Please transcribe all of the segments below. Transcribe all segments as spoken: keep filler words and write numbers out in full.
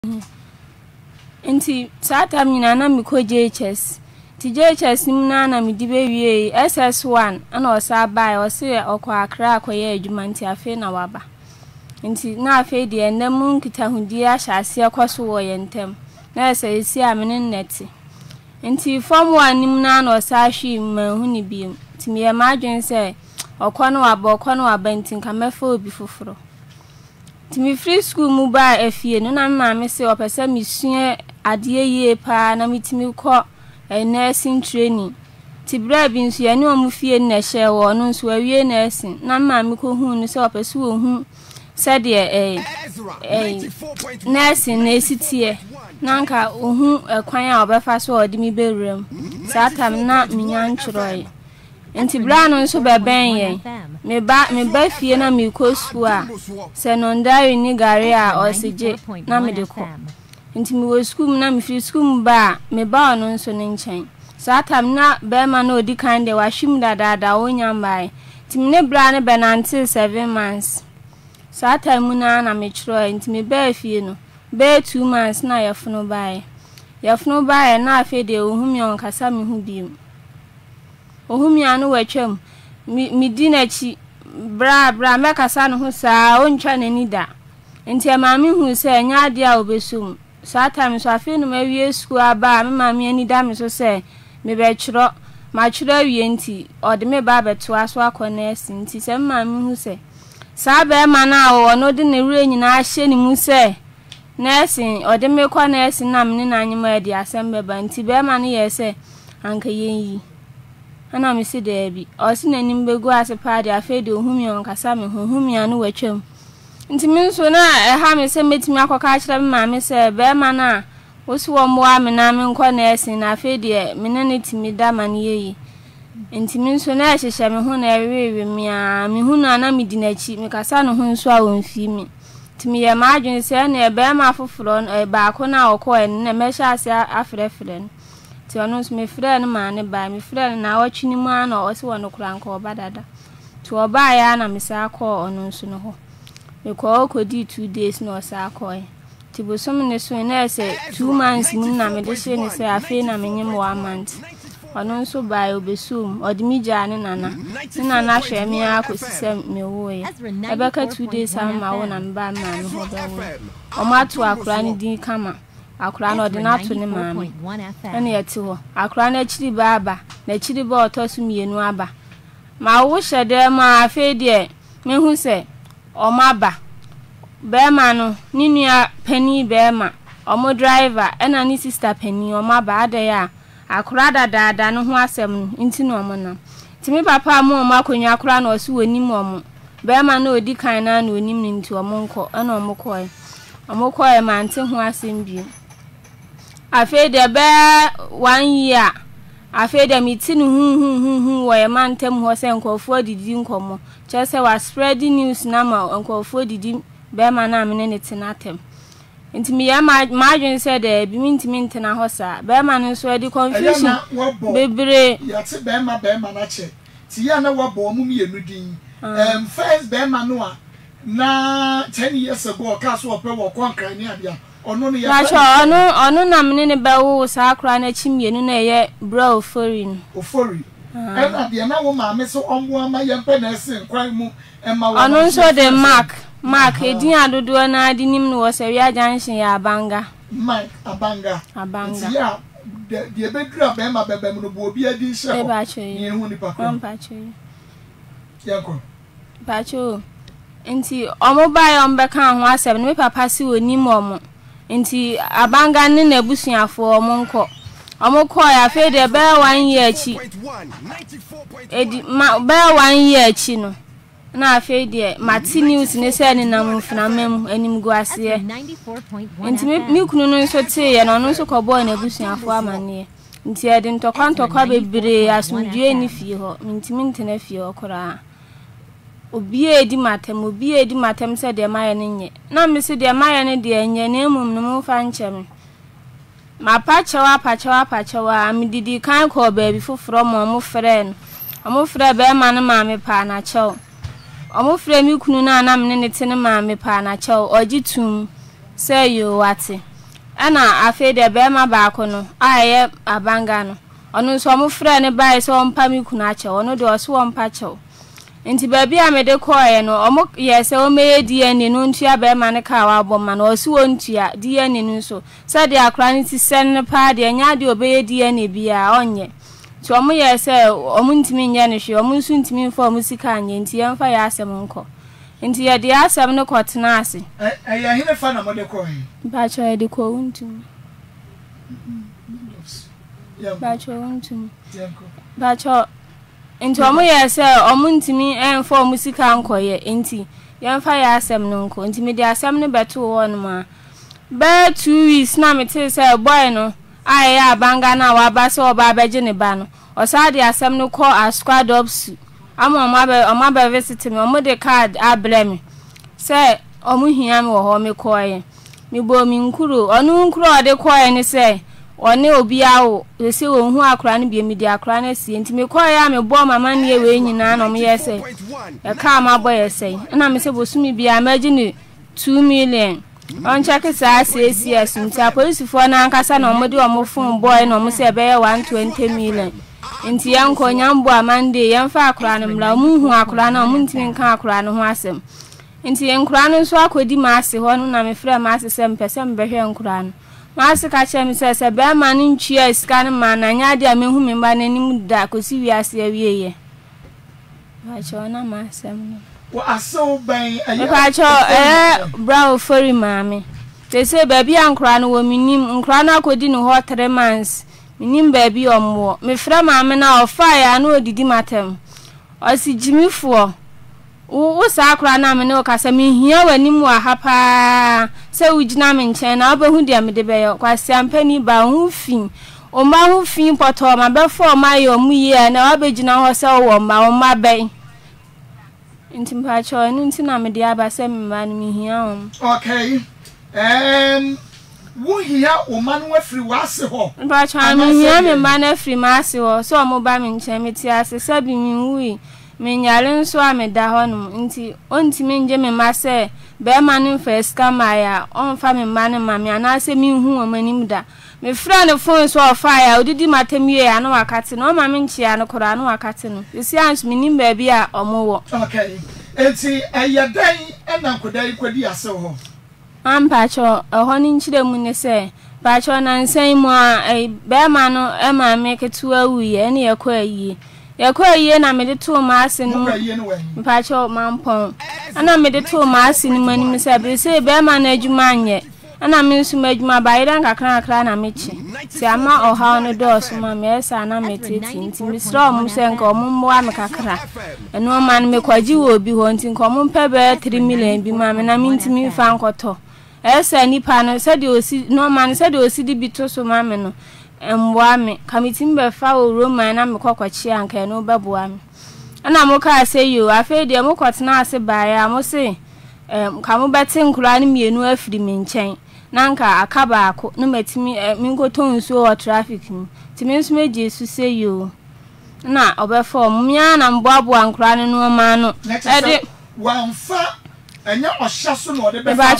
Nti sata mina na miko J H S. Ti J H S nim na na me di be wie S S one ana osa bai o se okwa akra akoye adwuma nti afi na waba. Nti na afi de enam nkita hudi a hyase ekoso wo yentem. Na se esi amene nneti. Nti form one nim na na osa hwi mahu ni biem. Ti me ye madwen se okwa no waba okwa no waba nti nka mefa obi foforo. Ti me free school mu ba afie no na ma me se opese misua ade ye pa na mitimi kọ nursing training. Ti bra bi nso ya ni omu fie na hye wo no nso awie nursing na ma me ko hu no se opese wo hu se de eh eh nursing na esitie na nka ohu ekwan a obefa so odi mi bewrem satam na minya nchroye. Nti bra no nso beben ye me ba me ba fie na me ko school a se no ndari ni gare a osije na me de ko. Nti me wo school na me free school ba me ba no nso ne nchen satam na be ma na odi kan de wa hwim dadada wonya mbai nti me ne bra ne be na until seven months satam na na me chro nti me ba fie no be two months na yafuno bai yafuno bai na afi de ohumi on kasa me hu biem ohumi anu wetwam mi di na chi bra bra me kasa no hu saa ontwa nani da nti amaami hu se nya ade a obesum satam so afi no mawie school aba me maami ani da me so se me be chro ma chro awie nti ode me ba beto aso akone esi nti se maami hu se saa be ma na wo no de ne wure nyina ahye ni mu se nursing ode me kwa nursing na me na anyima ade asembe ba nti be ma ne ye se anka yenyi ana me se de bi o se nanim begu ase pa de afi de ohumi on kasa me ohumi anu wetwam nti min so na e ha me se metimi akoka akira me ma me se be ma na wo si wo mo ame na me nko na esi na afi de me na netimi da ma ne yi nti min so na hyehye me hu na ewewe me a me hu na na me di na chi me kasa no hu nso a wonfi mi nti me ye ma adwen se na e be ma foforo e ba ko na okọ en na me hya ase afrefre ti ono so me frɛ no ma ne ba me frɛ na awatwini mu ana o se wo no kura nka obadada ti oba ya na me sa akọ ono nso no ho me ko okodi two days no sa akọ ti bosom ne so na ese two months mu na me de hye ne se afi na me nyem one month ono nso ba obesum odimi gya ne nana ne nana hwe me akosisem me wo ye ebeka two days ama wo na me ba ma me ho ba wo o ma to akura ne din kama akura na ordinato ne maame ene yeti ho akura na chiri baba na chiri ba otosu mienu aba ma wo hyede ma afi de me hu se o maba be ma no ni nua pani be ma o mo driver ena ni sister pani o maba ade ya akura dadada no ho asem nti no mo na timi papa mo mo akonwa akura na o se wonim mo be ma na odi kan na na onim ni nti o mo nko ena o mo koy o mo koy ma nti ho asem bi afi de be one year afi de mitinu hu hu hu hu wo ye mantem ho se nkofo didi nkomo che se wa spread news na ma nkofo didi be ma na amene ne tinatem nti mi ya ma adwen se de bi mintimi ntina ho sa be ma no so di confusion bebre ya ti be ma be ma na che ti ya na wo bo mu mienu din em first be ma no a na ten years ago ka so ope wo konkran ni abia ono ne ya cha ono ono na mene ne ba wo sa akra na chimienu na ye bra ofori ofori ena de na wo ma me so ombo ama ye mpe na ese kwan mu ema wo ono so de mark mark edin adodo na adinim no wo se wi ajanhye ya abanga mark abanga abanga ya de de bedura be ma bebe mu no bo obi adi hye e ba che ni hu ni pa ko pa che yanko pa che nti omo ba ya ombe kan ho asem ne papa si onim omo nti abanga ne na busuafo omo nko omo ko ya fe de be one year chi edi ma be one year chi no na afi de mati news ne se ne na mfuna mem anim go ase nti mi kunu no nso te ye no no nso ko boy na busuafo amane nti e de ntokwa ntokwa bebre asumdue ni fie ho nti mi ntena fie okora obi edi matem obi edi matem se de maye ne nye na mi se de maye ne de nye na emum no mu fa nchem ma pa chewa pa chewa pa chewa am didi kan ko ba bi foforo mo mo frɛ no mo frɛ be ma ne ma me pa na chew omo frɛ mi kunu na na me ne te ne ma me pa na chew ogitum se yo wate ana afi de be ma ba ko no aye abanga no ono so mo frɛ ne bae so ompa mi kuna ache ono de oso ompa chew nti baabi a me de koye no omo yese o meye D N A no ntua be ma ne ka wa bom ma no oso ontua D N A no so se de akra ne ti sen ne pa de nya de obeye D N A bia onye ti omo yese omo ntimi nya ne hwe omo nso ntimi mfa omo sika anya nti yemfa ya asem nko nti ye de asem ne kotena ase eh eh hine fa na mo de koye ba cho ye de ko untum ba cho untum ba cho nti omo yese omo ntimi enfo omo sika nkoye nti yemfa ya asem no nko nti me de asem ne beto wo no ma ba two weeks na me te say boy no aye abanga na wa ba se oba beje ne ba no o sa de asem no call a squad ops ama omo ba omo ba visit me omo de card abre me say omo hia me wo ho me koye me bo mi nkuru onu nkuru o de koye ne say one obi awo ese wo hu akra ne bia media akra na sie nti me koye a me bo mama ne we nyina na mo yese e ka ma bo yese na me se bosumi bia maji ne two million on check sa C C S nti police for na ankasa na omode omo phone boy na omo se be one hundred twenty million nti yanko nyambo amande yemfa akra ne mla mu hu akra na omo ntimi nka akra ne ho asem nti enkra no so akodi ma ase ho no na me frɛ ma ase se mpese mbehwe enkra no Masi kache mi se se be ma ni nchia iska ne ma na nya de amehu me ba nanim da kosi wiase awieye. Ba cho na ma asem no. Wa aso ben ayi. Ba cho eh bra ofori maame. Te se baby ankra no wo minim nkra na akodi no ho three months. Minim baby omwo. Me fra maame na ofa ya na odidi matem. Osi jimifo. Wo sa akra na me ne o kasa me hia wanim wa hapa se ugina me nchen na obehu dia me de be yo kwase ampani ba hu fin o ma hu fin poto ma be fo ma yo mu ye na obegina ho se wo ma o ma be ntim pa cho enu nti na me de aba se me ma no me hia o okay em wo hia o ma no afri wa ase ho pa cho me hia me ma na afri ma ase ho so mo ba me nchen me ti ase se bi mi wi me nyale nso ameda honum nti ontimi nje me mase be ma no first kamaya onfa me ma ne ma me anase mi hu o manim da me fra ne phone so ofa ya odidi matemie ya no wakate no ma me nchia no kora no wakate no esi ans me nim ba bia omowo okay enti eyedan ena nkodai kwadi ase ho ampa cho ho ni nchire mu ne se ba cho na nsan mu a be ma no e ma me ketu awuye ne yakọ ayi yakọ ayi na me de to ma ase no mpa cho mampon ana me de to ma ase ni mani me se be se be ma na adwuma anye ana me nsu ma adwuma ba ira nkakra nkakra na me chi ti ama oha no do so ma me esa na me teti nti me sro mo se nka mo mwa me kakra eno ma me kwaji wo bi ho nti nka mo mpe be three million bi ma me na me ntimi fa nkoto esa nipa no se de osi no man se de osi di bi to so ma me no emboa me kamitim be fa o Roman na me kwakwachi anka no beboa me ana mo ka se yo afa de mo kwotena ase baaya mo se em ka mo beti nkura ne mienu afiri me nchen nanka akaba ako no matimi me nkoto nsuo o traffic ni timi nso meje su se yo na obefo mo mia na mboaboa nkura ne no ma no e de wanfa enya ohya so no de be fa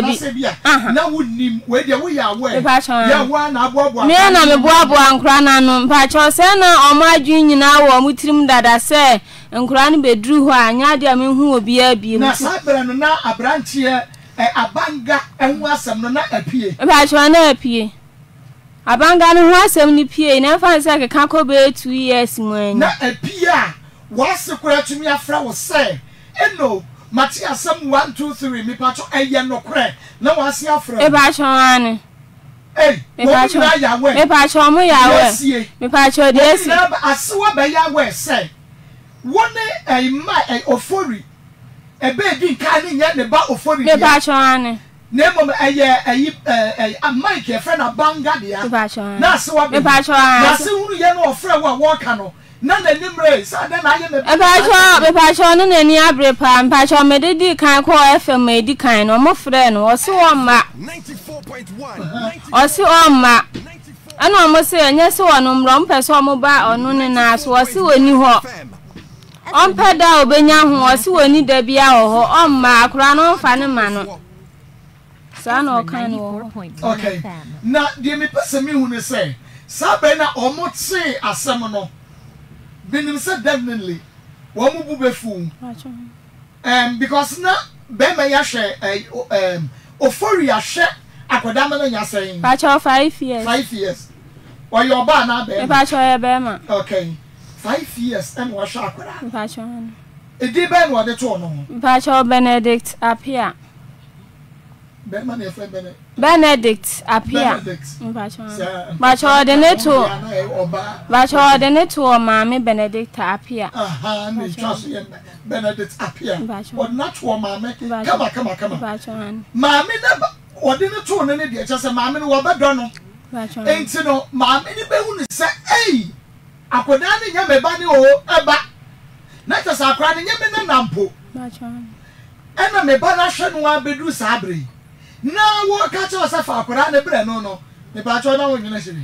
na wonim we de wo ya we ya wa na aboabo me na me boabo ankura na no mpa cho se na omo adwin nyina wo mutirim dada se nkura ne bedru ho anya de me hu obi abi na sabra no na abrantie e abanga enhu asem no na apie mpa cho na apie abanga no ho asem ni pie na fa se ka ko be two years mu anya na apie a wase kura tumi afra wo se eno Matia some one two three mi pacho eye no kre na wase afra e ba cho ane eh me pacho ya we me pacho mo ya we me pacho de esi na asewa ba ya we say woni e ma e ofori e be di nka ni nya ne ba ofori me pacho ane na mo eye eye eh a mic e friend abanga dia me pacho ane na asewa me pacho ane na se hunu ye no ofra wa wo ka no na na nimre sa da na ye me e pacho me pacho no na ni abre pa pacho me de di kan ko F M e di kan no mo frɛ no o se wo ma ninety-four point one o se o ma ana mo se anya se wo no mro mpe so mo ba ono ne na so o se woni ho on peda obenya ho o se woni da bia ho ho o ma akura no fa ne ma no Sa no kan wo. Okay. Na die me pese me hu ne say, sa be na omotse asem no. Binim say definitely wo mu bu befu. Um because na be me ya hwe um ofori ahwe akoda me na nya say. Pa cho five years. five years. Or your ba na be. Pa cho ya be ma. Okay. five years and wa hwe akoda. Pa cho. E di ben wo de to no. Pa cho Benedict Apia. Be man e friend Benedict. Benedict Apia. Benedict. Pa cho. Pa cho de ne to. Pa cho de ne to ma me Benedict Apia. Aha, me trust you Benedict Apia. Or not to ma me. Come on, come on, come on. Pa cho. Ma me na o de ne to no ne de just ma me no wo be do no. Pa cho. Enti no ma me ni be hu ni say eh akoda ne nya me ba ne o eba. Na ta sa akra ne nya me na nampo. Pa cho. Ena me ba na hwe no abedu sa abre. Na wo ka che wasa fa akora na bre no no me ba cho na wo nyina hiri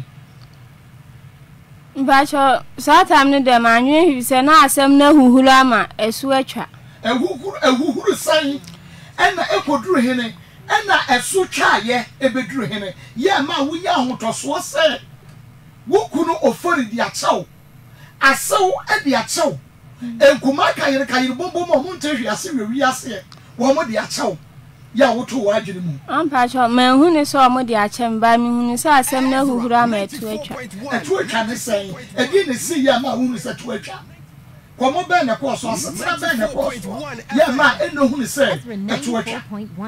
ba cho sa time ne dem anwe hi se na asem na huhuru ama esu atwa ehuhuru ehuhuru san ena ekoduru hene ena esu twa ye ebeduru hene ye ma wo ya hotoso se wo kunu ofori di achew asew e di achew enkuma kayire kayire bombo mo nte hwi ase wi ase wo mo di achew ya woto wajiri mu ampa cho me hu ni so mo di achem ba mi hu ni so asem na huhuru ama etu atwa etu atwa ne sen e di ne si ya ma hu ni se tu atwa ko mo be na ko so ase tra be na ko so ya ma e no hu ni se etu atwa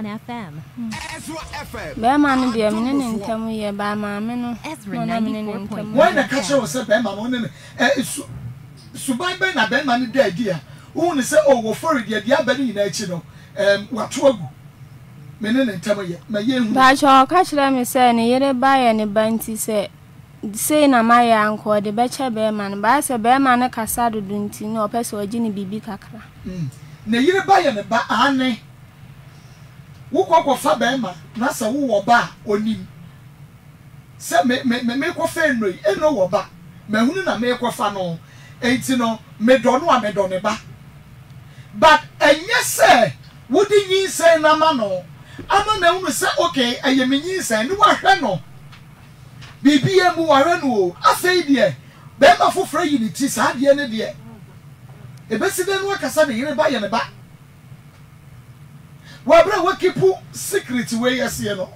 be ma no de me ne ntam ye ba ma me no na me ne ntam why na ka che wo se be ma no ne e su suban be na be ma ne da dia hu ni se o wo for dia dia ba ni na echi no em wato agu menene ntama ye ma ye hu ba cho ka kire me se ne yere ba ye ne banti se se na ma ya anko de be che be ma ne ba se be ma ne kasa dudu nti ne o pese oji ne bibi kakra mm ne yere ba ye ne ba ane wo kokko fa be ma na se wo wo ba onim se me me me ko fa enoi eno wo ba ma hunu na me ko fa no enti no me do no a me do ne ba but enye se wo di yin se na ma no ama na unu se okay ayemenyi san ni wa hwe no bibi emu wa hwe no afei de be ma foforo yi ni ti sa de ne de ebesi de no akasa de yire ba ye ne ba wa bra wa kipu secret we yesi no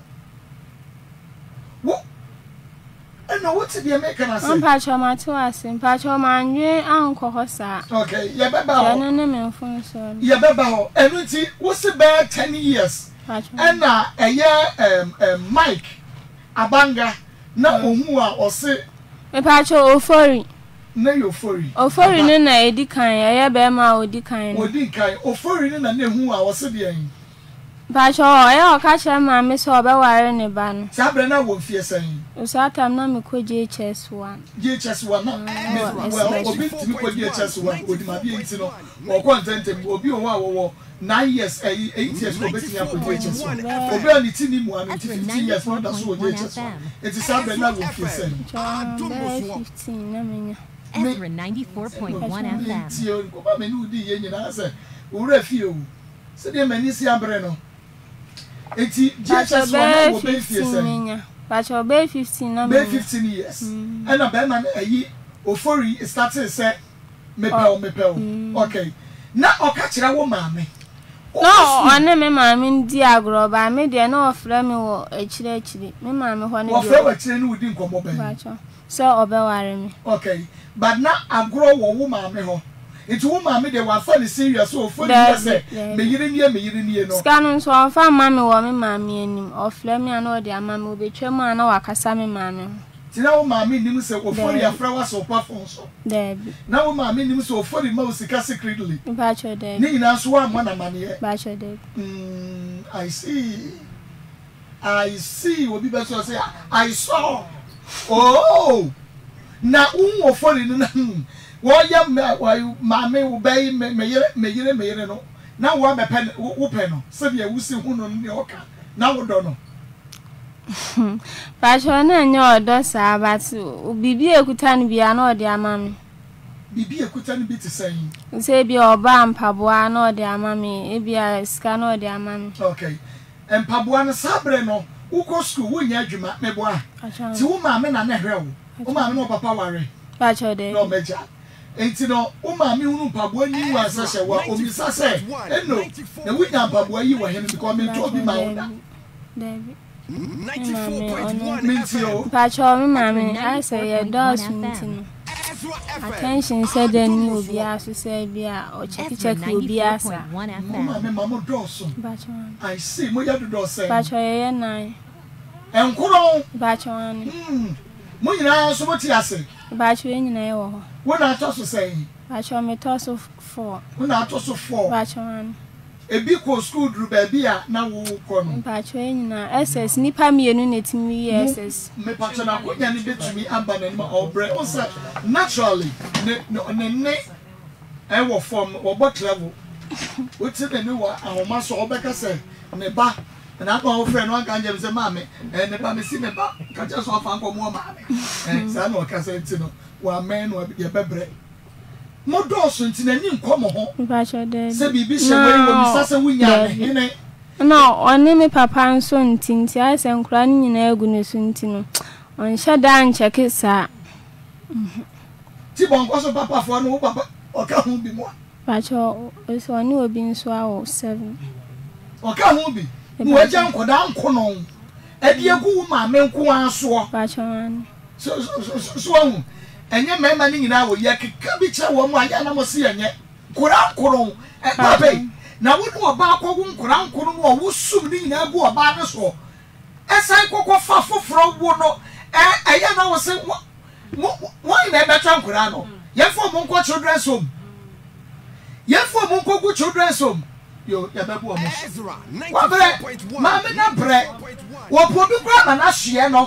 wo eno what de make na say ampa cho ma to ase ampa cho ma nwe anko ho sa okay ye be ba ho eno ne me mfun so ye be ba ho eno ti wo se be ten years and na eye um um Mike Abanga na ohu a ose me pa cho ofori na yo ofori ofori ne na edi kan eye be ma odi kan odi kan ofori ne na na hu a ose de yin pa cho eye o ka che ma me so be ware ne ba no sabre na wo fie san o sa tam na me ko J H S one J H S one na well obi timi ko J H S one odi ma bi enti no wo contentem obi o wa wo nine years eight years ko beti ya ko J H S one obi ani ti ni mu ani fifteen years no da so J H S one enti sabre na wo fie san fifteen na me Ezra ninety-four point one F M ti o ko ba me ni udi ye nyina se wo ra fie o se de mani si abre no eti J H S one wo be fie san pa cho be fifteen na me fifteen years and a be man ayi ofori started say me pe me pe okay na oka kira wo maame no ane me maame ndi agro ba me de na ofra me wo akire akire me maame ho ne wo ofra wa akire ni udi nkomo ben pa cho so obeware me okay but na agro wo wo maame ho it wo maame de wa fa ni serious so ofori say me yire nie me yire nie no scan so fa maame wo me maame anim ofra me ana ode amame obetwa mu ana wakasa me maame tina wo maame nim se ofori afra wa so pa fon so debi na wo maame nim se ofori ma usika secretly pa cho debi ni ina so wa mo na mane pa cho debi mm I see I see obi be so say I saw oh na un ofori no na wo ya maame wo bai me yire me yire me yire no na wo me pen wo pe no se de wusi hu no ne oka na wo do no pa cho na nya odo sa but bibi ekuta ni bia na ode amame bibi ekuta ni bi ti san se bi oba mpaboa na ode amame e bia ska na ode amame okay empaboa no sabre no uko school wunya adwuma meboa ti wo ma me na na hwe wo wo ma me no papa ware ba cho de no meja enti no wo ma me hunu mpaboa ni wa sa hye wa omisa se eno na wunya mpaboa yi wa he because me to bi ma wo da David ninety-four point one ba cho me ma me I say ye do sunti attention said any obi aso say bia o check check obi asa wo ma me mama do so ba cho I see mo ya do say ba cho ye nine enkuro ba cho an mm mo nyina so mo ti ase ba cho ye nyina ye wo wo na to so say ba cho me to so four wo na to so four ba cho an ebi ko school dru ba bia na wo ko no ba cho ye nyina S S nipa mienu netimi S S me pacho na ko nya ni betumi amba na ma obre o say naturally ne ne ne e wo form wo bot level wo ti ne ni wa ahoma so obeka say ne ba na ko wo friend one kan je say maame eh ne ba me si ne ba ka je so afa nko mo maame eh sa na o ka say ti no wa men no ye bebre mo do so nti na ni nko mo ho ba cho de se bibi she we wo mi sase wunya ne ne no oni me papa nso ntinti ase nkura ni nyina egu ne so nti no on shada ncheke sa ti bon ko so papa fo no papa o ka hu bi mo ba cho so oni obi nso awo seven o ka hu bi mo aja nkoda nkono e de egu ma me nko aso ba cho an so so so hu enye mema ni nyina wo ye keka bi che wo mo aya na mo se enye kura nkoro e papa na wo no ba akwo nkura nkoro no wo sum ni nyina bu oba ne so esai kokko fa foforo wo no e eya na wo se wo ina be twa nkura no ye fo mo nko children's home ye fo mo nko gu children's home yo ya be bu o mo wa bre ma me na bre wo po bi kura ma na hye no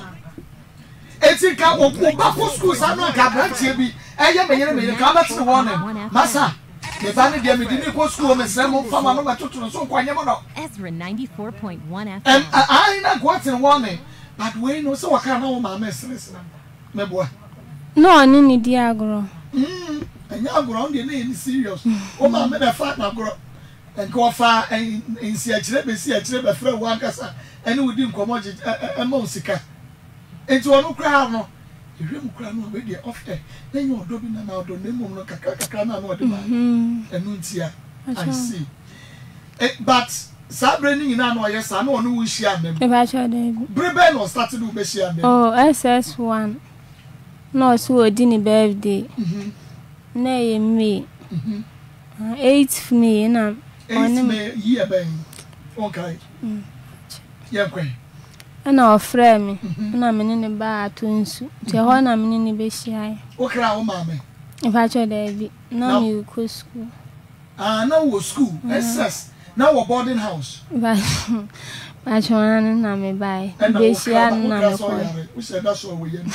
eti ka wo po ba ko school sa no ka branch bi eye me yere me yere ka ba tse wo ne masa me ba ne dia me di ni ko school me se mo fa ma no ba tutu so kwanye mo no Ezra ninety-four point one F em M. I na go tse wo ne but we no so waka na wo ma me stress na me boa no oni ni di agro mm anya agro on dey na ni serious o ma me da fa na agro en ko fa en si akire be si akire be fra wo akasa ene wo di nkomo je e ma osika enti onu kra no ehwem kra no we dey off there na nyo odo bi na na odo na mum no kakra kakra na na ode ba enu ntia I see eh, but sabre ni nyina no yes na onu wo hia am e ba cho de brebe no started wo be hia am oh S S one no so odi ni birthday mhm na ye me mhm eighth me na oni me year ben okay yeah kwen na ofre me na me ne ba atonsu te ho na me ne be hia o kra o ma me e ba cho de bi na me ko school ah na wo school S S na wo boarding house ba ba cho an na me bai be hia na me ko we said that's what we yen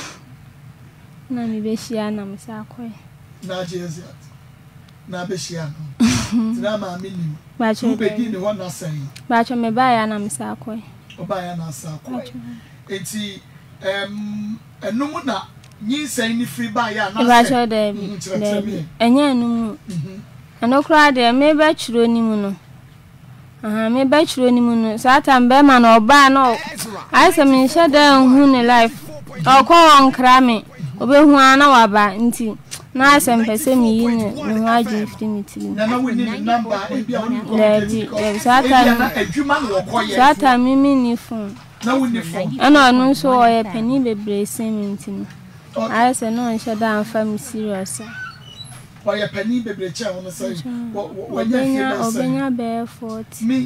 na me be hia na me sa ko na Jesus na be hia no tina ma me ni ba cho be di de ni ho na sen ba cho me ba ya na me sa ko oba ya na sa ko enti em enum na nyi sen ni free ba ya na e ba cho de bi enya enum anokra de me ba chiro ni mu no aha me ba chiro ni mu no satan be ma na oba no ai se me hye da hu ne life okọ onkra me obehu ana waba nti na asem pese mi yi ne no agi fifty na na we need number e bia woni ko Lebi, lebi, satan adwuma no ko ye satan mi mi ni phone na we need phone ana onu nso o ye pani bebre sement no ai se no hye da amfa mi serious o ye pani bebre che won say wo nya obenya fi obenya be forty me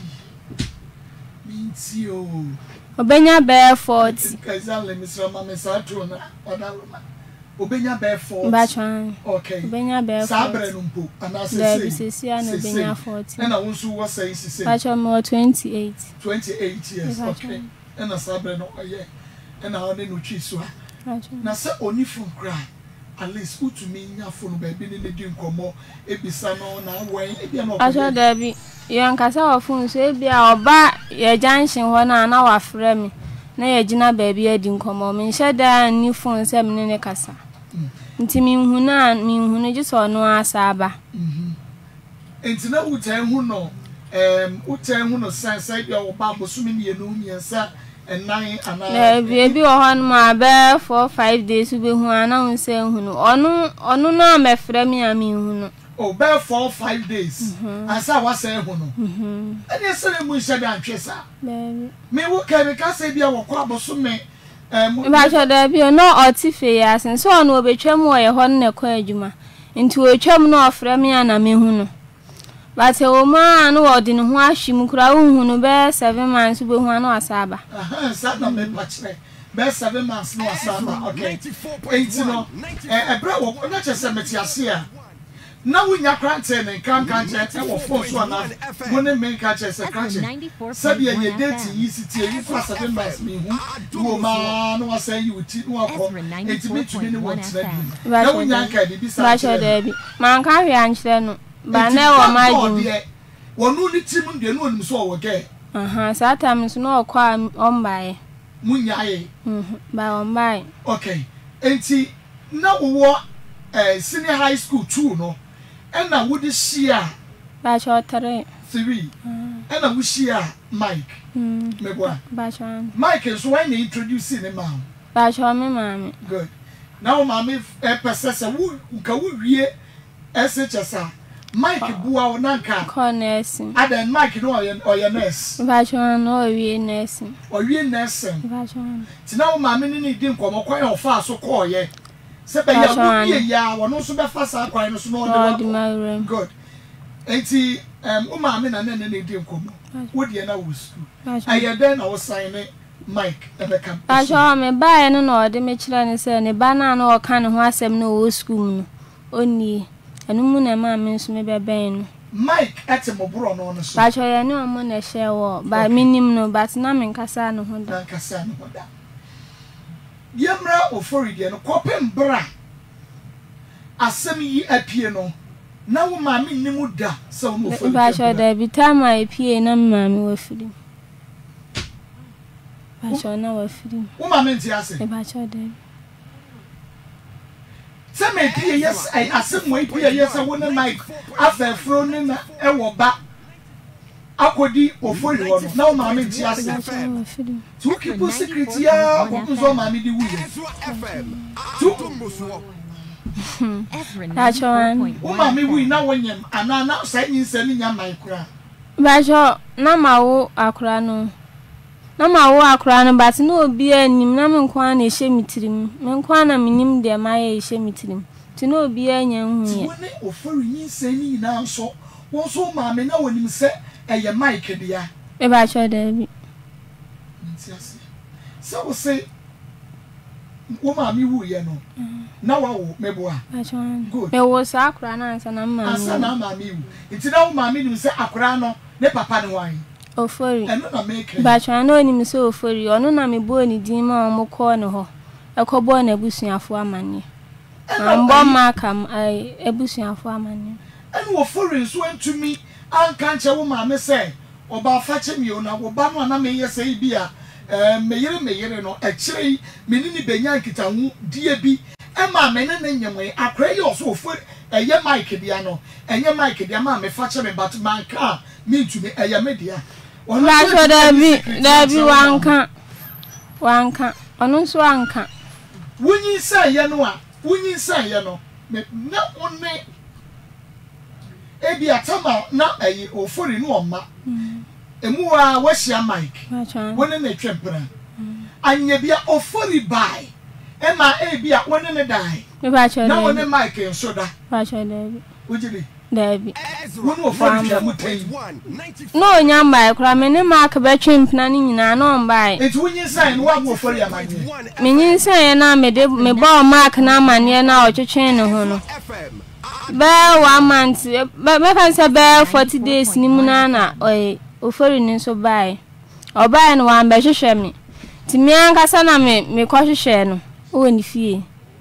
me ti o obenya be forty kazale misra mama sa to na odaloma obenya be forty ba chan okay obenya be sabre forty no mpo ana se Lebi, sisi ana obenya forty na wonsu wo say sisi ba chan mo twenty-eight twenty-eight years Eba okay chan. na sabre no oye na one no twi so ba chan na se oni from cry at least utumi nya phone ba bi ne ne di nkomo ebisa no na wen ebia no aso da bi yan kasa wa phone so ebia oba ye junction ho na na wa frɛ me na ye gina ba bi adi nkomo me hye da ni phone se me ne kasa nti mi hu na mi hu ne jiso no asaba mhm enti na utai hu no um utan hu no sense I be oba bosumi ne no miensa enan ana na bi bi wo hon ma be four five days we hu ana hu se hu no onu onu na mefra mi ami hu no oh be four five days asa wa se hu no mhm ene se mu hye da antwesa baby me wo ka me ka se bia wo kwa bosumi um ba cho da bi no otife ya sen so no obetwam wo ye hon ne kwa adwuma nti otwam no ofra mi ana me hu no but o ma no odi ne ho ahwim kura hu no be seven months be hu ana asaba aha sa na me pachre be seven months no asaba okay eight no e bra wo na chese metiase a na wunya krante ne kan kan che wo phone so na mo ne me kan che se kan che sabi ye date yi city yi for seven months me hu wo ma no say you ti no akọ enti me tumi ne wo tira bi na wunya kan bi bisa ba cho da bi man ka hwe anchire no ba na wo ma ju wonu ni tim de no nim so wo ge aha sa tam so no kwa ombae munya ye mhm ba ombae okay enti na wo eh senior high school two no ena wo de shia ba cho three three ena wo shia Mike mhm mebwa ba cho Mike so when they introduce him ma ba cho me mami good now mami e persesa wo ka wo wie esechesa Mike bua wo nanka connection adan Mike no oye oye nurse ba cho no wie nurse oye nurse ba cho ti na wo mami ni ni di nkomo kwan o fa so ko oye se be ya wo ye ya wo no so be fa sa kwan no so no de wa good enti um o mami na na ni di nkomo wo de na wo school aye den na wo sign Mike e be kam ba cho me ba no no de me kire ne se ne ba na na o kan ho asem no wo school no oni anu mu na ma me nso me beben no Mike etemobro no no so ba cho ya ne o mo na hye wo ba minim no but na me nkasa no ho da nkasa no ho da yemra oforide no kopem bra asem yi apie no na wo ma me nimu da se wo oforide ba cho da bi tama apie na ma me wo firi ba cho na wo firi wo ma me nti ase ba cho da se me pie yes ai asem wo pie yes wo ne Mike afefro ne na e wo ba akodi ofori ho no na wo ma me nti ase tu keep secret ya wo zo ma me di wuye tu ba cho wo ma me wi na wonyem ana na sai nyinsa ni nya Mike kura ba cho na ma wo akura no na ma wo akura no but no obi anim na me nkwa na ehye mitirim me nkwa na minim de ma ye ehye mitirim ti no obi anya hu ye wo ne ofori nyinsa ni na nso wo so ma me na wonim se eye Mike dia e ba cho da bi ntiase se wo se wo ma me wu ye no na wa wo meboa ba cho good me wo sa akura na ansa na ma asa na ma me wu nti na wo ma me nim se akura no ne papa ne wan ofori eno na make ba cho na oni mi so ofori ono na me bo ni din ma mo ko ne ho ekobo na busuafo amane ambo ma kam ai ebusuafo amane eno wo fori so antumi anka nche wo ma me se oba fa che mi ona wo ba no na me ye se bia eh meyere meyere no e kire me ni benya nkita hu die bi e ma me ne nyemwe akra ye oso ofori eye Mike dia no enye Mike dia ma me fa che me but man ka me ntumi eye me dia ba cho da bi da bi wanka wanka ono so wanka wunyi sa ye no a wunyi sa ye no na one ebi atama na ayi ofori no oma emu a wahia Mike wone na twempra anya bia ofori bai e ma ebi a wone ne dai ba cho na wone Mike nso da ba cho da bi ujiri da bi wone ofori twa mutai no nya mbai kra me ne Mark be twempna ni nyina no mbai eti wunyi sa no wa ofori amanye me nyin sa ye na me de me ba Mark na amanye na otwetwen ne ho no ba one month be kan say be forty days ni mu na na oi ofori ni so bai obai no wan be hwehwe me ti mi ankasa na me me ko hwehwe no o ni fie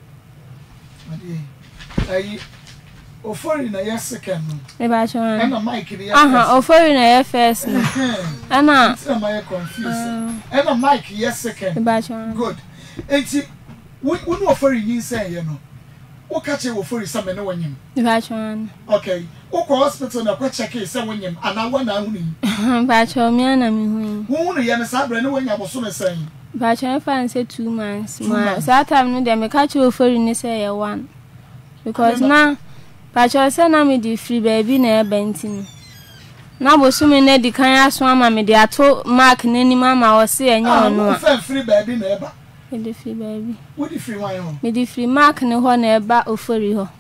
ayi ofori na ya second no e ba cho and Mike ya aha ofori na ya first no ana am I confused and Mike ya second e ba cho good enti wonu ofori yin say ye no wo catch wo for some no wanyem Bachon. okay wo ko hospital na ko check e say wanyem ana wa na hunu Bachon me ana me hu wo hunu ye ne sabre ne wanya boso ne san Bachon fan say two months ma that time no dem me catch wo for ni say ye one because na Bachon say na me di free baby na e benti na boso me na di kan aso ama me di ato mark na ni mama wo say enye ono a fa free baby na eba me di free baby wo di free wan ho me di free mark ne ho na eba ofori ho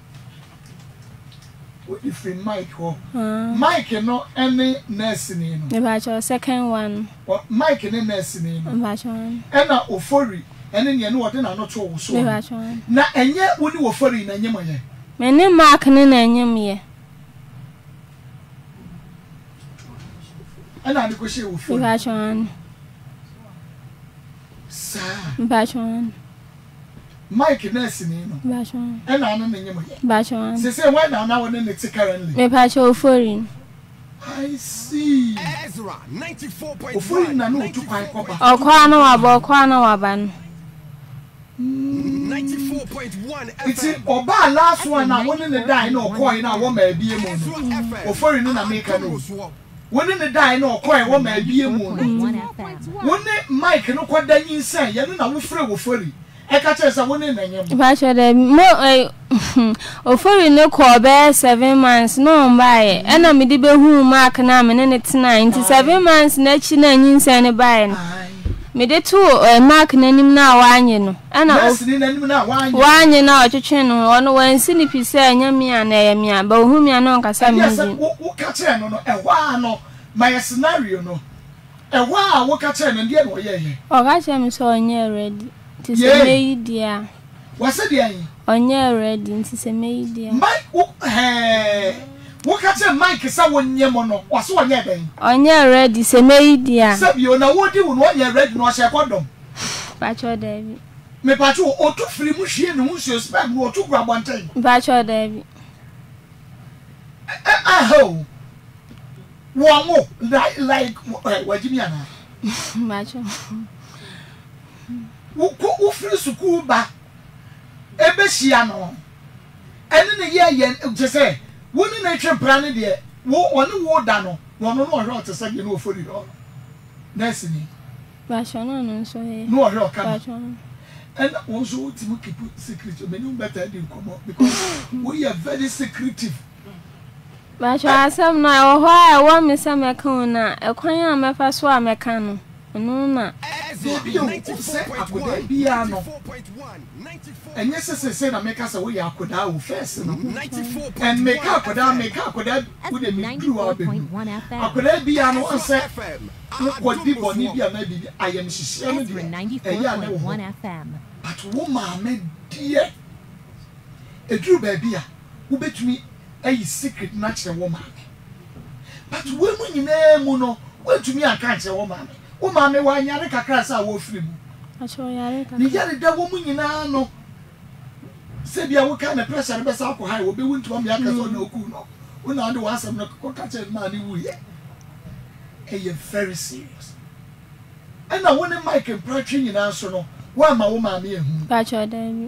wo di free mic ho mic no any nurse ni no me Bachon second one mic ne nurse ni no Bachon ena ofori ene ne no wo de na no to wo so me Bachon na enye wo ni ofori na nyem ye me ne mark ne na enyem ye ana ni ko she ofori Bachon sa Bachon Mike nurse ni no Bachon ena anu ne nyem ye Bachon se se when na na wo ne ne currently me Bachon foreign I see Ezra ninety-four point ofori one. na no tu kwan koba okwa na waba okwa na waba no ninety-four point one iti F M. oba last one na wo ne ne dai na okoi na wo ma abie mu Ezra no F M. ofori ni na make no wo ne ne dai na okoi wo ma abie mu no one F M. wo ne Mike no kwada nyinsan ye no na wo frɛ wo fori e ka kyerɛ sɛ wo ne na nyem Bachon de mo eh ofori ne ko be seven months no mbae e na me di be hu mark na me ne ne tena nti seven months na chi na nyinsan ne bae no me de to mark na nim na wanye no e na nurse ni na nim na wanye wanye na otwetwe no ono wansi ni pise anya mi ana ye mi a ba hu mi ana nkasa mi yes ndi wo ka kyerɛ no no ɛhwa no my scenario no ɛhwa a wo ka kyerɛ no ndie no ye ye o ga che mi so onye ready ti se Yeah. meyi dia wase de an onye ready nti se meyi dia Mike wo he wo ka kyerɛ Mike sɛ wo nyem no wase wo nye ben onye ready se meyi dia sɛ bi o na wo di wo no nye ready no ɔhyɛ kɔdɔm Bachon de me pa tu o tu firi mu hwie ne ho nsuo spam no o tu gura bonten Bachon de ah ho wo mo like like wajimi ana Bachon wo ko wo firi sukuu ba ebe hia no ene ne ye ye je se wo ni na twe pra ne de wo one wo da no wo no no hwe o te se ge no ofori ho nurse ni Bachon no no so he no hwe o ka Bachon and also ultimate keep secret me no better than come because we are very secretive Bachon asem na wo ho a wo me se me kan na ekwan a me fa so a me kan no no na Ezra ninety-four point one. ninety-four point one. ninety-four. and yes se se na make us we akoda wo first no ninety-four point one. and make akoda make akoda we dey me glue ninety-four up point one F M. akoda bia no say F M. ko di boni bia na bi I am hihie no Ezra de ninety-four point one F M. but wo ma me die eduru ba bia wo betumi ayi secret na kire wo ma but we mu nyina mu no wetumi aka kire wo ma wo ma me wa nyare kakra sa wo firi mu Bachon yare ka ni yare da wo mu nyina no se bia wo ka na pressure be sa ko high wo be wuntu am ya ka so na oku no wo na de wa asem no ko ka kire ma ni wu ye e ye very serious and na wo ne mic and pressure nyina so no wa ma wo ma me ehu Bachon de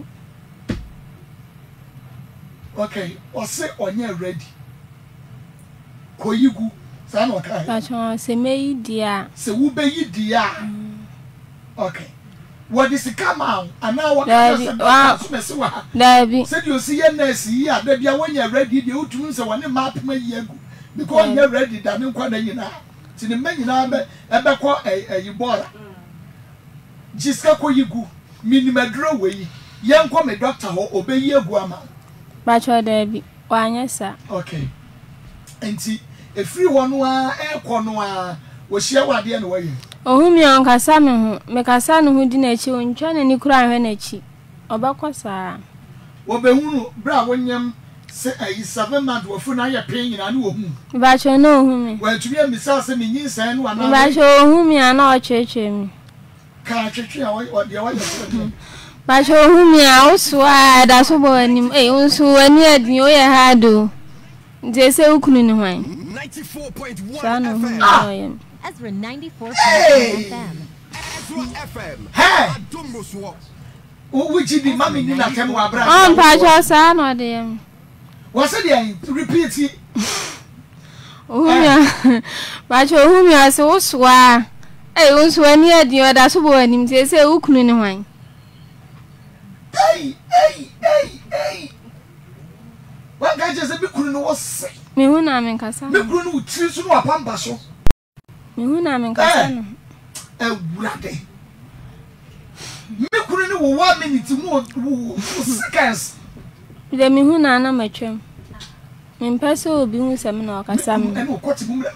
okay o se onye ready koyigu sa na o kai Bachon se meyi dia se wo be yi dia okay what is the come out and now what Daddy, is wow. the so wa Dabi said you see your nurse yi a da bia when you ready the otu nse woni map ma yi agu because you ready da ne kwa na nyina ti ne nyina be e be ko e bora jiska koyigu minimadro we yen ko me doctor ho obeyi agu ama Bachon de wanye sa okay enti efiri wono a ekọ no a wo hie wade na waye ohumi on kasa me ho me kasa no ho di na chi ontwa na ni kura hwe na chi obakosa wo behunu bra wonyam se ayi seven month wo fu na ye pen nyina ne wo hu Bachon no ohumi wa tumi amisa se me nyinsan no ana Bachon ohumi ana o cheche mi ka twetwe a wo de wa ye Bachon ohumi a oso a da so bo anim eh onso ani adin o ye hado nje se ukunu ni hwan ninety-four point one sa no F ohumi M. a oyem Ezra ninety-four point one F M. Ezra F M. Hey! Adumoswo. which the mommy ni na tem wa bra on pa cho sa no de yam what say dey repeat it ohumia ba cho ohumia se wo soa eh wo soa ni adi oda so bo anim se se ukunu ni hwan hey hey hey hey what guy just be kunu no was me hu na men kasa me kunu no tiri so no apamba so me hu na men kasa no e wurade me kunu no wo one minute mu seconds de me hu na na matwem me mpese obi hu se me na okasa me e no kwoti mu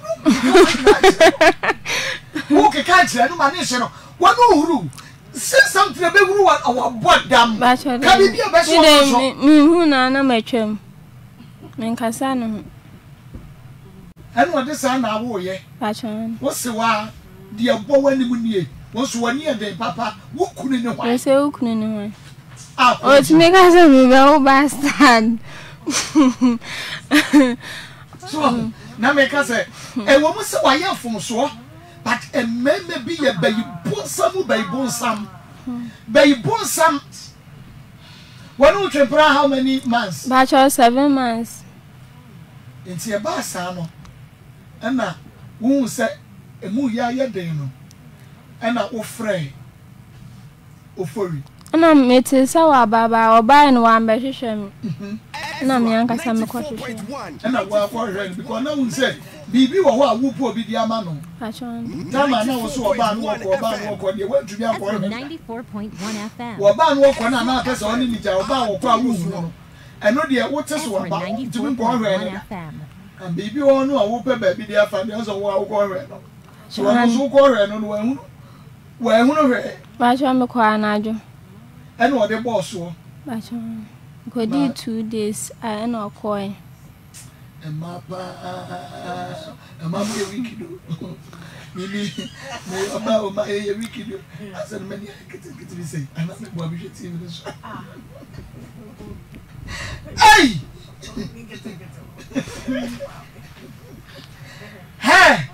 wo ke ka jira no ma ne hye no wo no huru say something be huru our bodam ka bi bia be so me me hu na na matwem me nkasa no and what this na wo ye pachon wo se wa de abo wani mu nie wo so wani e den papa wo kunu ne hwan se wo kunu ne hwan ah o ti me ka se me be o bastard so na me ka se e wo mu se wa ye fom so but e meme bi ye bayi bonsam bayi bonsam bayi bonsam wanu twempra how many months pachon seven months nti e ba sa no ana wo se emu ya ye den no ana wo frɛ ofori ana mete sa wa baba oba no wa mbe hwehwɛ me na me ankasa me kɔ hwehwɛ ana wa kɔ hwehwɛ because na wo se bibi wo ho a wo po obi di ama no pachon tama na wo so oba no kɔ oba no kɔ de wo ntumi akɔ hwehwɛ ninety-four point one F M. oba no kɔ na na pesa oni ni ja oba wo kɔ a wo hu no eno de wo te so oba ntumi kɔ hwehwɛ and baby wo no a wo pe ba bi di afa de so wo a wo kɔ hwehwɛ no so wo so kɔ hwehwɛ no wo hu wo hu no hwehwɛ pachon me kɔ anajo and what the boss was. Go do two days. I know coin. And Mapa, and Mamma Wikido. Maybe about my Wikido. I said, many I get to say, and I'm not going to see this. Hey! Hey!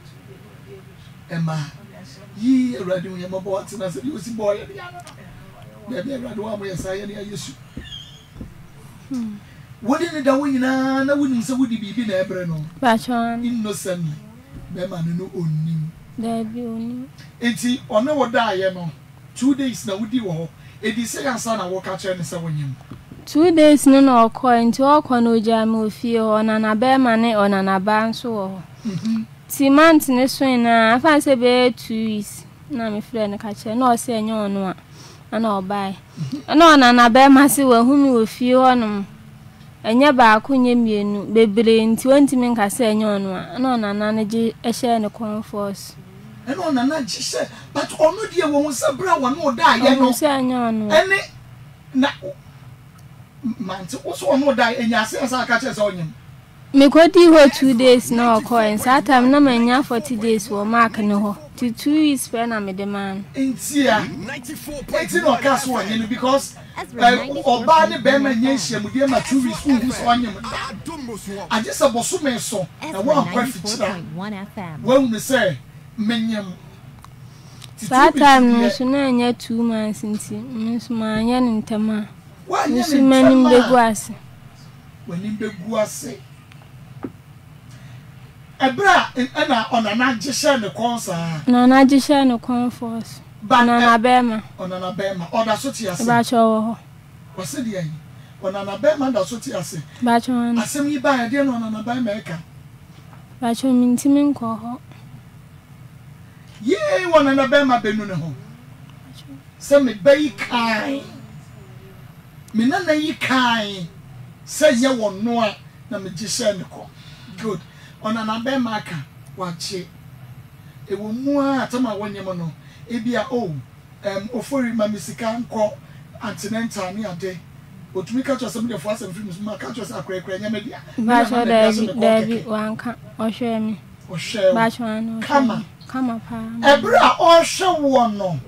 Emma, ye already when you're about and I said, you see, boy. Baby, I do want my side. I used to. What did the way na na wouldn't say would be in a breno? Pachon Innocently. Beman no only. There be only. Eti or no what die, you know. Two days now with you. It is second son I walk out and say when you. Two days no no coin to all cono jamu feel on an abe money on an aban so. Ti months ne swing na I fancy be two weeks. Na me friend catch no say no no. Ana obai ana na na be mase wa humi wo fie honum enye ba akonye mienu bebre nti wantimi nkasa enye onu ana na na na je ehye ne comforts ana ona na je se but onu de wo nsa bra wo no da ye no se enye onu ene na manti wo so onu da enya se asa aka che se onyem me kodi ho two days na okoin satam na manya forty days wo mark ne ho to two weeks per na me demand intia enti no ka so onyem because oba ne be ma nyehia mu de ma two weeks wo so onyem I just aboso me so na wo akwa fichira wo mu say menyem satam no so na nya two months nti nso ma anya ne ntama wa nya nso manim begu ase wanim begu ase Ebra ena ona na gisha ne konsa na na gisha ne comforts na na bema ona na bema oda so ti ase ba cho ho wose de yin ona na bema da so ti ase ba cho an asem yi ba ya de ona na bema eka ba cho mintimi nko ho ye ona na bema benu ne ho se me bayi kai me na na yi kai se ye wono a na me gisha ne ko good ona na be maka wache e wo mu a atama wonyem no e bia o em ofori ma misika nko antinental ni ade otumi ka cho sem de fo asem film ma ka cho sa akra akra nyame dia ba cho da da bi wanka o hwe mi o hwe ba cho an kama kama pa ebra o hwe wo no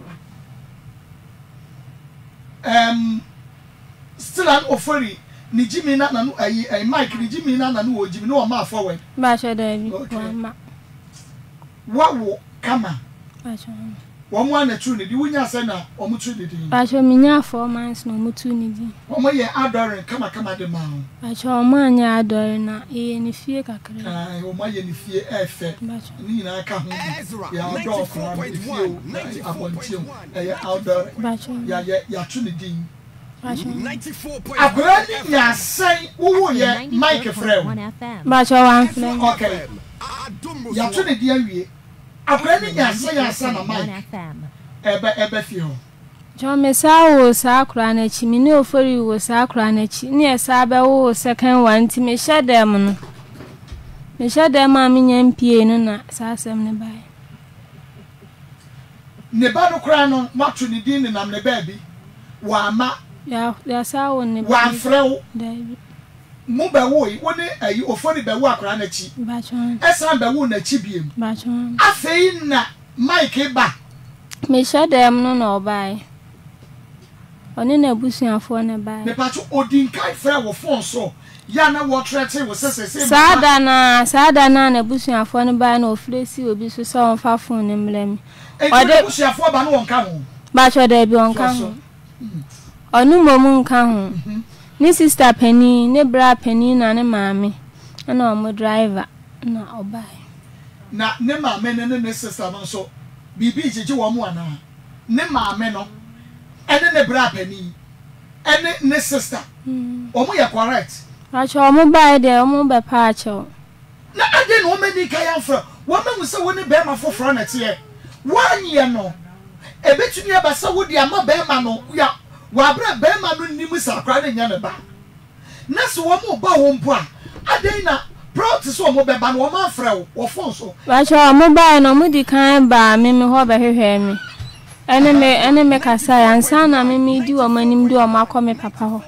em still an ofori ni jimi na na no ayi ai mic ni jimi na na no wo jimi no o ma forward ba cho da bi wa ma wa wo kama ba cho One one true the Wunya Sena, or Mutu the Dean. But your minya four months no mutunidi. One way adoring, come a come at the mound. But your man ya adorina, e any fear cacre. I, oh, my, any fear, effect. Nina, come Ezra, ya ninety-four point one, ninety-four point one. Outdoor, But ya, ya, ya, Trinity. ninety-four point one. Abrani ya say, oh, yeah, Mike Frem. but your one flame. Okay. Ya Trinity, we. Abrani ya say, ya son of Mike. Ebe, ebe, fio. John Messa was sacranachi, me no for you was sacranachi, near Sabe was second one to me shed them. Me shed them, mammy, and piano, sassam nearby. Nebano Crano, not Trinity, and I'm the baby. Wama. Yeah, there's our one. One fro. David. Mumba woy, one a you offended by work ran a cheap. Bachon. As I'm the one a chibium. Bachon. I say, na, Mike ba. Me shed them no no by. On in a bush and for a by. The patch Odin Kai Fair will phone so. Yana water was a say. Sadana, Sadana, a bush and for a by no flacy will be so on far phone and blame. Or the bush and for Bano come. Bachor there be on come. Or no moon come. Ni sister Penny, ne bra Penny, and a mammy. And no driver. No, buy. Na nema men and the sister so. Bibi Jiji Wamwana. Nema meno. And then the bra Penny. And the sister. Omo ya correct. Bachor mo buy there, mo be pacho. Na I didn't woman ni kayan fra. Woman was so winning bear my for front here. One year no. A bit to near Bassa would ya ma bear mano. Ya. Wabra bema no nimu sakra ne nya ne ba na so wo mo ba wo mpo a adai na proud so mo be ba no ma frɛ wo phone so ba cho mo ba no mo di kan ba me me ho ba hwehwɛ me ene me ene me kasa ansa na me me di wo manim di wo makɔ me papa ho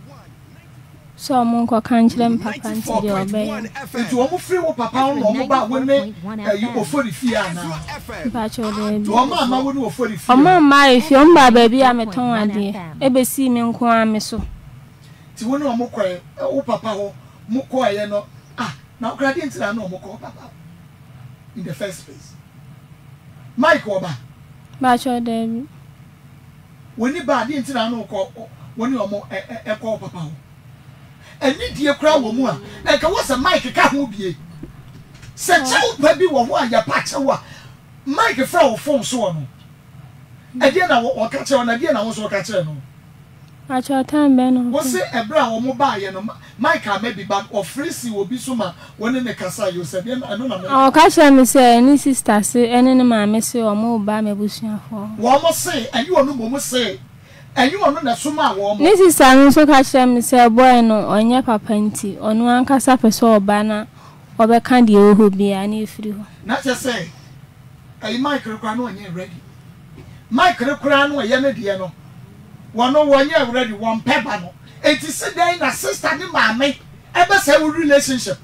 so mo nko kan kyerɛ me papa nti di obɛ nti wo mo frɛ wo papa no mo ba wo ne ayi ofori fie ana ba cho de bi wo ma ma wo ne ofori fie o ma ma e fie o mba ba bi a me ton ade e be si me nko a me so ti wo ne mo kɔ wo papa ho mo kɔ ye no ah na okra di ntira na mo kɔ papa in the first place Mike oba ba cho de bi woni ba di ntira na kɔ woni o mo e e kɔ papa ho eni die kura wo mu a e ka wo se Mike ka ho bie se chew ba bi wo ho a ya pa chew a Mike fra wo phone so no e die na wo ka chew na die na wo so ka chew no a cho time be no wo se ebra wo mo ba ye no Mike a maybe back of free si wo bi so ma woni ne kasa yo se die na no na o ka che me se ni sister se ene ne ma me se o mo ba me busuafo wo mo se eni wo no mo se eni wo no na so ma wo mo ni sister no so ka che me se boy no onye papa nti onu ankasa pese oba na obeka de oho bia na efiri ho na che say ai Mike rekwa no onye ready Mike rekwa no ye ne de no wono wonye ready won peba no enti se den na sister ni maame ebe say we relationship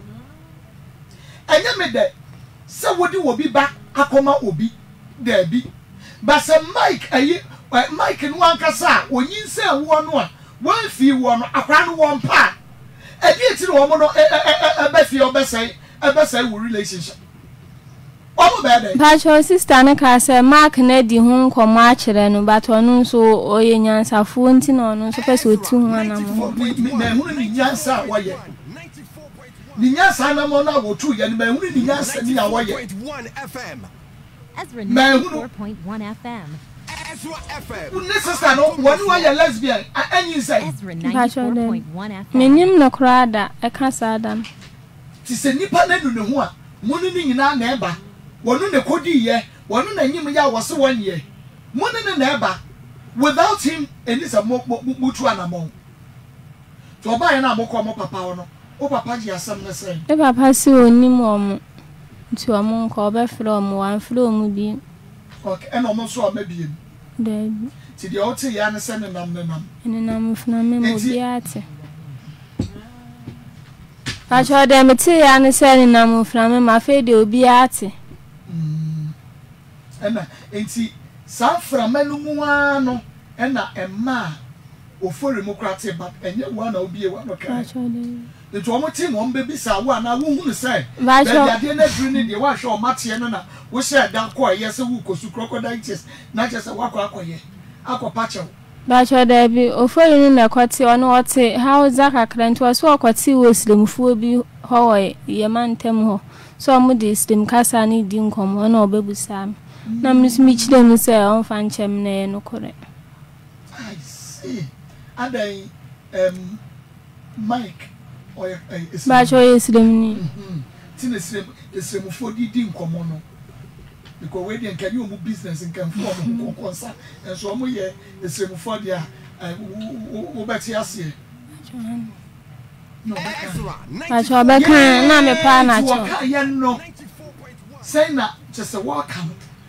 enye me de se wodi wo bi ba akoma obi da bi ba se Mike ayi Mike no ankasa onyin se wo no a wan fi wo no akwa no won pa edi eti no wo no ebe fi obe say ebe say we relationship omo be dey ba cho sister ne ka say Mark na di hu nkomo a kire no but onu so oye nyansafo nti na onu so pese otu hu ana mo me hu ni nyansa wo ye ni nyansa na mo na wo tu ye ni me hu ni nyansa ni a wo ye Ezra ninety-four point one F M. Ezra F M. Unne sister no woni wa ye lesbian anyi say Ezra ninety-four point one F M. menim no krada e ka sa adam ti se nipa na nu ne ho a munu ni nyina na eba wonu ne kodi ye wonu na nyim ya wose won ye munu ne na eba without him eni se mo mutu anamon to oba ye na amoko mo papa ho no o papa ji asem ne say e papa si onim omo nti omo nko obe frɛ omo wan frɛ omo bi okay eno omo so amabiem de ti de o ti ya ne se ne nam ne nam ene nam funa me mo bi ate a cho de me ti ya ne se ne nam funa me ma fe de obi ate ena enti san framanu mu ano ena emma ofori mu krate but enye wa na obi e wa no a kai cho de It was team on baby saw and I won't say. But I didn't dream the wash or Matiana. We said that quite yes, a wook to crocodiles, not just a walk aqua. Aqua patcho. But your debut, or for you in the quati or not say how Zaka can to us walk what see was them for be hoy, ye man temo. So modest them casa need dinkum or no baby Sam. Now Miss Mitch them say on fan chemne no correct. I see. And I um Mike or is But your is them. Tin is the for the dinkum. Because we didn't can you move business and can form concern and so we are the same for the Obatias. No, But your back and a pan. No, say not just a walk out.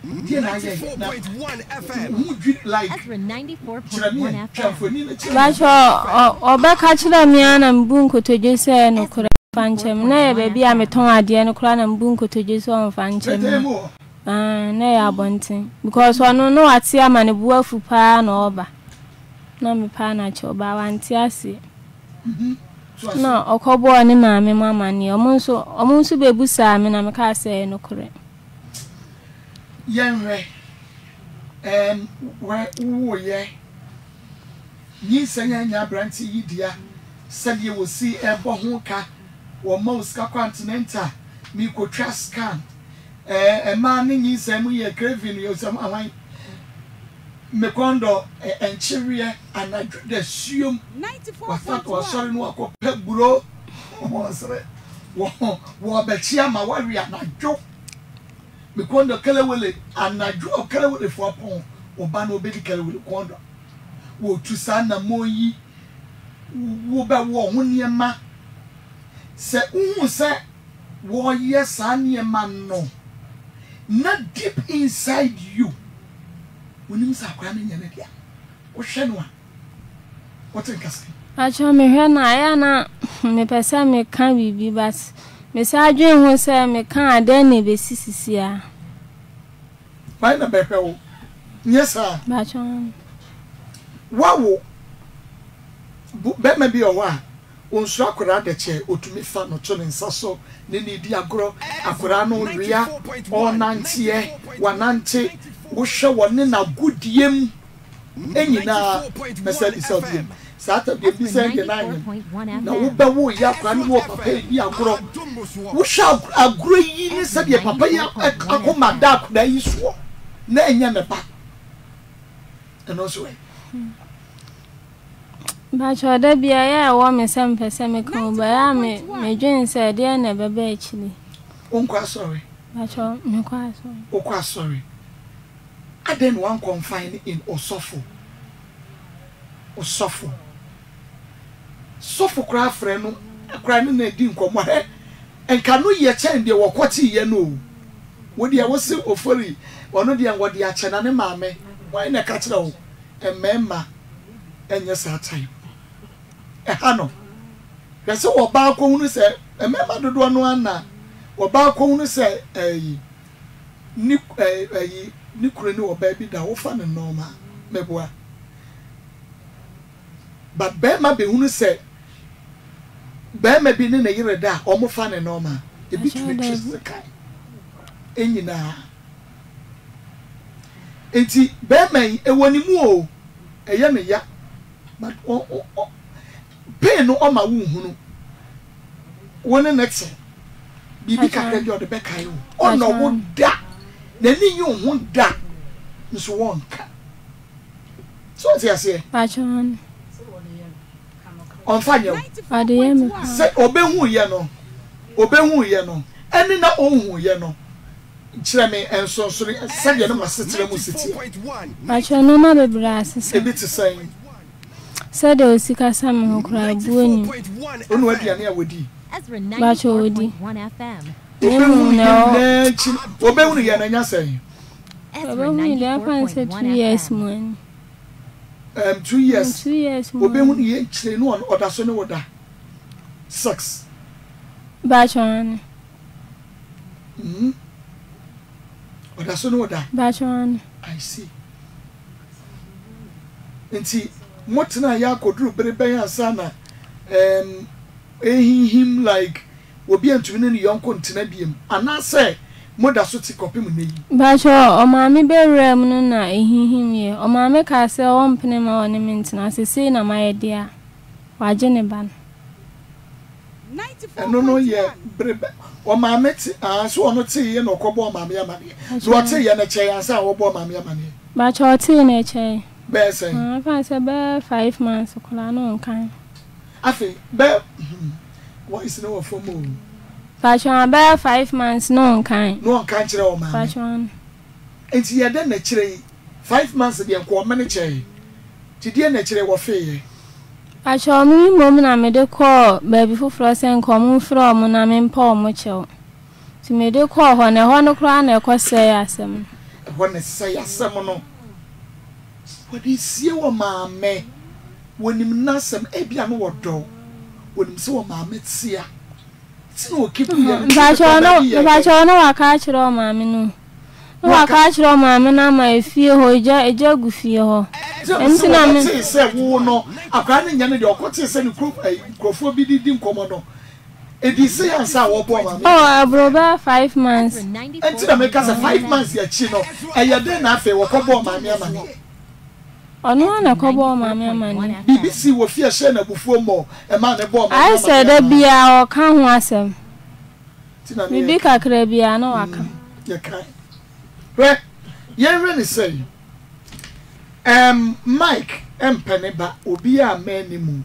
Like ninety-four point one F M. But your or back catch them yan and bunko to just say no correct fanchem. Nay, baby, I'm a ton idea and crown and bunko to just on fanchem. Ah, nay, I bunting because one no at see a man a buafu pan or ba. No, me pan at your bow and tiasi. No, or cobo and mammy, mamma, near Monso, or Monso baby Sam, and I'm a car say no correct. Young way, um, where, oh, yeah. Ye say, ya branty, ye dear, said you will see a bohunka or most continental, me could trust can. A man in ye say, we are craving you some away. Mekondo and Chiria, and I assume ninety-four was sorry, no, pet bro, was it? War Bechia, my warrior, and I joke. Mekondo Kelawilly, and I drew a Kelawilly for a pond, or Bano Baby Kelawilly Kondo. Wo to Sana Moyi, wo ba war one year ma. Say, um, say, war yes, and ye man no. Not deep inside you. When you say cramming your media, what shenwa? What's in casting? I show me here na me person me can be but me say adwen ho say me can den na be sisi a. Why na be hwe? Yes sir. Ba chon. Wawo. Be me bi o wa. Onsu akora de che otumi fa no to ne nsaso ne ne di agoro akora no ria o nantie wanante wo hwe woni na gudiem enyina mesali sodiem sata de bi se de nan na wo ba wo ya akora no papa di agoro wo hwe agoro yi ne se de papa ya akoma da akora yi so na enya ne ba eno so But your debut, I want me some pesemical, but I may me dream said, dear, never be actually. Unquite sorry. But you're no quite sorry. Oh, quite sorry. I then one confined in Osofo. Osofo. Sofo cry friend, a crime in a dim come ahead, and can we yet change the wakwati ye no? Would you was so offering, one of the what the achanane mamma, why in a catcher, and memma, and yes, our time. Ehano. Yase oba akohunu se emema dodo no ana oba akohunu se eh ni eh ni kure ni oba bi da wo fa ne normal meboa. But be ma be hunu se be ma bi ne na yire da o mo fa ne normal e bi tumi twese kai enyina enti be ma e woni mu o eye ne ya but o o pain no oma wu hunu woni next bibi kakra di ode bekai o ono wo da na ni yu hu da nso wonka so ti ase Pachon on fanya ade yemi se obehu ye no obehu ye no eni na ohun ye no kire me enso so se de no masetere mu siti Pachon no ma bebra asese e bi ti say said the Osika Sam who cried Buoni. Onu aduane a wodi. Ezra ninety-four point one F M. No. Obehu ye na nya say. Ezra ninety-four point one F M. Um two years. Two years. Obehu ye chire no oda so ne woda. Six. Bachon. Mhm. Oda so ne woda. Bachon. I see. Enti motena ya koduru bereben asana em ehi him like obi antumi ne yonko ntena biem ana say moda so ti kopim ne yi ba cho o ma me bewrem no na ehi him ye o ma me ka say o mpene ma o ne mentena sese na ma ye dia waje ne ban no no ye brebe o ma me ti ah so ono ti ye no kobo o ma me amane so o ti ye na che yan say wo bo ma me amane ba cho ti na che be say ah fa say be five months kula no nkan afi be what is no for mo ba cho be five months no nkan no nkan kire o ma ba cho enti ye de na kire five months de ko me ne che ti de na kire wo fe ye ba cho mi mom na me de ko ba bi fufuro sen ko mu from na me mpa o mo chew ti me de ko ho na ho no kra na ko say asem ho na say asem no wodi sie wo ma me wonim nasem e bia no wodo wonim se wo ma me tia ti no keep here ba cho no ba cho no wa ka kire o ma me no wa ka kire o ma me na ma efie ho eja eja gu fie ho enti na me se wo no akwa ne nya ne de okote se ne krofo bi di di nkomo no e di se ansa wo bo ma me oh abroba five months enti na me ka se five months ya chi no e ye de na afi wo ko bo ma me amane ono na ko bo ma me amane B B C wo fie hye na bufuo mo e ma ne bo ma I said da bia o ka ho asem mi bi kakra bia na waka ye kai re ye re ni say um Mike empene ba obi a mani mu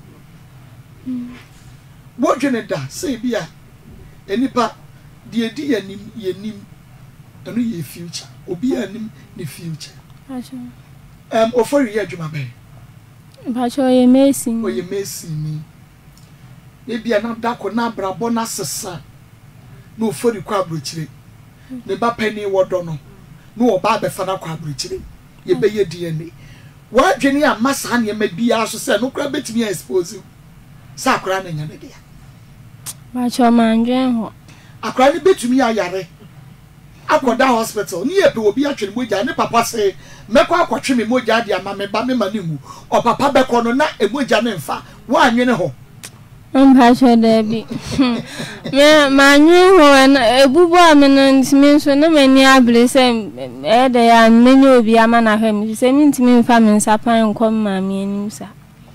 wo dwene da say bia enipa de edi yanim yanim eno ye future obi anim ni future um ofori ye adwuma be ba cho ye mesin o ye mesin ni e bia na dako na brabo na sesa na ofori kwa abrochire ne ba pani wodo no no oba be fa na kwa abrochire ye be ye D N A wa dwene ya masa ne ma bia so se no kra betimi expose sa kra na nya ne dia ba cho mandwen ho akra ne betumi ayare akoda hospital ni e be obi atwene moja ne papa se mekọ akwatwe me moja dia ma me ba me ma ne hu o papa be ko no na emoja ne mfa wa anwene ho mba cho da bi me ma anwen ho na ebubo am no ntimi so na mani abele se e de ya menye obi ama na hwem se mi ntimi mfa me nsapan nkom ma me anim sa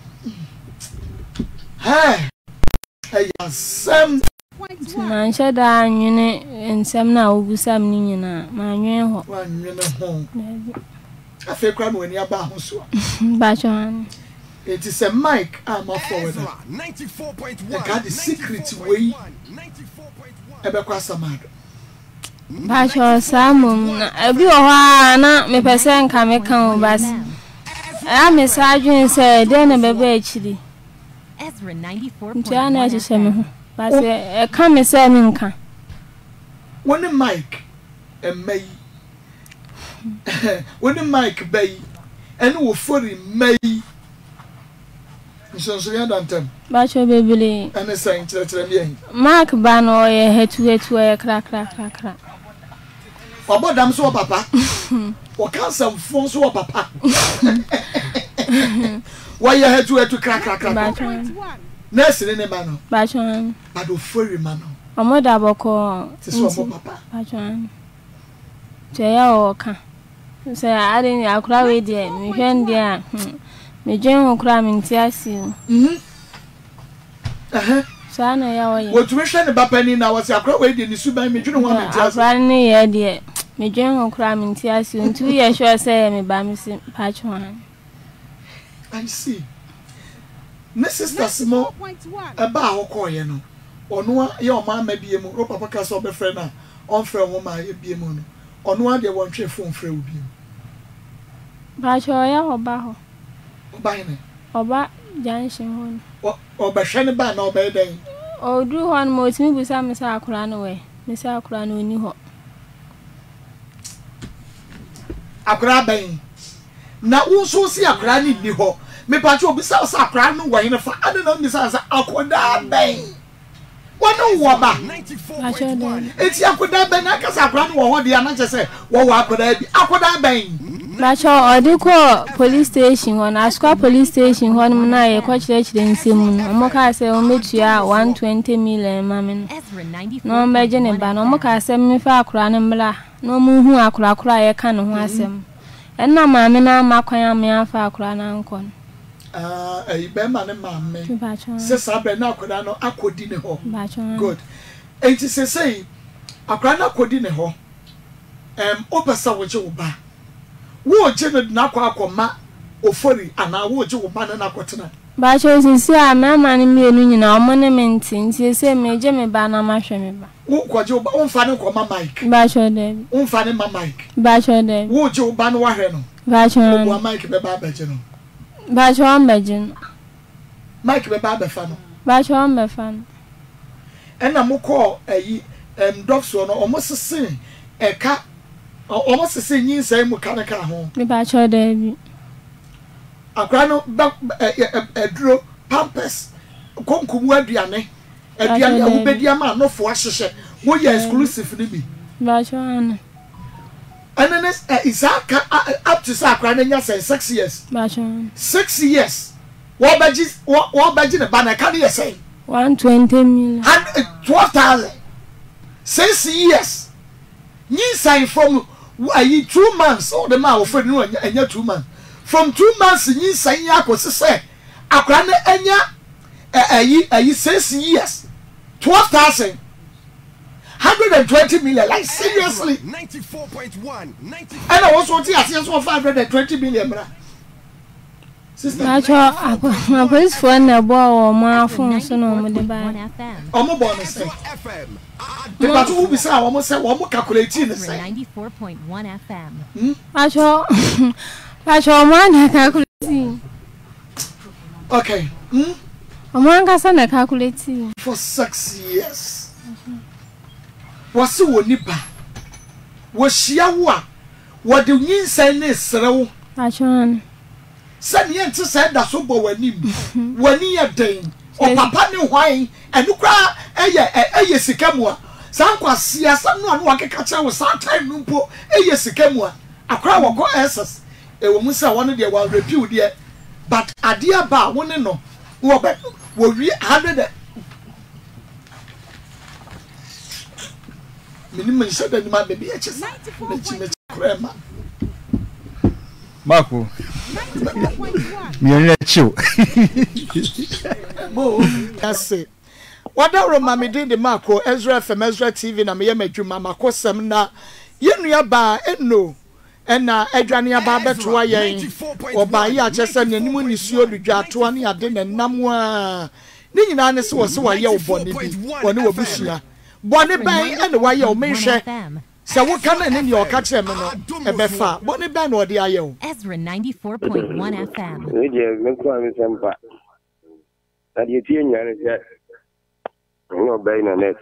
ha ya sam man shada anwene ensem na ogusam ni nyina ma anwen ho wa anwene ho afi kra no ani aba ho so ba cho an it is a Mike I'm up forward ninety-four point one the God secret way ebe kwa samado ba cho samum na abi o ha na me pese nka me kan o bas a me sajun se de na bebe achiri Ezra ninety-four point one ntia na achise me ho bas e kan me se me nka woni Mike emai woni Mike bay ene wo fori mai nso ya dantem ba cho bebele ene san kire kire mi en mark ba no ye hetu hetu ye kra kra kra kra obodam so papa o kansam fon so papa wa ye hetu hetu kra kra kra ba cho nurse ne ba no ba cho ba do fori ma no omoda boko ti so mo papa ba cho je ya o ka se ade ni akura we de mi hwen de a me dwen ho kura mi ntiasi mhm eh sa na ya o ye wo tumi hwe ne papa ni na wo se akura we de ni suban me dwen ho mi ntiasi akura ni ye de me dwen ho kura mi ntiasi ntu ye hwe se me ba mi si pa cho han I see ne sister Simo eba ho ko ye no ono ye o ma ma bie mu ro papa ka so be friend na on friend wo ma ye bie mu no ono ade won twe phone friend obi ba cho ya ho ba ho oba ne oba junction ho o ba hwe ne ba na oba den o du ho mo timi busa me sa akura no we me sa akura no ni ho akura ben na unso si akura ni ni ho me pa cho bisa sa akura no wo yin fa ade na mi sa sa akoda ben wono wo ba eti akoda ben na ka sa akura no wo ho dia na che se wo wo akoda bi akoda ben Bacho odiko police station on Asqa police station hon na ye kwachire nsemu no mo ka se o metua one hundred twenty million mame no meje ne ba no mo ka se me fa akura ne mla no mu hu akura akura ye ka no ho asem enna mame na makwan ame afa akura na nkon ah eh be ma ne mame se sabe na akura no akodi ne ho good enti se sei akura na akodi ne ho em opesa wo je wo ba wo je na akwa akoma ofori ana wo je wo ba na akotena ba cho sisi a mama ne mienu nyina omo ne menti nti se meje me ba na mahwe me ba wo kwaje wo ba onfa ne koma mic ba cho de onfa ne ma mic ba cho de wo je wo ba no wahwe no ba cho wo mic be ba ba je no ba cho am ba je no mic be ba ba fa no ba cho am ba fa no ena mo call ayi em doctor no omo sese eka omo sese nyin sai mu kanaka ho me ba cho de bi akra no eduro pampers konkumu aduane aduane a wo bedia ma no fo ahyehye wo ye exclusive ni bi ba cho an ananes isaka up to sakra na nya say six years ba cho six years wo baji wo baji ne ba na ka ne say one hundred twenty million twelve thousand six years ni sign from ayi two months all the ma wo fo ni anya two months from two months ni sign yakose say akra na anya ayi ayi six years twelve thousand one hundred twenty million like seriously ninety-four point one ninety and I was wanting to so five hundred twenty million bra sister ba cho a police for na bo o ma phone so no mo de ba omo bo no say the battle will be say omo say omo calculate ni say ninety-four point one F M ba cho ba cho mo na calculate okay hmm omo an ka sa na calculate for six years wasi woni ba wo hia wo a wo de nyinsan ne serewo ba cho an sani ente say da so bo wanim wani ye den o papa ne hwan enukra eye eye sikamu a san kwase asa no anu akeka cha wo san time no mpo eye sikamu a akra wo go ss e wo musa won de wa review de but adia ba woni no wo be wo wi one hundred minimum shada ni ma baby e chesa me chi me krema Marco. Me chill. Bo, that's it. What I remember did the Marco Ezra F M Ezra T V na me yemedwuma makosem na yenua ba eno ena edwane aba beto ayen oba yi a chese na nimu nisuo dudwa to ani ade na nam a ni nyina ne se wo se wa ye obone bi woni wo busua bone ban ene wa ye o menhwe se wo kana ne ne o ka kire me no e be fa bone ban no de aye o Ezra ninety-four point one F M we je me ko ami sempa na de tie nyane se no be na net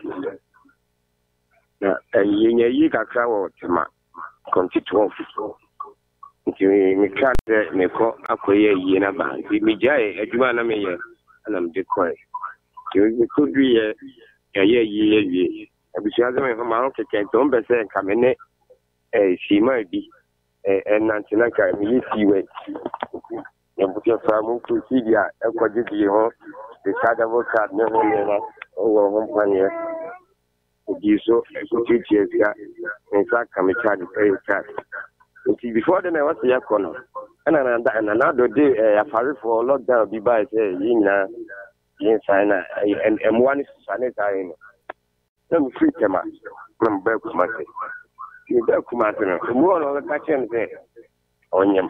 na yenye yi kakra wo tema twenty twelve nti me ka de me ko akoye yi na ba mi jae adwuma na me ye na me de koi ti we ko bi ye ye yi ye abisia zeme ho ma nke ke to mbe se ka me ne eh sima bi eh nantina ka mi yi we ya butia fa mu ku ti dia e ko jidi ho de sada voka ne ho ne na o ho mpanye diso e ko ti ti ya en sa ka me charge pay charge nti before the na was ya kono ana na na na do de ya fare for lockdown bi ba say yin na yin sign na em em one sanitize no na free tema na mba kuma se ti da kuma se no mo no ka chen se onyem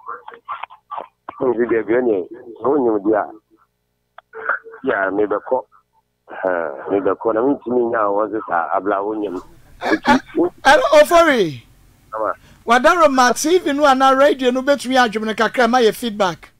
ngi de bi ni onyem dia ya me be ko ha me be ko na mi ti mi nya wo se sa abla onyem ero ofori wadaro ma T V no ana radio no betumi adwom kakra ma ye feedback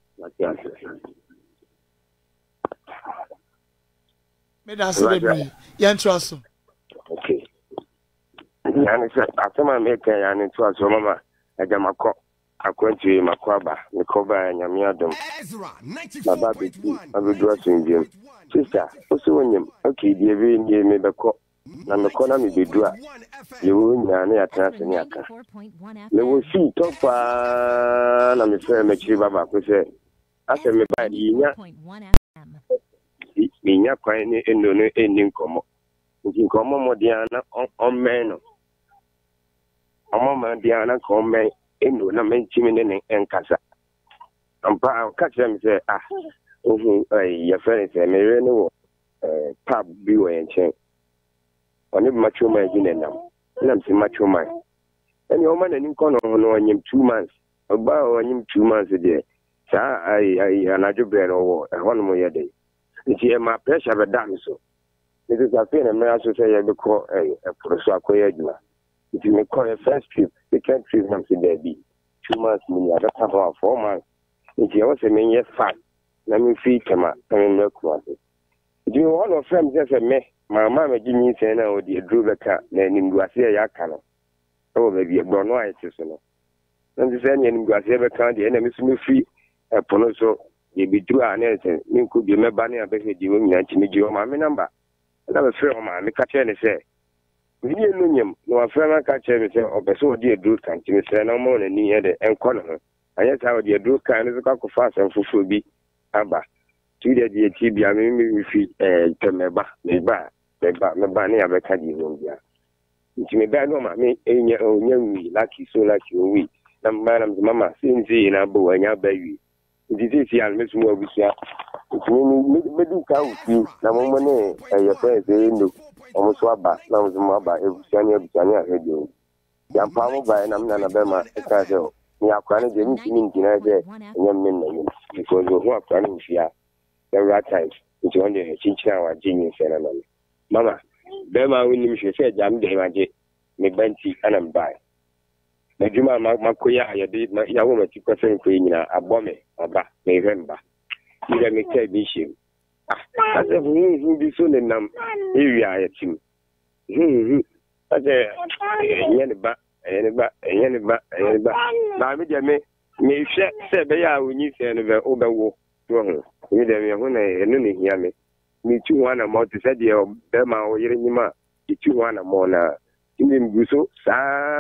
me da se be yan troso okay yani se atama me kan yani troso mama aja mako akwanti makwaba me koba nyame adom baba be abedu asunjem sister oso wonyem okay die be nie me be ko na mekɔ na mebedu a yɛwɔ nyinaa ne yɛatena ase ne aka mewɔ sii tɔ paa na mefrɛ m'akyiri ba baako sɛ asɛ meba yɛnya menya kwan ne ɛno no ɛnni nkɔmmɔ nti nkɔmmɔ mmɔden a na ɔmmɛn no ɔmmɔmmɔden a na nka ɔmmɛn ɛno na mentimi ne ne ɛnkasa ampa ɔka kyerɛ me sɛ ah ohu yɛfrɛ ne sɛ meyere ne wɔ pub bi wɔ yɛn nkyɛn ɔne matwo man gi nenam nam sɛ matwo man ɛne ɔma n'ani nkɔ no ho no ɔnyem two months ɔba ɔnyem two months deɛ saa anadwo berɛ no ɔwɔ ɛhɔ nom yɛ de nti ɛma pressure bɛda me so nti sɛ afei na mmara so sɛ yɛbɛkɔ ɛporo so akɔyɛ adwuma nti mekɔɛ first trip second trip nam sɛ daabi two months mu ni abɛka hɔ a four months nti ɛwɔ sɛ menyɛ fat na memfiri tɛma na memmɛ kuma ase nti wɔn na ɔfrɛ me sɛ sɛ mɛ maama magye nyinsɛn no a ɔde aduro bɛka na animguaseɛ a yɛaka no ɛwɔ baabi ɛborɔ no a yɛte so no na nti sɛ ne animguaseɛ bɛka deɛ ɛna me so mefiri ɛpo no so yɛbɛduru a ne sɛ menkɔ bio mɛba ne abɛhwɛ deɛ wɔ nyinaa nti megye wɔ maame namba na bɛfrɛ wɔ maame ka kyerɛ ne sɛ menie no nyam na wafrɛ no aka kyerɛ me sɛ ɔpɛ sɛ ɔde aduro ka nti mesrɛ na ɔma n'ani yɛ dɛ ɛnkɔ ne ho anyɛ saa ɔde aduro ka no so kakɔfa asɛm foforɔ bi aba tu de de ti bia me me fi eh temeba meba meba meba ne abeka di ho bia nti me ba no ma me enya onya wi lucky so lucky wi na mba na mama sinzi na bo anya ba wi nti ti si al mesu mo busia nti me me du ka uti na mo mo ne eh fe ze ndo o mo so aba na mo mo aba e busia ne busia ne ahedo ya pa mo ba na me na ba ma e ka se o ni akwa ne je ni ti ni na je enya me na ni because o ho akwa ne fia the right time nti on the chinchina wa jinyi fena na mama be ma woni mi hwese jam de ma je me banti ana mbai na juma makoya ya de ya wo ma ti kwese ko nyina abome aba me hwemba ira me kai bi shim ah ase hu hu bi so ne nam area ya tim hu hu ase yene ba yene ba yene ba yene ba na me de me me hwe se be ya woni fe no be obewo to ni de me ho na enu ne hia me mi tu wana mo te se de be ma o yire nyima ti tu wana mo na ni mguso sa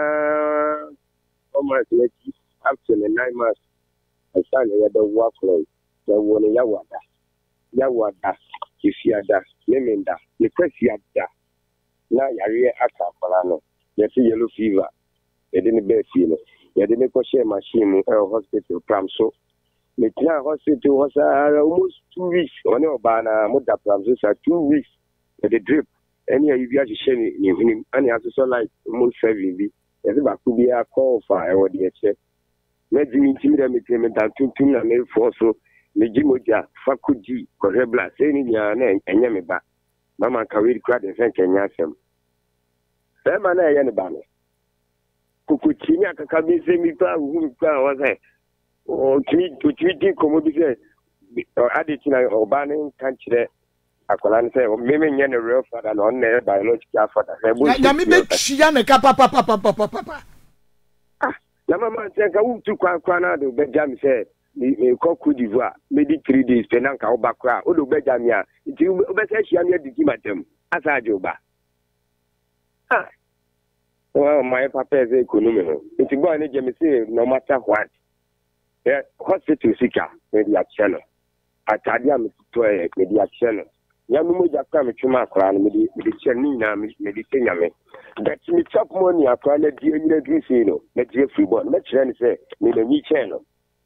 o ma se ti after the nine months I stand here the work flow the one ya wada ya wada kifiada lemenda le kwasiada na yare aka fala no ye se yellow fever ye de ne be fi no ye de ne ko share machine mu hospital pram so me tia hospital was uh, almost two weeks on your bana muda pramso sa two weeks the drip any you be a share ni ni ani aso like almost seven bi e se ba ku bi a call for e wodi e che me di mi timi da me timi da tuntum na me for so me gi moja fakuji ko rebla se ni ya na enye me ba mama ka we kra de sen kenya asem e ma na ye ne ba no kukuchi ni akaka bi se mi pa hu pa wa se o twi twi din komo bi se aditina obane kan kire akola ne se me me nye ne real father no na biological father ya me be twa ne ka papa papa papa papa ah na mama se ka wu tu kwa kwa na do be jam se me ko ku divoa me di three days pe na nka oba kra o do be jam ya nti o be se hia me di matem asa aje oba ah well my papa is economy no nti boy ne je me say no matter what eh hospital sika media channel atade am to e media channel ya mu moja kwa me twuma akra no medi medi channel na medi tenya me that me chop money akra na die nyina dri sei no na die free born me kire ni say me na nyi channel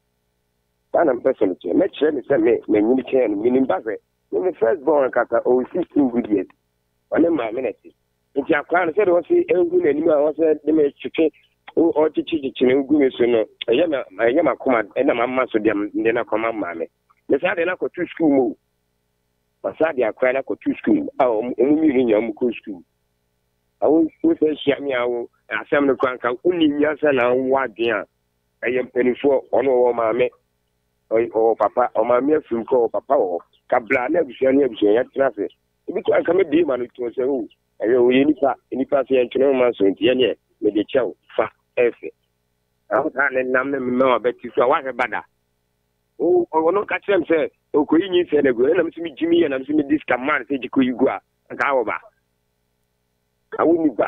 ana person che me kire ni say me me nyi channel me ni mbase me first born kaka o sixteen good years one ma minute nti akra no say do say engu na ni ma o say de me twetwe o chichi chichi ne ngu me so no eya na eya makoma e na mamma so dem de na koma mame me sa de na ko to school mo pasa de akwa na ko to school a o mu mi nya mu ko school awu wo se hia mi awu asem no kwan kan uni nyasa na wadwen a eya penifo ono wo mame o papa o mame afim ko papa wo kabla na busia na busia ya trafe ibi ko aka me di ma no to se o eya o ye nipa nipa se en twene ma so ntie ne me de chew fa efe awu ta ne nam ne me ma beti so wa he bada o ono ka kyerem se okoyi nyi se ne go na msimi jimi ya na msimi diska man se jiko igua nka wo ba awuni ba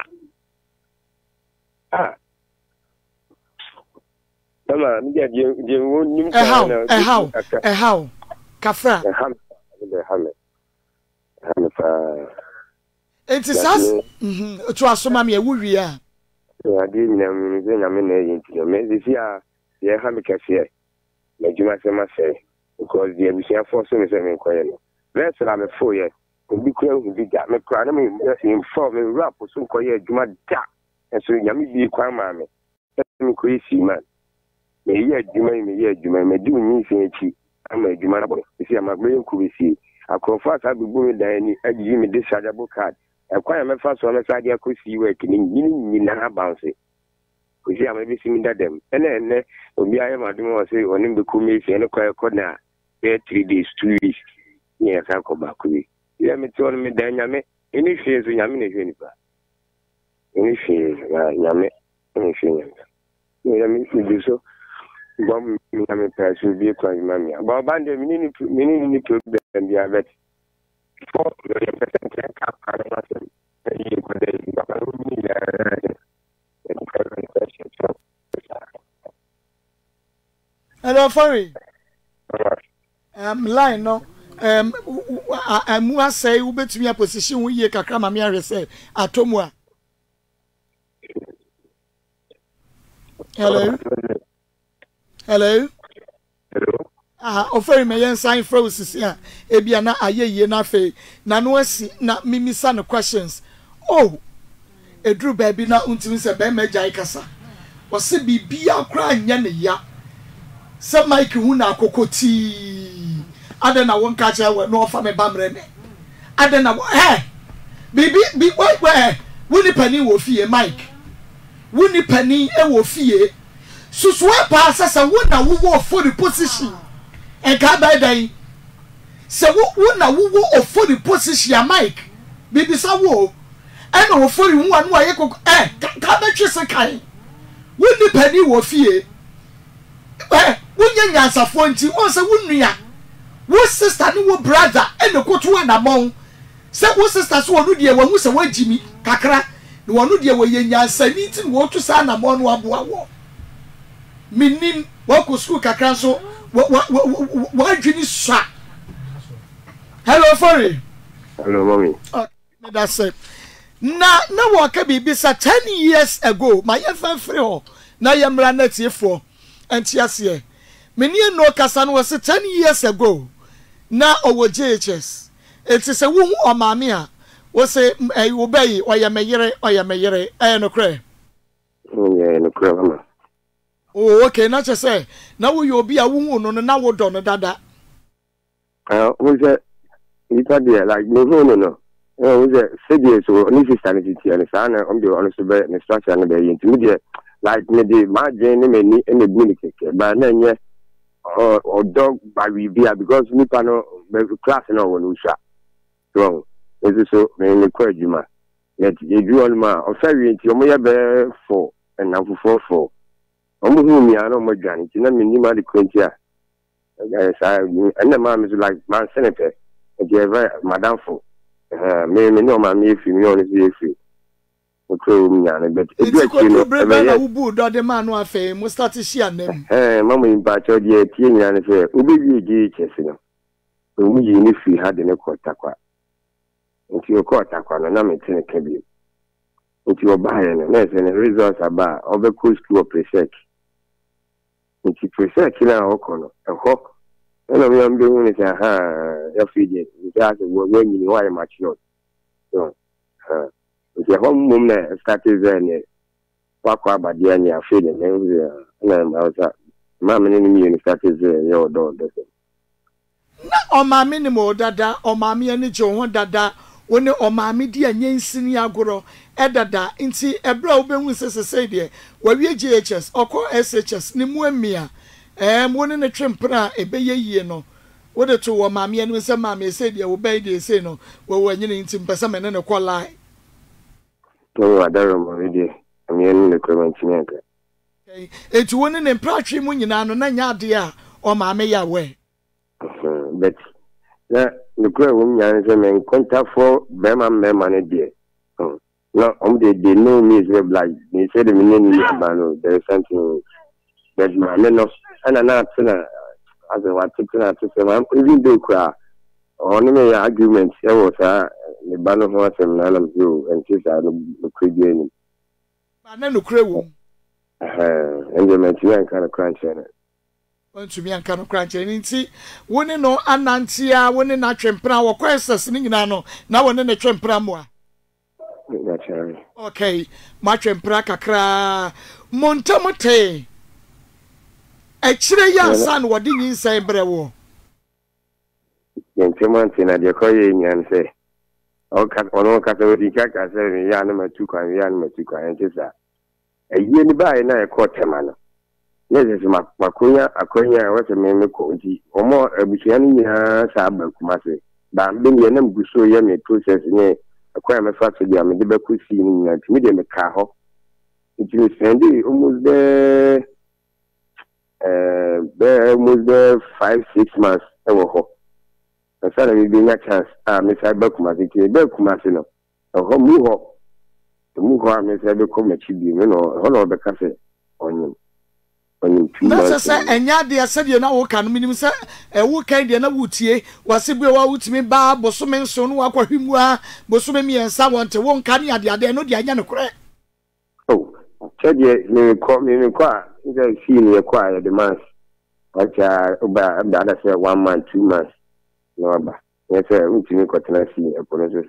ah mama mi je je won nim ka na eh how eh how kafra eh ham de ham ham fa enti sas mhm to asoma me ewuwi a ya de nyam ze nyam na yin ti me ze sia ye ham kase na juma se ma se because the mission force me se me koye no let's la me fo ye obi kura hu bi da me kura na me inform me rap so koye juma da so nyam bi kwa ma me me koyi si man me ye juma me ye juma me di nyi se echi ama juma na bo si ama gbe nku bi si akofa sa bi bu me dan ni aji me dischargeable card e kwa me fa so me sa dia ko si work ni nyi nyi na bounce ko si ama bi si mi da dem ene ene obi aye ma dum o se oni be ku me si ene kwa ko na be three days two weeks ni e ka ko ba ku bi ya me to me dan nyame eni hwe so nyame ne hwe ni ba eni hwe ya nyame eni hwe nyame ni ya mi si so bom nyame pa so bi kwa mami ba ba de mi ni mi ni problem dia bet for the percent ka ka na so e ko de ba ba ni ya hello sorry um line no um amu asai wo betumi a position wo ye kakra mami arese atomu a hello hello hello ah oferi me yen sign frosis ya ebia na ayeye na fe na no asi na mimisa no questions oh edru baby na untimi se be meja ikasa o se bibia kra anya ne ya se mike hu na akokoti ada na won ka che we no ofa me bamre me ada na eh bibi bi wait wait woni pani wo fie mike woni pani e wo fie susua pa sasa wona wo for the position e ka ba dan se wona wo for the position ya mike bibi sa wo e na wo for hu anu aye ko eh ka ba twi se kai woni pani wo fie eh wonya nyansafo nti won se wonua wo sister ni wo brother e na koto na mon se wo sister so wonu de wahu se wagimi kakra na wonu de wo yenyansa ni ti wo to sa na mon no aboa wo minim wo ko school kakra so wo adwini swa hello sorry hello mommy oh me that say na na wo ka bibi sa ten years ago my fan free ho na yemra na tiefo antiase meni no kasa no was ten years ago na owo J H S it is a wo o maame a wo se eh wo bayi oyameyere oyameyere eh no kre yeah no kre mama oh okay na che say na wo yo bi a wo hu no na wo do no dada ah wo se ita dia like no no no eh wo se se dia so ni sister ni ti ani sa na on be on so be ni structure na be yin ti me like me dey ma je ni me ni e me bu ni keke ba na nye or dog by we be because me pano class no one usha so is so me ni kwa juma yet you do all ma o fa wi nti o mo ye be four and na four four o mo hu mi ana o mo dwan nti na me ni ma de kwenti a guys I and the mom is like man senator e madam for eh me me no ma me fi me on si fi o mi ana but e do e no e na ubu do de man no afa mo start share nem eh mama imba cho de tie nyane fe obi wi gi chese no o mu yi ni fi ha de ne ko takwa nti o ko takwa no na me tene kebi nti o ba ye no na se ne results aba o be cool school presec nti presec na o ko no e ho na me am be hu ni se ha ya fi je nti a se wo wo ni wa ma chi no so ha nti ho mum na start ze wakwa abadia ni afi ne na na sa mama ni mi ni start ze yo do do na o mama ni mo dada o mama ye ni je ho dada woni o mama di anyansini agoro e dada nti ebra obehu sesese de wa wie J H S okọ S H S ni mu amia eh mo ni ne twempra ebeye yie no wo de to wo mama ye ni se mama se de wo bai de se no wo wo nyine nti mpesa me ne ne call line no adaro mo video ami en le comment nyaka okay etu woni ne mpratwe mu nyina no na nya ade a o mama ya we but na the girl whom you are men contact for Bema Mema de. No, um, they, they know me as well, like, they said, the million in there is something that my men of, and I'm not, as I was taking out to say, I'm even do cry. On any argument, there was a ban of what I'm not you, and she's out of the creating. I never crew. And the material kind of crunch in it. Want to be a kind of crunch, and see, when you know, Anantia, when in a trempra or questions, Nino, now when in a trempra. Okay, much and prakakra Montamote. Actually, your son, what did you say, Brewo? In two months in a decoy and say, oh, cat on all Catholic, I said, Yanama took on Yanama took on Jessa. A year by and I caught him. Yes, it's Macuya, Acoya, what a man or more a Buchiani Sabah Kumasi. But I'm being a name Gusso Yami process in a acquire my father, the Amadiba in a medium car. It is Sandy almost there, uh, there almost there five, six months. And suddenly, being a chance, ah, Miss Abakumas, it is Belkumasino, a home move up. The move on, Miss Abakum, you know, all of the cafe on you. Necessary, and yet, they said, you know, can minimum, sir, a wood kind of woodie was if we were with me, Bob, Bosumen, son, walk with him, Bosumemi, and someone to one canny at the other, no, the Ayano crack. Oh, said you call me in a car, you see me acquire the month. But about the other say one month, two months. No, but yes, sir, we can got to see a police.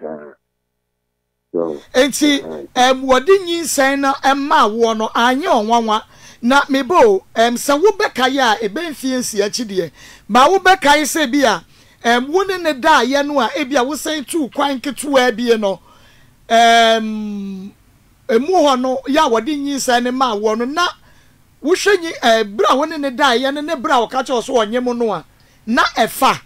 And see, um, what didn't you say now, and ma one or I know one. Na me bo em sa wo beka ya e ben fiensi a chidie ma wo beka ye se bia em woni ne da ye no a e bia wo sen tu kwan ketu a bie no em emu ho no ya wode nyi sa ne ma wo no na wo hwenyi e bra woni ne da ye ne ne bra wo ka che so onye mo no a na efa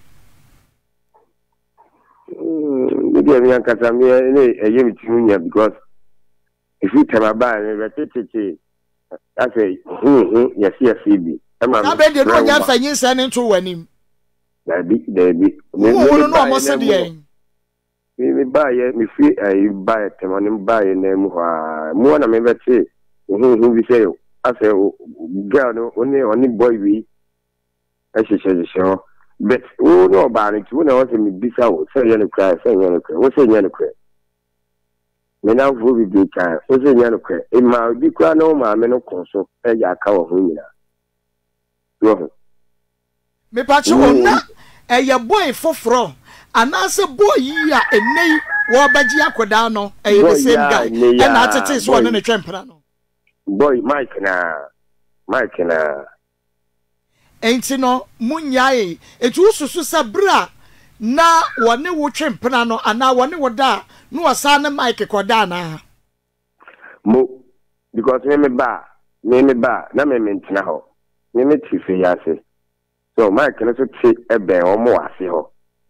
mm me dia mi ankasa me ne eye mi timunya because if you tell about me retete I say, hm, yes, yes, Phoebe. I bet you don't have any sending to winning. There be, there be. No, no, I said, me buy it, me free, I buy it, and I'm buying them. More than I ever say, who we say, I say, girl, only, only boy, we, I should say, sure. But, oh, no, about it, when I was in the Bissau, say, you're cry, say, you're cry, what's in your cry? Me now go with the car. So say you cry. E ma bi kwa no ma me no konso e ya ka wo ho nyina. Yo. Me pa che wo na e ya boy foforo. Ana se boy yi a enei wo baji akoda no e the same guy. E na tete so no ne twempra no. Boy Mike na Mike na. Enti no munyae etu susu sabra na wone wo twempra no ana wone wo da no asana Mike koda na mo because me me ba me me ba na me mentina ho me me tife yase so Mike no so ti ebe o mo ase ho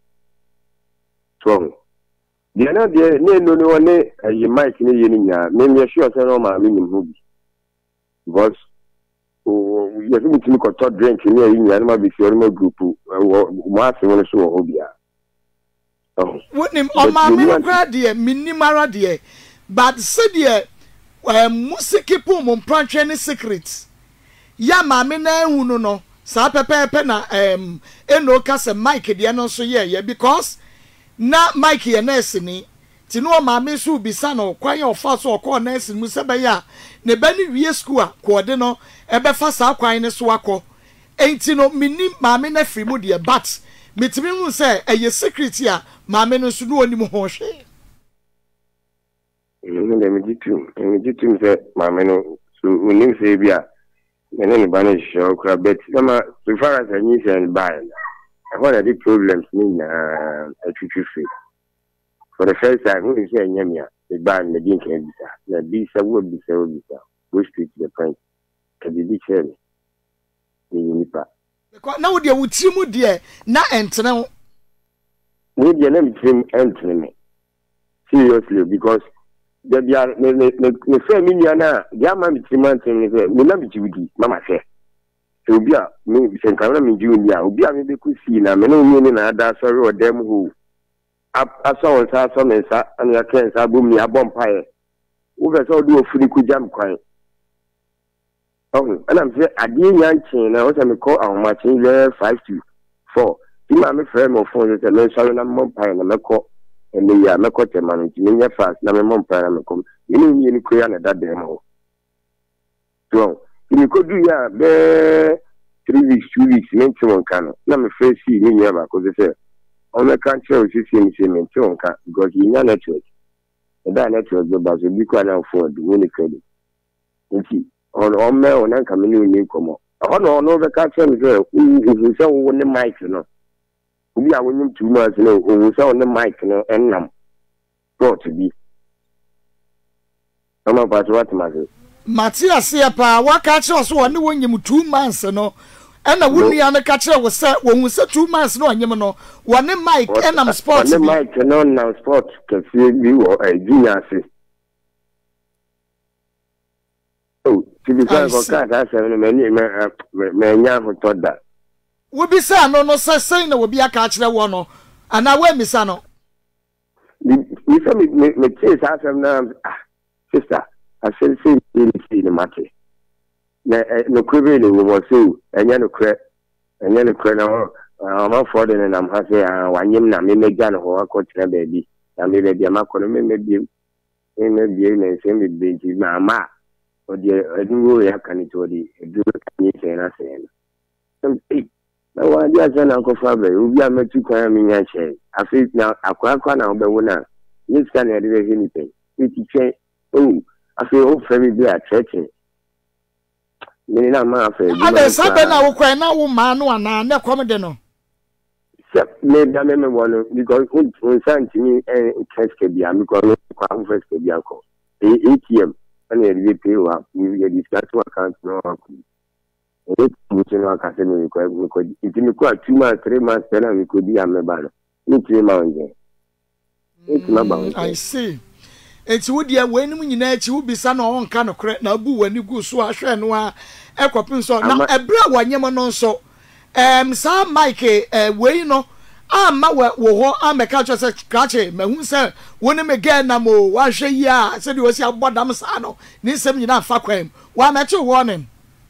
so dia na dia ne no no ne ayi Mike ne yeni nya me me sure say no ma me nim ho bi because o yesi mi timi ko to drink ni ayi nya na ma bi fi o mo group mo ase won so ho bia. Wonim o ma me kra de minimara de but say de music pum mo pranche ne secret ya ma me na hu no no sa pepepe na em eno ka se Mike de no so ye ye because na Mike ye na esini ti no ma me so bisa no kwan ye ofa so ko na esini mu se be ya ne ba ni wie school a ko de no e be fa sa kwan ne so akọ enti no minim ma me na free mu de but mitimi hu se eye secret ya Mamma no so no anim ho hwe. Mm le me ditu, me ditu se mamma no so unim se bia. Me no ba no show kra bet na so far as any say buy. I want the problems me na atwitwi free. For the first time we say nyamia, the ban the din can bisa. Na bisa wo bisa wo bisa. Go straight to the point. Ka bi bi chere. Ni nipa. Because now de wutimu de na entene we the name dream entry me seriously because they are me me me say me na dia ma me treatment me say me na me jiwidi mama say so obi a me say kan na me jiwidi a obi a me be kusi na me no me na ada sorry o dem ho aso on sa so me sa an ya ken sa bum ni abom pae wo be so do ofuri ku jam kwan oh and I'm say ade nyan chin na wo say me call awon ma chin five to four ti ma me frame of phone say me sorry na mo pa na me call and me ya me call te man ti me fast na me mo pa na me come ni ni ni ku ya na da dem ho so ni ko du ya be three weeks two weeks me ti won kan na me face ni ni ya ba ko say on the country o si si si me ti won kan because you nya network da network go ba so bi ko na afford money credit nti on on me on an kamini ni komo ono ono be ka tell me say u say wo ne mic no obi a wonyim two months no o say on the mic no ennam so to be ama pa so what ma say Matias ya pa waka tell so one wonyim two months no ena wuni an ka tell wo say wo say two months no anyim no one mic ennam sport one mic no na sport ke fi bi wo e junior say oh ti bi ka ko ka ka se me ni me me nya ho toda wo bi sa no no say say na wo bi aka kire wo no ana we mi sa no ni se me me ti sa se na sister I said say ni mate na no kwebe ni wo so enya no kre enya no kre na o ma for de na ma say wanyem na me meja no ho akotire ba bi na me be ma ko no me me bi me bi na se me bi ji ma ma o de eduro ya kanito di eduro ni se na se na na wa dia se na ko fa be obi a metu kwan mi nya che afi na akwa akwa na obe wona ni ska na de he ni pe ti che oh afi o fe mi bi a cheche ni na ma afi bi ada sabe na wo kwan na wo ma no ana na kom de no se me da me me wono because un santi mi en keske bi am ko no kwa un feske bi anko A T M and you pay up, you get discuss what can't know. It's no academy because we could, if you could two months, three months, then we could be a member. It's three months. It's not I see. It's would ya when you know you be son on kind of credit now, boo when you go so I share no a copy so now a bra one yaman so. Um, Sam Mike, uh, way you know. Ah, ma wo wo am e ka cho se krache ma hu se woni me ge na mo wa hwe ya se di wo si abodam sa no ni sem nyina fa kwam wa ma che warning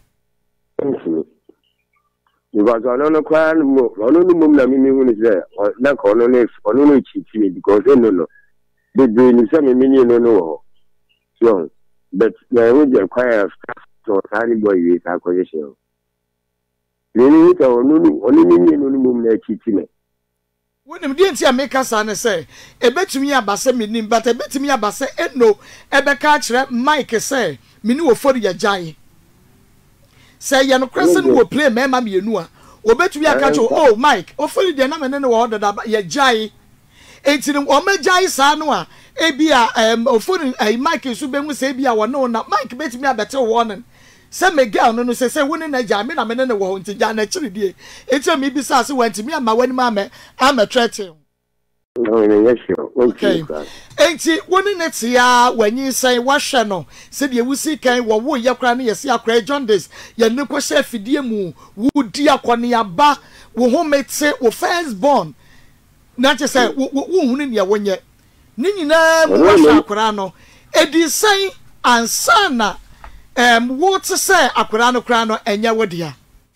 because ono no kwa mo ono no mum na mi mi hu ni se na ko ono ne ono no chi chi because no no the the ni se mi mi no no so but na we dey kwa so sorry boy we ta ko je se ni ni to ono no ono mi mi no mum na chi chi me when him didn't see make us and say, a bet me about some meaning, but a bet me about say, and no, a catch Mike say, Minu for your jay. Say, Yan Crescent will play, Mamma, you know, or bet me a catch, oh, Mike, or for the name and then order that your jay. Eighteen or my jay sanwa, a be um, or for a Mike is Suben say, be our no, not Mike bet me a better warning. Some me girl no say say when na jam na me ne wo nti ja na chiri die etia me bi sa se wanti me ama wani ma me am a threaten no no yes okay enti woni ne tia wanyi sai wa hwe no se de wusi kan wo wo ye kra ne yesi akra John Days ye ne ko hwe fidie mu wo di akone ya ba wo ho mete wo first born na che say wo wo hunu ne ye wonye ni nyina mu wa hwe akra no edi sai ansana Um, what to say? Akurano krano enya wodia.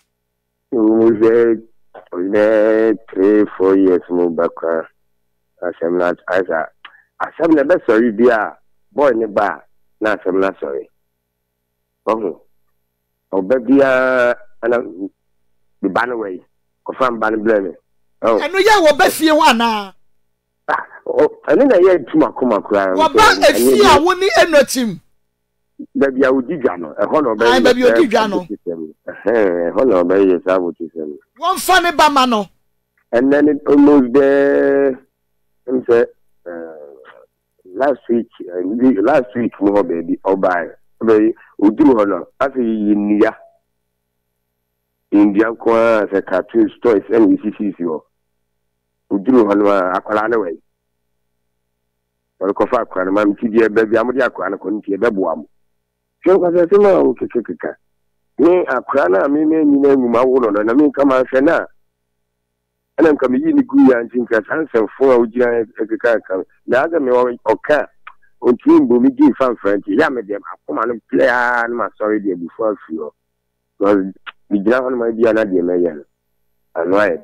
We had three, four years more back. I'm not. I said, I'm not sorry, dear boy in the bar. Not I'm not sorry. Oh, oh, baby, uh, and the ban away. Confirm ban blame. Oh, I know you will be fear one. Oh, I mean, I had too much. Come on, cry. What about a fear? Won't end not him. Baby, I would digano. A honor, baby, you digano. Eh, honor, baby, is I would say. One funny bamano. And then it almost there. And said, last week, last week, more baby, or by baby, who do honor. I say in India. India, as a cartoon stories, and we see you. Who do honor a colana way. Or coffee, and my dear baby, I'm the aquana couldn't hear the boam. So I said, no, Kika. Me, a crana, me, me, me, my woman, and I mean, come out now. And I'm coming in the good and think that answer for a giant. The other me or cat. on team will be give fan friend. Yeah, me them. Come on, play. I'm sorry, there before you. Because the ground might be another million. I know it.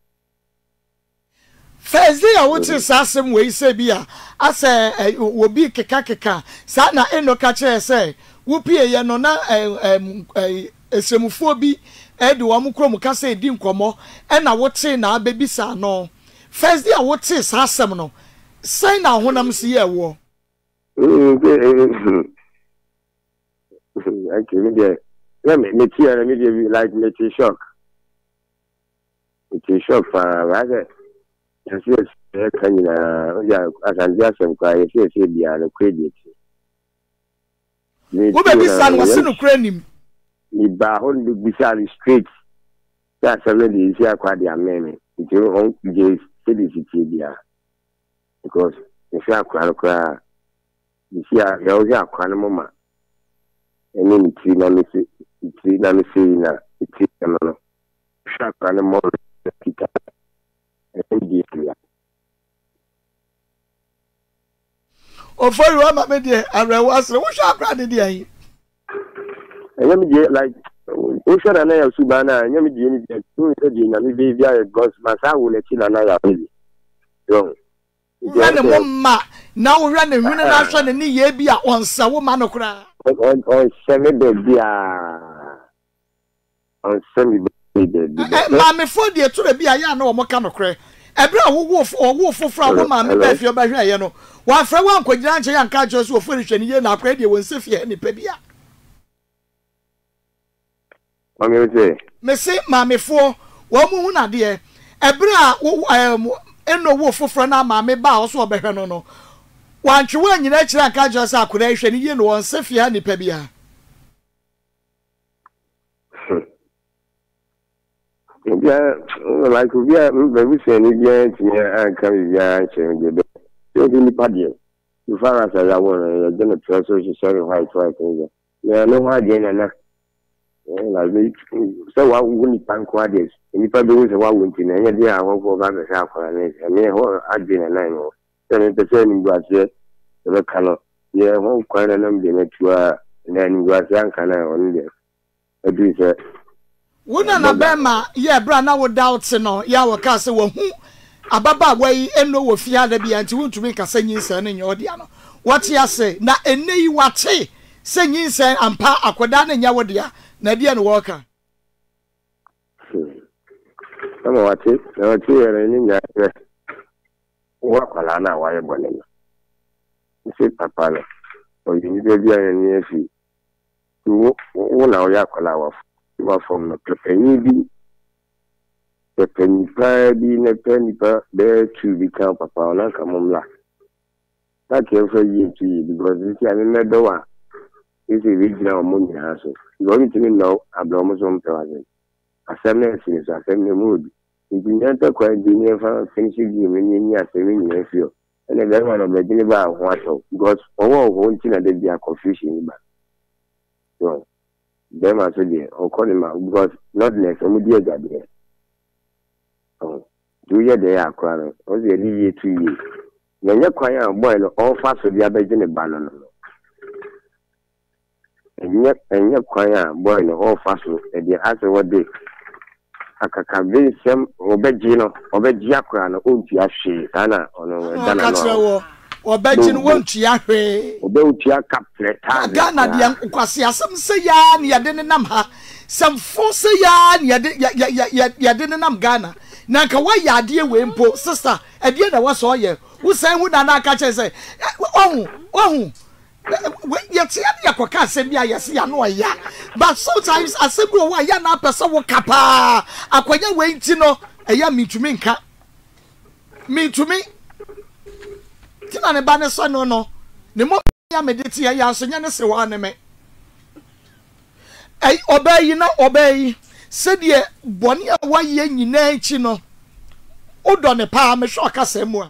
First day I would say some way say bia. I say will be keka keka. Sana eno kache say. Wupie ye no na um esemufobi e de wo mukro muka say di nkomo e na wote na abebisa no. First day I would say asem no. Say na honam si ye wo. Okay, me there. Let me me tear me dey like me shock. It shock for rather. Yes, yes, can you yeah, as I just am quiet, yes, yes, yeah, no credit. Who baby son was in Ukraine? Me ba hon be beside straight. That's already is here quite the amendment. It you on J city city there. Because if you are crying cry, you see a you are crying mama. And then it's na me see, it's na me see na, it's na no. Sharp crying more. O for you am me dey arewas wo sha akra de dey anya me dey like o sha na ya suba na anya me dey ni dey so dey na me dey via god's masa wo le ti na na ya really so na ne mama na wo hwa na hwene na hwa ne ni ye bi a onsa wo ma no kra on on semi be bia on semi be be ma me for dey to be a ya na wo mo ka no kra ebra wo wo wo fofra wo ma me ba fi ba hwa ye no wa fra wa nkogina nche ya nka jo so ofori hwani ye na akra de won sefie ni pa bia mami oje me se ma me fo wo mu hu na de ebra wo eno wo fofra na ma me ba o so obehwe no no wa ntwe wa nyina kira nka jo so akra hwani ye no won sefie ni pa bia yeah, like we are very soon again to me and come here and the you didn't party. You far as I want, you're going to try social sorry white white. Yeah, no idea, and like so I wouldn't thank what is. And if I do is a one winter, and yet I won't go back to South Carolina. I mean, I've been a nine or seven percent in Brazil, the color. Yeah, one quite a number to and then in Brazil, can I only I do say. Wuna na bema ye bra na wo doubt no ya wo ka se wo hu ababa wai eno wo fia da bia nti wuntumi ka se nyinsa na nya odia no what ya say na ene yi wate se nyinsa ampa akoda na nya wodia na dia no wo ka ama wate na wate yere ni nya wo kwala na wa ye bone no se papa no o yi ni bia ni efi wo wo na o ya kwala wa from the penny the penny be the penny there to become papa on come on la that came for you to you because this is another one is a regional money also you want to know abnormal some thousand assembly is assembly mood in the enter quite the for finishing game in your seven years feel and then one of the Geneva what because all one thing that they are confusion so them as well, or call him out because not less, I'm dear Gabriel. Oh, do you there, Quara? Was a year two years. When you're quiet, boil all fast with the other in a banana. And yet, and you're quiet, boil all fast with the answer what they. I can convince them, Obegino, Obegiacran, Untiashi, Dana, or Dana. Or Belgian won't ya pay. Obegia caplet. Ghana, the young Quasia, some say yan, ya didn't num her. Some four say yan, ya didn't num Ghana. Nanka, ya dear Wimpo, sister, at the end I was all ye. Who say, would I not catch and say, oh, oh, yet, Yaka send me, I see, I know, ya. But sometimes I say, go away, yan up a so capa. I quite wait to know, a young me to me, me to me. Tina ne ba ne so no no ne mo ya mediti ya ya so nya ne se wa ne me ai obayi na obayi se de boni a wa ye nyina chi no odo ne pa me hwe akasa mu a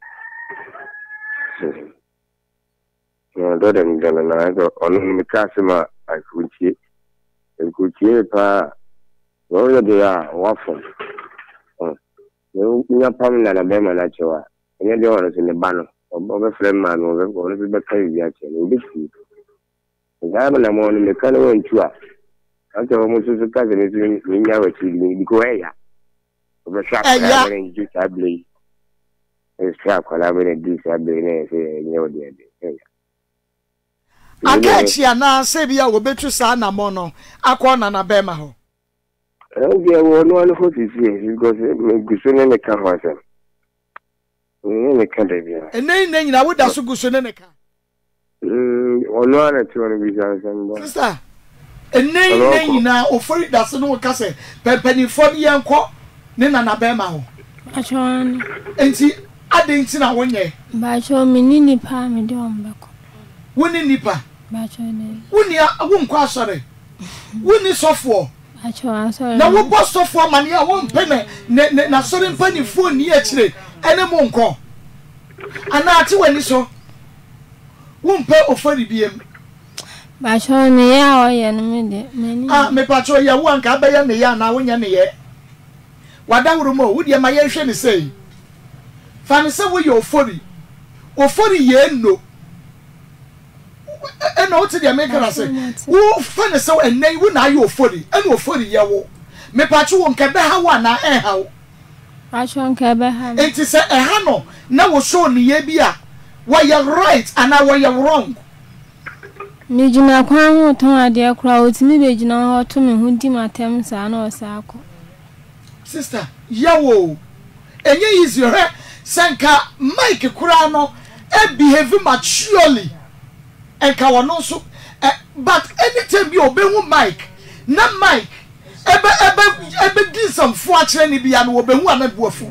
no do dem gana na do onu me kase ma akuchi akuchi pa wo ya de ya wa fo oh ne nya pam na na be ma na chewa nya de oro se ne ba no obo friend man o be o be ka yi ya che no be fi ga ba na mo ni me ka no ntu a ante o mo su su ka ze ni nya wa ti ni ko ya o be sha ka ni ju ta ble e sha ko la be di sha ble ne se nya o de de Akachi ana se bia wo betu sa na mo no akọ na na be ma ho e bia wo no no ho ti si because me guso ne ne ka ho ase ne ne ka de bia ene ne nyina wo da so guso ne ne ka mm ono ana ti woni bi sa san sister ene ne nyina ofori da so no ka se pepani fo bia enko ne na na be ma ho Achon. enti ade nti na wonye Ba cho mi ni ni pa mi de ombeko. Woni nipa Ba cho ne. woni wo nkwa asore woni sofo Acho asore. na wo boss sofo mane a wo mpene ne na sore mpani phone ni akire ene mo nko ana ati wani so wo mpe ofori biem Ba cho ne ya o ye no me de. Me ah me pacho ya wo anka ba ya ne ya na wonya ne ye wadawuru mo wo de ma ye hwe ne sei fa ne se wo ye ofori ofori ye no ena o ti de make na say wo fa ne so enai wo na ayo ofori ena ofori ye wo me pacho wo nka be ha wa na eh ha wo Ba cho nka be ha. enti se eh ha no na wo show ne ye bi a wa ye right and wa ye wrong Mi jina kwa ho ton ade kura otimi be jina ho to me hu di matem sa na osako. sister yawo enye easy he senka Mike kura no e behave maturely enka wono so but anytime you obey hu Mike na Mike ebe ebe ebe di some fo akere ni bia no obehu anabuafu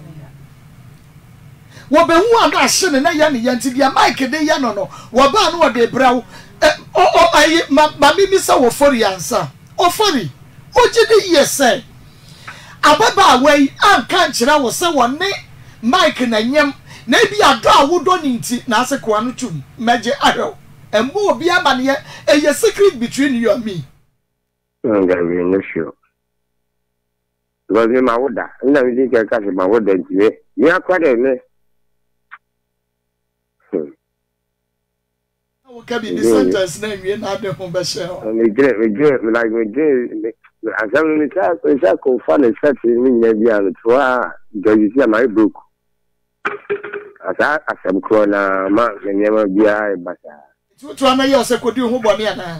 wobehu ana ahye na ya ne yanti bia Mike de ya no no wo ba no de brawo o o ayi ma mi mi sa wo fori ansa o fori o jide yese ababa wei anka nkyira wo se wo ne Mike na nyem na bi ado awodo ni nti na ase kwa no tum meje ahwe embo obi amane eye secret between you and me nga we no sure because ma woda na we dey ka se ma woda nti ni akwa de ne o ka bi sentence na wie na de ho be she o me gre me gre like me gre asam ni sa sa ko fa ne set ni nya bia no to a do you see my book asa asam ko na ma nya ma bia e basa tu tu ana ye o se kodi ho boni ana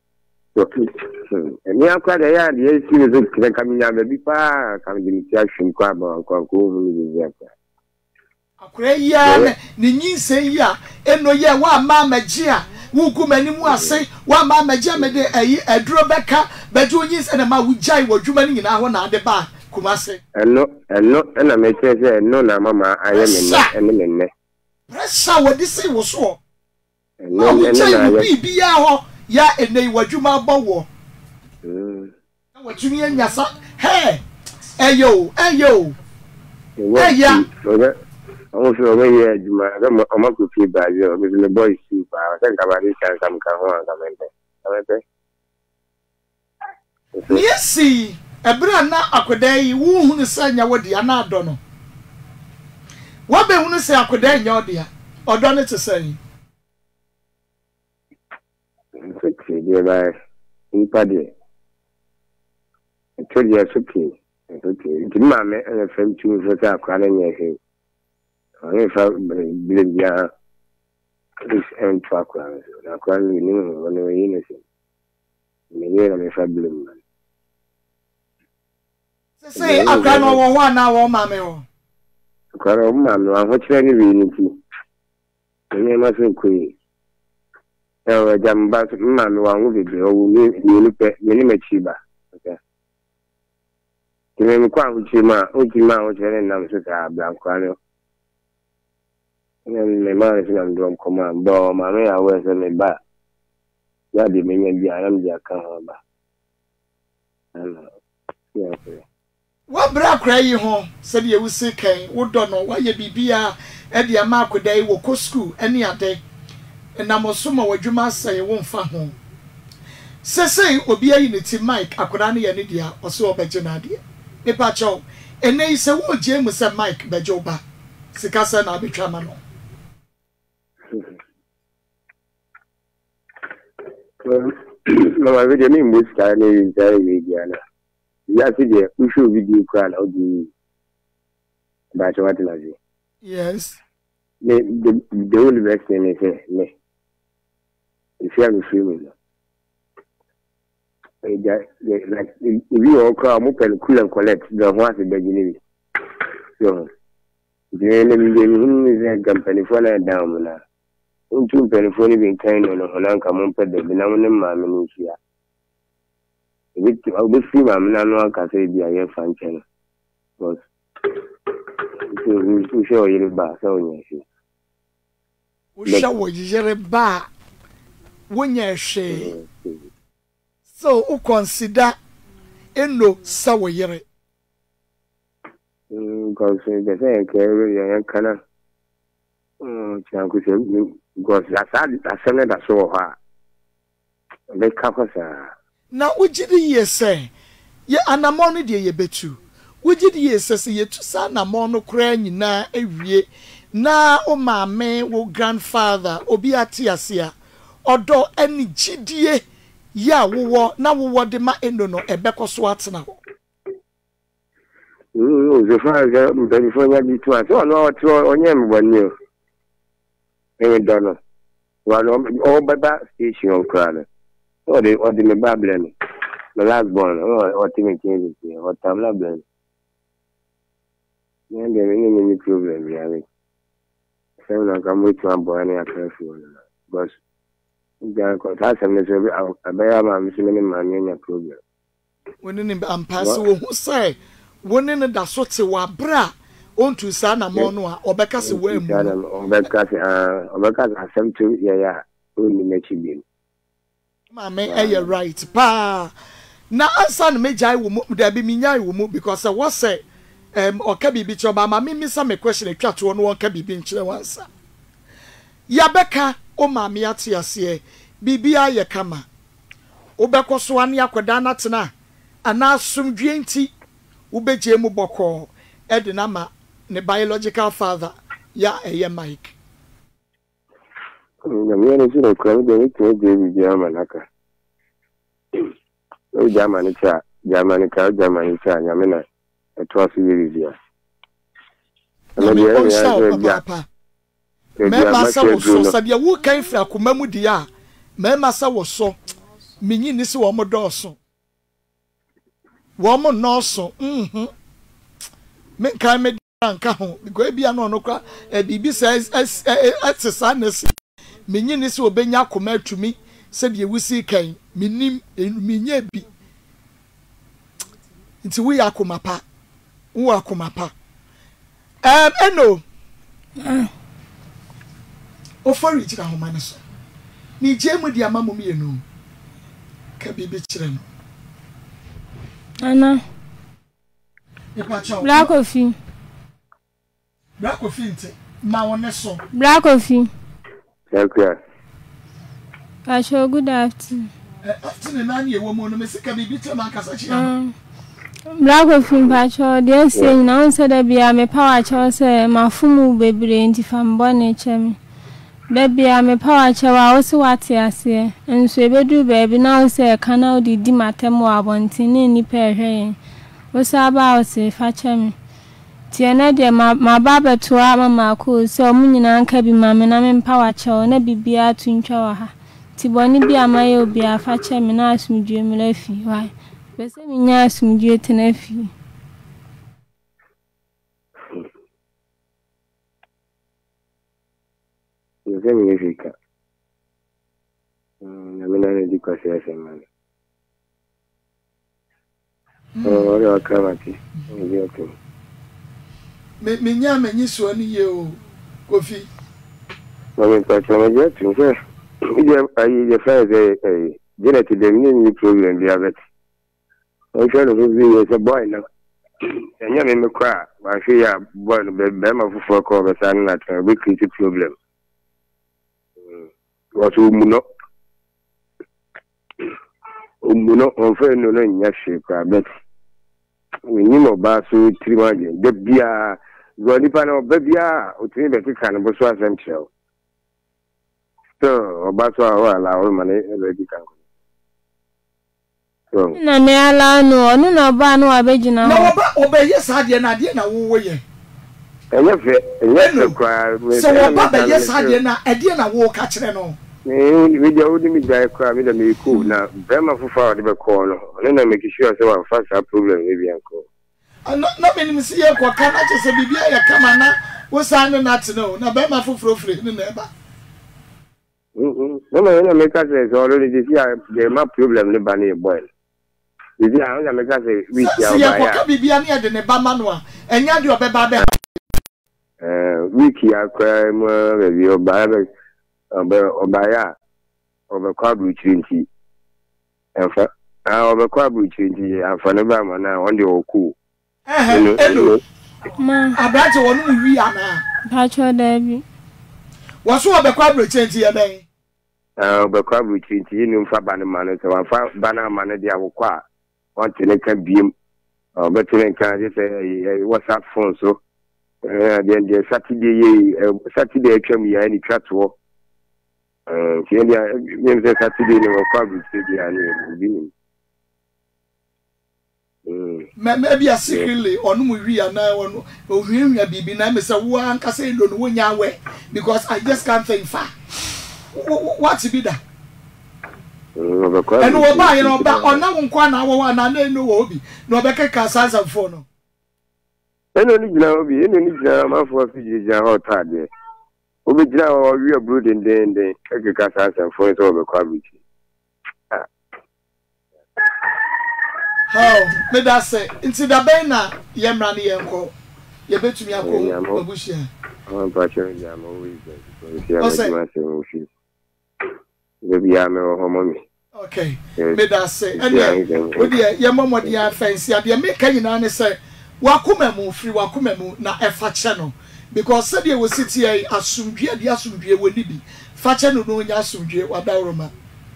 ni akwa de ya de si ni so kire kaminya be bi pa kam di ti ahwim kwa ba kwa ko hu ni ya kwa akure ya ne ni nyinse ya eno ye wa ma magie a wo ku manimu ase wa ma magie me de ayi aduro beka beju nyinse na ma wujai wodwuma ni nyina ho na ade ba kumase eno eno na me che se eno na mama aye me ne ene me ne pressure wodi se wo so eno eno na ya bi ya ho ya enei wadwuma bawo mm na wadwumi anyasa he eyo eyo eya I'm sure we are Juma, I'm a good feed by you, with the boys, I think about this and some come on. Yes, see, a brand na akode wu hu se nya wodi ana adono. Wa be hu se akode nya odia. Odo ne te say. Okay, dear by impade. To dia suki. Okay, di mame e fam tu so ta kwale nya he. I fa blim ya. This and track kwale. Na kwale ni no no yin se. Me yera me fa blim. Say akra no wo wa na wo mame ho. Akra wo mame wa ho kire ni wi ni ti. Ni ma so kui. Eh jamba so mame wa wo bebe o ni ni pe ni ma chiba. Okay. Kime mi kwa uchi ma uchi ma o chere na so ta blanco ano. Ni me ma se na ndo koma bo mame ya we se me ba. Ya di me nya bi anam dia kan ho ba. Ano. Ya okay. Wa bra kra yi ho se de wu se kan wo do no wa ye bibia e de ma akodai wo ko school ene ade na mosoma wadwuma sai wo mfa ho se sei obi ayi ne ti Mike akoda ne ye ne dia o se obeje na ade e pa cho ene se wo je mu se Mike beje oba sika se na betwa ma no Mama video me most kind is very mediana. Ya see the we show video call out the but what is it? Yes. The the the only best thing is me. If you are feeling like if you all come up and cool and collect the one the beginning. So the enemy is a company for that down now. Untu penifoni bin kind no holanka mompe de binamne maame no hia. Ebi obi fi maame na no aka say bia ye fanche no. Because you you show you ba so nya shi. O show you ba wonya hwe. So o consider eno sawo yere. Mm because the say ke ya kana. Mm changu se because that's that's something that's so hard. They cover sa. Na ujidi ye say ye anamon de ye betu. Ujidi ye say ye tu sa anamon no kra nyina ewie na o maame wo grandfather obi ate ase a odo ani gidie ya wo na wo de ma eno no ebekoso atena ho. Mm so far ga before ya bi tu a so no to onye mbani. Ewe dono wano o baba station on krana o de o de me bablen the last born o timi change it o tamla blen ne de ni ni problem ya we se na ka mo tu abo ani akafu na boss ja ko ta se me so abaya ma mi se me ma nya problem woni ni ampase wo hu sai woni ni da so te wa bra onto sa na mo no a obeka se wa mu obeka se ah obeka asem to ya ya oni mechi bi ma me eh right pa na ansa na mejai wo mu da bi minyai wo mu because what say um oka bibi choba ma me misa me question atwa to no oka bibi nkyere wansa ya beka o ma me ate ase bibi aye kama obeko so ane akoda na tena ana asomdwe nti ubeje mu boko edina ma ne biological father ya eye Mike. Na mimi ni sio kwa nini ni kwa nini jamaa naka. O jamaa ni cha jamaa ni ka jamaa ni cha nyame na etwa so yiri dia. Na me o sha papa. Me ma sa wo so sabia wo kan fra koma mu dia. Me ma sa wo so minyi ni se wo mo do so. Wo mo no so. Mhm. Me kan me anka ho because bia no no kwa e bibi says exercise na si menyi ni se obenya akoma atumi se de wusi kan minim minya bi nti we akoma pa wo akoma pa em eno o fori jira ho mane so ni je mu di amamu mi enu ka bibi kire no ana Black coffee. Black coffee nte ma wona so. Black coffee. Okay. Pasho good afternoon. Eh afternoon na ye wo mo no me sika bibi te man kasa chi am. Black coffee pasho dey say na on say da bia me power cho say mafumu bebre nti fambo na chem. Da bia me power cho wa wo se wate ase enso ebedu baby na o say kana odi di matemo abontini ni pe hwe. Wo saba o se fa chem. Tiana de ma baba to mama ko so munyina nka bi mama na me power cho na bibia tuntwa wa ha. Ti boni bi amaye obi afa che me na asumdue me lafi why bese me nya asumdue tenafi yo se me fika na me na ne di kwasi ase man oh ora kamati ndio okay me me nya me nyi so ani ye o kofi mama pa chama je tunse ije ayi je fa ze eh genetic dem ni problem bi avet o se no bi ye se boy na enya me me kwa wa hwe ya boy no be be ma fufu ko be san na tra be create problem what umuno umuno on fe no no nya hwe kwa bet we ni mo ba so trimaje de bia go ni pa no be bia o tri be ka no bo so asem cheo so obaso wa la o mane e be di kan Na me ala no no na ba no abegina. Na oba obeye saade na ade na wo ye. Enye fe, enye fe kwa. So oba beye saade na ade na wo ka kire no. Eh, we dey odi mi dai kwa mi da me ku na bema fufa de be call no. No na make sure say one fast problem we bi anko. No no me nim see ye kwa kana che se bibia ya kama na wo san na tno na bema fufuro fure ni na eba. Mhm. No me na make say so already this year the ma problem ne ba na boy. This year I make say we ya ba ya. See ye kwa bibia na de ne ba ma no a enya de obeba be. Eh, wiki ya kwa mo be oba be oba oba ya oba kwa bu twenty. Enfa ah oba kwa bu twenty afa ne ba ma na on de oku. Eh hello. Ma abraje wonu mu wi ana. ba cho da bi. Wo so oba kwa bu twenty ya ben. Ah oba kwa bu twenty ni mfa ba ne ma no so afa ba na ma ne de awokwa. Want to make a beam. Oh, but to make a WhatsApp phone so. Uh, then the Saturday, uh, Saturday, come here any chat war. Uh, the Saturday, no problem. Maybe a secretly on we are now on we are bibi na me say wo anka say no no nya we because I just can't think far. What to be that? And we buy no ba ona wo nkwa na wo na na no wo bi no be keka sansa phone no. Eno ni gina obi, eno ni gina ma fo fi gina hota de. Obi gina o wi abroad den den, keke ka sansa phone so be kwa bi. How me da say nti da ben na ye mra ne ye nko. Ye betumi akọ obushia. On pa che ya mo wi be. O se ma se mo fi. Baby ya me o homo mi. Okay. Me da say ene o de ye momodi ya fancy ade me ka nyina ne say wakoma mu free wakoma mu na efa che no because said you will sit here asumdue de asumdue woni bi fa che no no nya asumdue wadawroma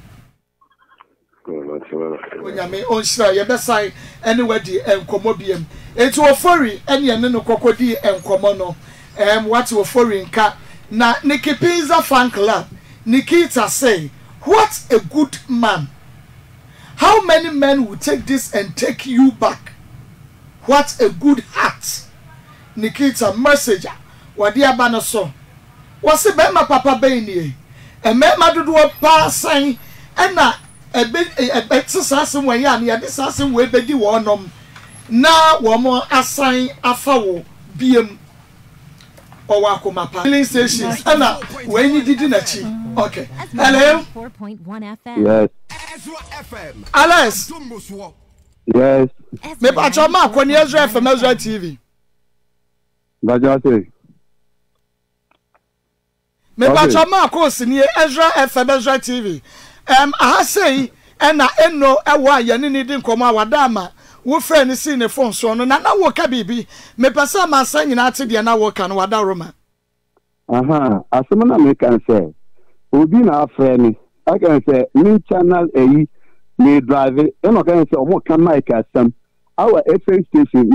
onyame onshira ye besai anywhere di enkomo biem enti ofori ene ene no kokodi enkomo no em what ofori nka na Nikki Pizza fan club Nikita say what a good man, how many men will take this and take you back? What a good heart. Nikita messenger wadi abana so wase be ma papa be ni e me ma dodo pa san e na e be e be tsasem wan ya na de sasem we be di wonom na wo mo asan afawo biem o wa ko mapa filling stations ana we ni didi na chi. Okay, hello four point one F M. Yes. Alex. Yes. Me pa choma ko ni Ezra F M Ezra T V. Bajate. Me pa choma ko si ni Ezra F M Ezra T V. Em aha sei e na eno e wo aye ni ni di nkomo awadama wo frɛ ni si ne phone so no na na wo ka bibi me pesa ma san nyina ate de na wo ka no wada roma. Aha, asema na me kan say obi na afrɛ ni I can say min channel eyi me drive e no kan say omo kan mic asam our F M station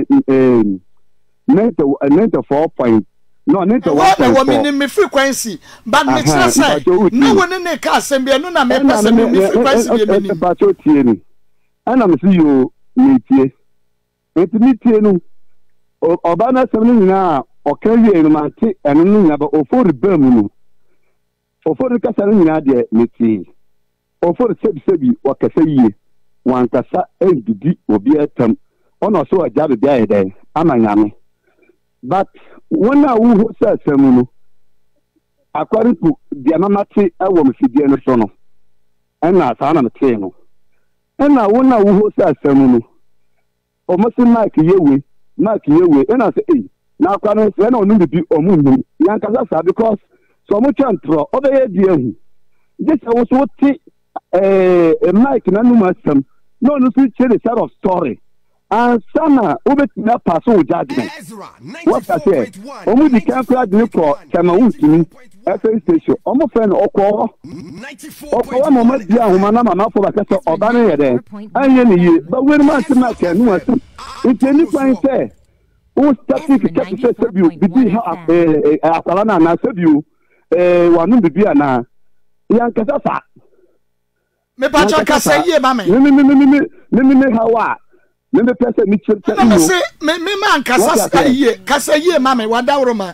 ninety four point no ninety one point four. What we me frequency but me tell say no one ne ka asem bia no na me pesa me frequency bia me ni ba cho tie ni ana me see you me tie enti me tie no oba na asem ni na o kan wie no ma tie eno no nya ba ofori bam no ofori kasa ni na de me tie ofori sebi sebi wakasa yie wankasa endidi obi atam ono so ajabe bia yeden amanyame but when I who says no according to the amamati ewo mfidie no so no na sana mte no na when I who says no o mo se mark yewe mark yewe na say eh na akwa no se na onu bi o mu nu yankasa sa because so mo chantro obeye die hu this was what eh mark na nu masam no no so share the side of story and sana obetina pass o judgment what I say omu di kan kra de ko Cameroon tini F M station omu friend okwo okwo mama dia homa na mama fo ba kese oba na yede anye ni ye but when man se ma kan nu asu it any point say o static kept say say bi bi ha eh akwala na na say bi eh wanu bibi ana yan kasa sa Me pacha kasa ye ma me. Me me me me me me me me hawa. Me me pese mi chirche. Na me say me me man kasa ye, kasa ye ma me wadawro ma.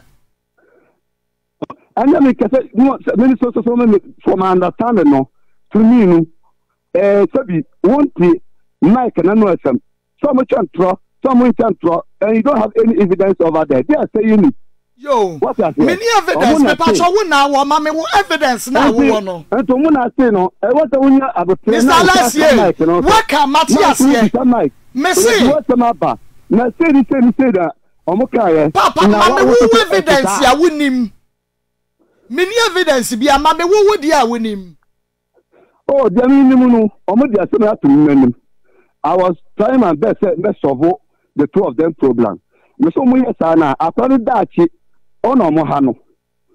Anya me kasa no me so so so me from understanding no. To me no eh sabi won't Mike na no asem. Some can tro, some can tro, and you don't have any evidence over there. They are saying it. Yo, many evidence. Me pacha wo na wo ma me wo evidence na wo no. And to mo na say no, e what we about Mister Lasie, what can Matthias here? Me say what ma ba. Na say ni say ni say that omo kai. Papa, ma me wo evidence ya wonim. Many evidence bi ama me wo wo dia wonim. Oh, dia mi ni mu no, omo dia say na to me. I was trying my best to solve the two of them problem. Me so mo yes na akwaru dachi ono mo ha no.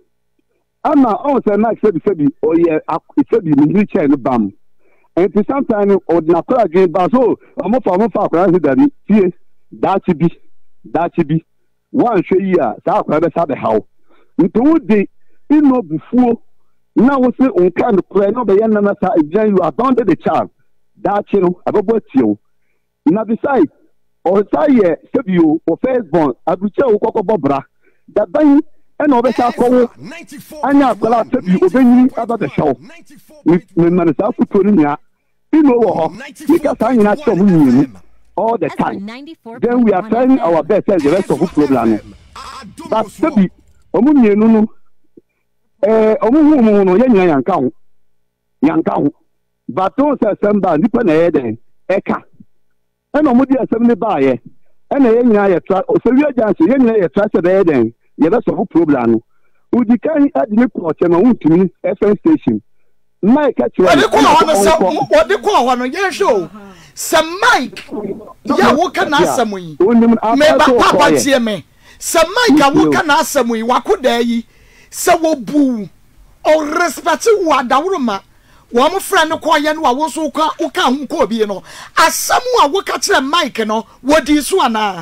Ama on say na say say bi o ye say bi mi chair no bam. And sometimes o na kwa again ba so omo fa omo fa akwaru da bi tie dachi bi dachi bi wan hwe yi a sa akwaru be sa be hawo. Nti wo de ino bufuo na wo say on kan kwa no be yan na sa again you abandon the child. Dachi no ababo tio. Na beside o say sebio o firstborn abuche o kokko bra da ban e na obesa kowo anya akala sebio obenyi aba be show me man sa futo ni nya ino wo ho nika sa nyina cho mu nyinu all the time. Then we are trying our best as the rest of the problem. But sebi omu nyinu no eh omu hu mu no ye nya yanka ho yanka ho but don't say samba nipa na ye den eka eno mo di asem ne ba ye ena ye nyina ye tra o se wi ajanse ye nyina ye tra se be den ye be solve problem no udi kan adi ne ko che ma untumi F M station Mike actually odi ko ho no se odi ko ho no ye show se Mike ya wo ka na asem yi me ba papa tie me se Mike a wo ka na asem yi wakoda yi se wo bu o respect wo adawro ma wo mo friend ko ye no wo so ka wo ka hu ko bi no asem a wo ka kire Mike no wo di so ana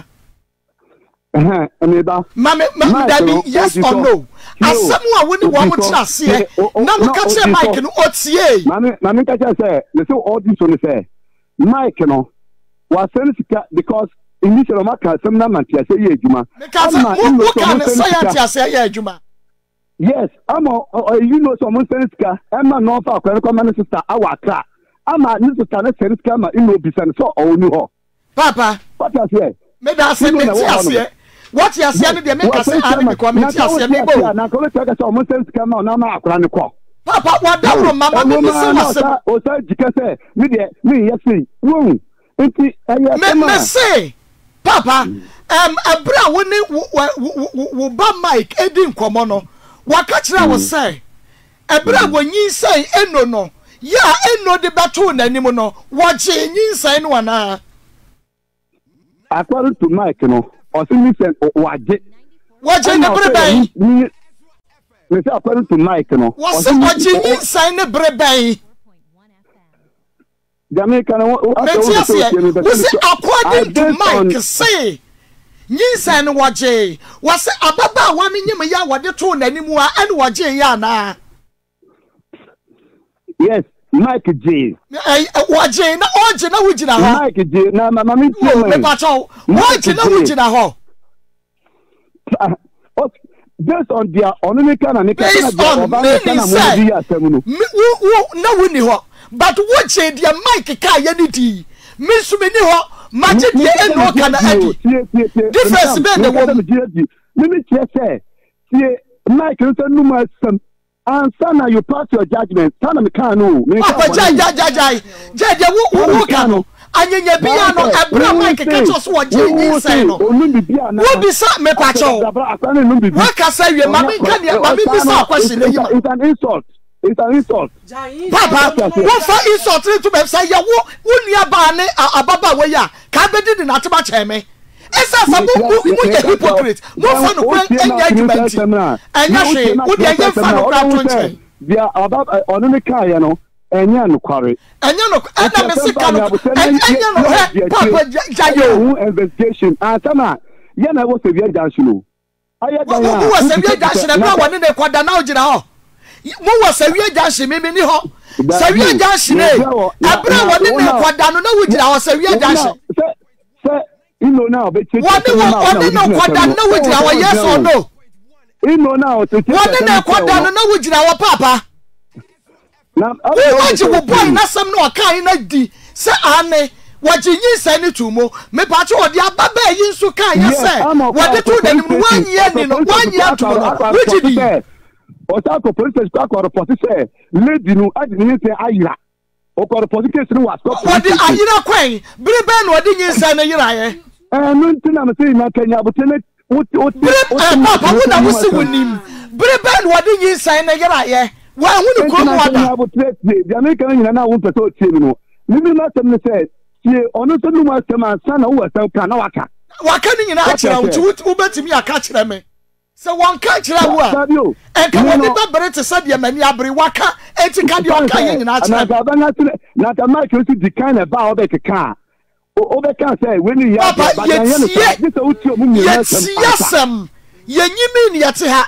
eh ameba mame mame daddy yes or no asem a wo ni wo mo kire ase na mo ka kire Mike no otie mame mame ka kire say le so all this one say Mike no wa sensika because initially maka asem na mantia say ye adwuma wo ka ne say antia say ye adwuma. Yes, I'm a, uh, you know, some sensica. I'm a non for a common sister. Our car. I'm a new sister. Sensica, my in no business. So, oh, no. Papa, what you say? Maybe I say, what you are saying, they make us say, I'm a committee. I say, now go to a common sense come on. I'm a grand call. Papa, what that from Mamma? Oh, sir, you can say, me, me, yes, me, room. Me say, Papa, um, a brown will buy Mike, Eddie Comono. Wakachira was say, a bra when ye say, eno no, ya eno de batun anymore, watching ye say no one. According to Mike, no, or see me send Waje. Watching the brebe. Me say according to Mike, no, what's watching ye say the brebe. Jamaican, what's according to Mike say. Nyinsa no waje wase ababa wani nyem ya wade to nanimu a ene waje ya na yes Mike J eh waje na oje na wugina ho Mike J na mama mi tie me pa cho waje na wugina ho based on their onika na nika na na mo di asem no wo na wuni ho but waje dia Mike ka ya ni di me su me ni ho Magic ye no kana adi. Difference be the woman. Let me just say, see, Mike, you say no more some. And son, you pass your judgment. Son, me can no. Papa, jai, jai, jai, jai, jai, jai, who, who can no? Anya ye piano, a brown Mike catch us what you say no. What be sat me pacho? What can say you, mammy? Can you, mammy? This is question. It's an insult. It's an insult. Papa, what for insult to me? Say ya wo unia bane ababa we ya. Ka be di na teba cheme. Esa sabu mu ye hypocrite. Mo fa no kwen enya argument. Enya hwe, wo de enya fa no kra to nche. Dia ababa onu ne ka ye no. Enya no kware. Enya no ena me sika no. Enya no he papa jayo investigation. Atama ye na wo se bia jansulo. Aya dan ya. Wo se bia jansulo na wo ne kwada na ogina ho. mo was a real junction me ni ho se real junction e abra woni na kwada no na wujira wo se real junction se ino na obeche woni woni na kwada na wujira wo yes or no ino na o tete woni na kwada no na wujira wo papa na wo waji wo boy na sam no kan na di se ane waji yin se ni tumo me pa che odi ababa yi nso kan ya se wode to dem no wan ye ni no wan ye to no wuji di o ta ko police ko ko report say lady no adi ni say ayira o ko report case no was stop wode ayira kwan bire ben wode yin se na yira ye eh no ntina me say na Kenya but ne o o papa wo na wo si wonim bire ben wode yin se na yira ye wa hu ni ko mo wada the American nyina na wo peto tie mi no ni mi na tem ne say tie ono so no ma tem ansa na wo asem ka na waka waka ni nyina a kira wo wo betimi aka kira me se won ka kira wo a en ka woni ba bere te sa de mani abere waka enti ka de waka yin nyina a kira na ba na na ta ma ke si di kan e ba o be keka o be kan say we ni ya ba ya no this o ti o mu mi na sem yenyimi ni yate ha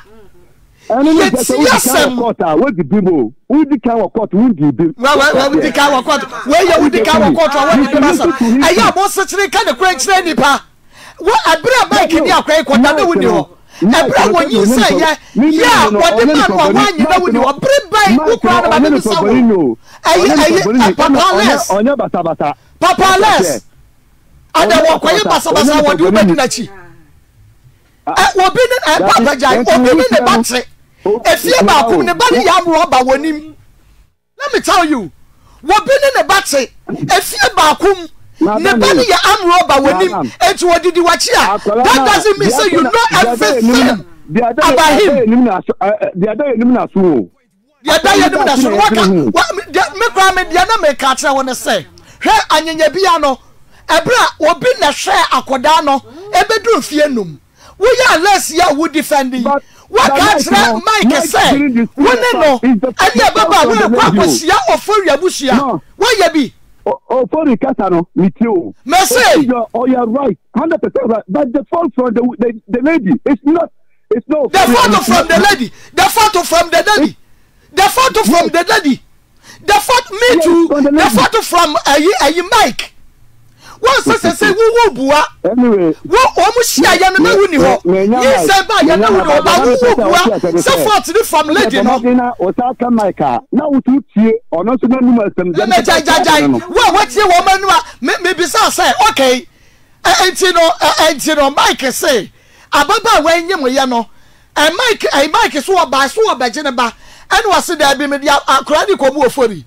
yes court we di bibo we di kan wa court we di bi wa wa we di kan wa court we ya we di kan wa court wa di ba sa aya mo se kire ka de kura kire nipa wa abira ba ki ni akwa ko da we di ho abira wo yin se ya ya wo de man wa wa yin da we di ho bri bai ku kura da ba de so ayi ayi papa les onya basa basa papa les ada wo kwa basa basa wo di o be di na chi eh wo bi ni eh papa jai obi ni ne batre efie ba kum ne ba ni ya amro ba wonim let me tell you wo bi ni ne batre efie ba kum ne ba ni ya amro ba wonim enti wo didi wachi a that doesn't mean say you know everything about him the other nim na so the other nim na so waka me kwa me dia na me ka kire won say hwe anyenya bia no ebra obi na hwe akoda no ebedu fie num we are less ya would defending what can't Mike say when no any baba we kwakosia ofori abusia why you be ofori kasa no mitio me say oh you are right one hundred percent right but the fault from the the, the lady it's not it's no the fault from the lady the fault from the lady the fault from the lady the fault me too the fault from ayi ayi Mike one say say wo wo bua anyway wo o mu shia ya no na wuni ho yi say ba ya na wuni ba wo bua say fault ni from lady no na o ta ka Michael na wo tu tie ono so na numa asem je na jai jai jai wo wo tie wo manu a me be say okay enti no enti no Mike say ababa wa nyem ye no eh Mike eh Mike so ba so ba je ne ba ene wo se da bi me dia akura ni ko mu ofori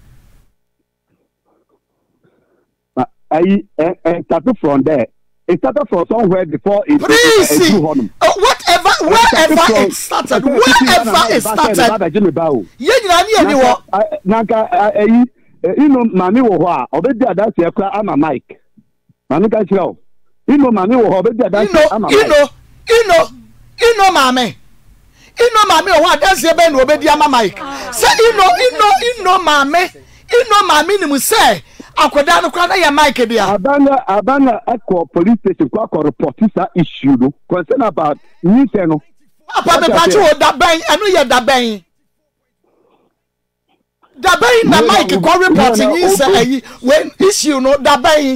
I uh, started from there. It started from somewhere before it. Please, uh, whatever, wherever it started, wherever it started. Yeah, you know, Nanka, you know, Mammy Waha, already that's your cry. I'm a Mike. Mammy Gachel. You know, Mammy Waha, already that's your cry. You know, you know, you know, Mammy. You know, Mammy Waha, that's your Ben, already I'm a Mike. Say, you know, you know, you know, Mammy. You know, Mammy, you say. Akoda no kwa na ya Mike bia abanga abanga akọ police station kwa ko report this issue no concern about me say no papa me pacho da ban anu ye da ban da ban na Mike ko report ni say ayi when issue no da ban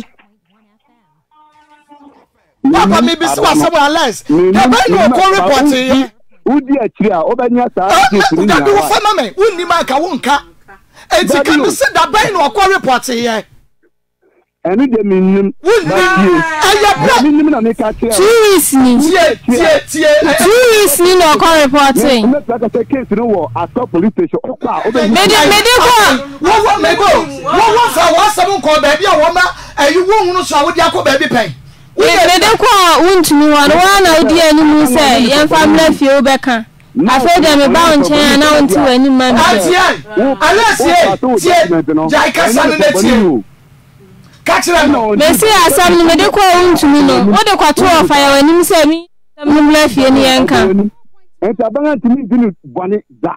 papa me be so someone less da ban no ko report yi udi akiri a obanya sa case ni da do fa na me unni ma ka wonka enti kan se da ban no ko report yi enu de minim aya minim na me ka kire Tourist ni tie tie tie tourist ni no call reporting me ka say case no wo Astor police station okwa me de me de ko wo wo me go wo wo fa wo asem ko ba bia wo ma ayi wo hunu so a wo di akọ ba bi pen me de ko untumi wa no wa na odi animu say yan family fie obeka afa de me ba onchen na onti wani ma me alasie tie jai ka sanu na tie Catcher no. Me see asam ni me de ko untumi no. Wo de kwato ofa ya wani mse mi. Sam ni mla fie ni yanka. Enta banga timi dinu bwane da.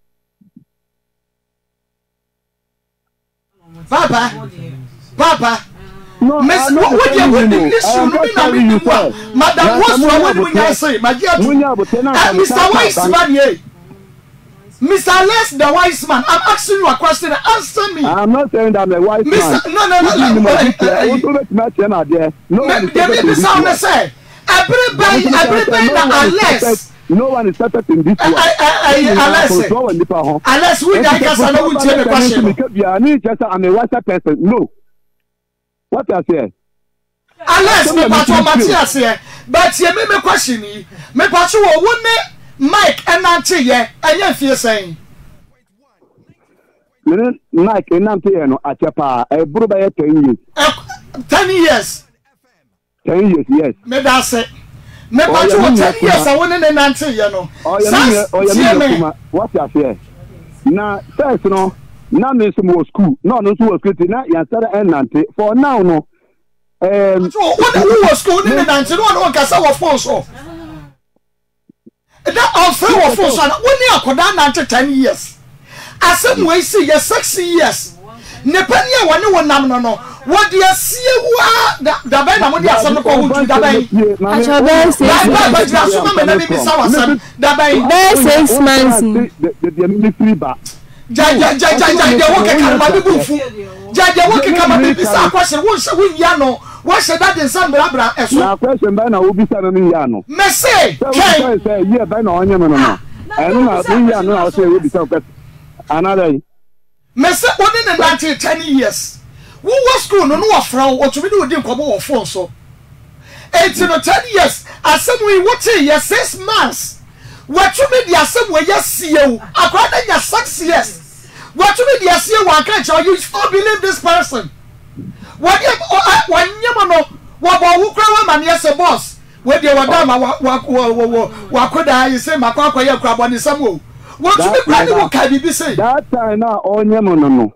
Papa. Papa. No, Miss what would you want this issue no be na me kwa. Madam was what we nya say, my dear. Munya bo tena. Mister Wise man ye. Mister Les, the wise man, I'm asking you a question. Answer me. I'm not saying that I'm a wise Mister man. No, no, no, no. No one is perfect in this world. Everybody, everybody, unless. No one is perfect in this world. Unless, unless we die, because I know we take the question. I'm a wiser person. No. What I say? Unless me pato Matthias here, but you me me question me. Me pato wo wone Mike enante ye, enye fie saying. Me Mike enante ye no achepa e buru ba ye ten years. ten years. ten years, yes. Me da say. Me pato wo ten years a wone enante ye no. Oh ya me oh ya me kuma what I say? Na first no na me so mo school. No no so school na ya start enante. For now no Um, so what who was school in the nineteen one one can say what phone so that also what phone so when you akoda ninety ten years asem we see yes six years nepania woni wonam no no what dey see wa da ba na mo dey asem ko hu da ba acho be six ba ba so ma na bi sa wasam da ba six months the the ministry ba ja ja ja ja ja wo ke kan ma bi bu fu ja ja wo ke kan ma bi sa kwase wo se wo ya no what should that in some brabra eso na question ba na obi sa no ya no me say okay say yeah ba na onye no no enu na bi ya no na say obi sa question another me say oni na ninety ten years wo wo school no no wa fra wo to bi do di nkobo wo phone so eighteen or ten years asem we what year six months what to be the asem we yesie o akwa na nya six years what to be the yesie wa kan cha you still believe this person. What you one yamano, what will cry man, yes, a boss. Where they were done, what could I say, my papa, your crab on the Samu? What you be what can you be saying? That time now on Yamano.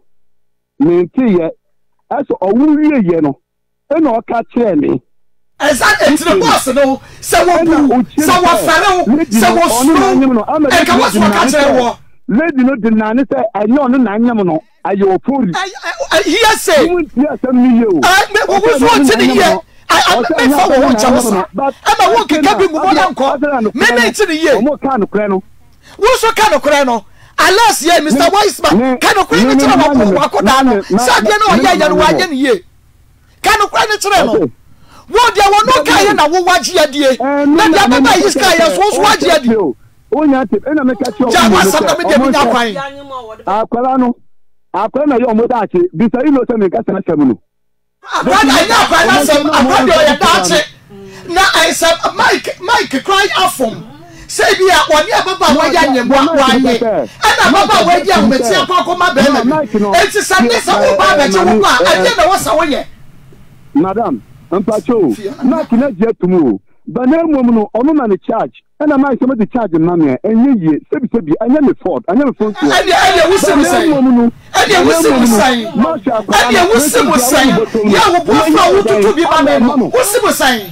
Minty, as a woolly yeno, and all catch me. As I enter the boss, no, someone, someone fellow, someone slow, and come on, catch a lady no deny say I know no nanyam I your fool. I hear say. Yes, me you. I me was watching here. I I me for watch us. Am I working can be more than call. Me me to the year. Mo kan kure no. Wo so kan kure no. Alas ye Mister Wiseman. Kan kure ni tira wa wa ko da no. Sa de no ya ya no wa ye ni ye. Kan kure ni tira no. Wo de wo no kan ye na wo waji adie. Na de baba yi ska ye so so waji adie. Onya tip ena me catch you. Ja wasam na me de mi nya kwan. Akwala no. Akwala na yo mo da che. Bisa ino se me ka sana semu no. Akwala nya akwala sem akwala yo da che. Na I said Mike Mike cry afom. Say bia oni ababa wa ya nyemwa wa ye. Ana baba wa ya meti akwa ma be na. Enti sande sa wo ba be che wo a ade na wo sa wo ye. Madam, ampacho. Na kina je tumu. Bana mum no ono na ne charge. And I'm not the charge in Mamma, and ye, Sebi Sebi, I never fought, I never fought. And you will say, and you will say, and you will say, yeah, who be my man, what's he saying?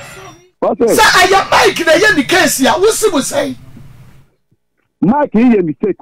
Sir, I am Mike, the Yanni Cassia, what's he saying? Mike, he a mistake.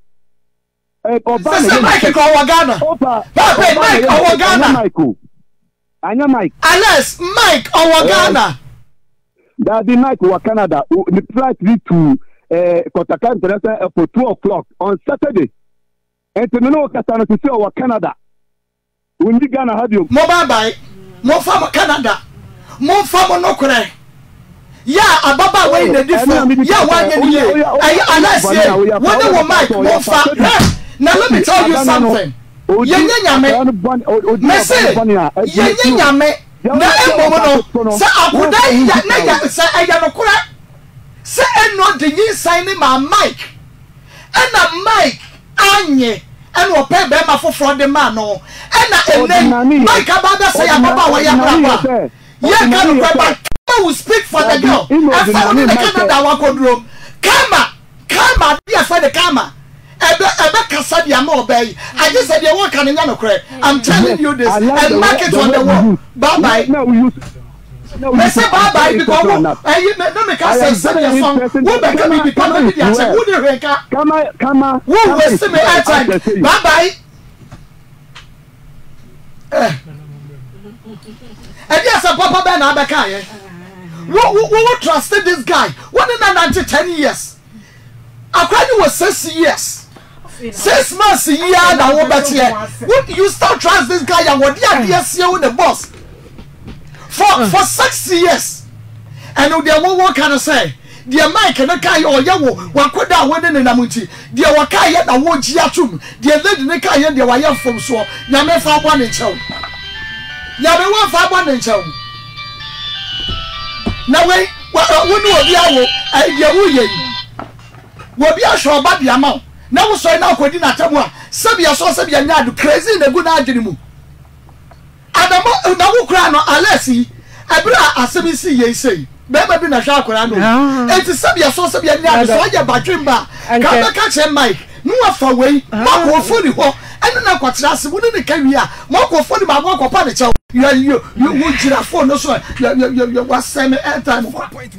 Mike, call Ghana. Papa, Mike, or Ghana. Michael. I am Mike. Unless Mike or Ghana. That the night was Canada. The flight lead to uh, Kotaka International Airport two o'clock on Saturday. And to know Katana to say our Canada. When you Ghana have you? More bye, more from Canada, more from no correct. Yeah, Ababa way the different. Yeah, one year. I unless yeah, when they were Mike, more far. Now let me tell you something. Yenye nyame. Mese. Yenye nyame. Na emo no se akoda ya na ya se eya no kora se eno de yin sign ma Mike ena Mike anye ena ope be ma foforo de ma no ena ene Mike abada say ababa wa ya bra ye ka no ba will speak for the girl and for the Canada wa kodro kama kama dia for the kama ebe ebe kasa dia ma obey I just said you want kan nya no kore I'm telling you this and mark it on the wall bye bye no we use no we say bye bye because eh no me can say say song who be come be come be dia say who dey renka kama kama who we see me outside bye bye eh and yes papa be na abeka ye who who trusted this guy one in ninety ten years akwani was six years six months year na wo bet here you still trust this guy and what dia dia see with the boss for for six years and they won't what can I say deɛ Mike na kai ɔyɛ wo wakoda wode ne namuti deɛ wakai yɛ na wo gia tum deɛ lady ne kai yɛ deɛ wayɛ fom so nyame fa bɔ ne nkyɛw nyame wo fa bɔ ne nkyɛw na we wo ne obi awo deɛ wo yɛ yi wo bi ahwɛ ɔba bia ma na wo sɔ na akodi na tamu a sabia so sabia nya do crazy na gu na adwene mu adamo na wo kura no alesi abira asemi si yɛ sei bema bi na hwa akora no enti sabia so sabia nya so ya badwemba ka be ka che Mike no afa wei mako foni ho ene na kwatra ase wo ne ka wi a mako foni ba go akopa ne chew you you you wo jira phone no so you you was send airtime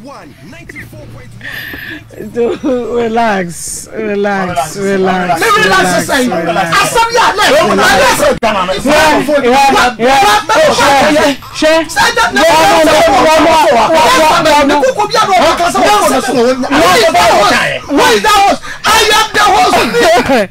relax relax relax me relax say asam ya le I am the host.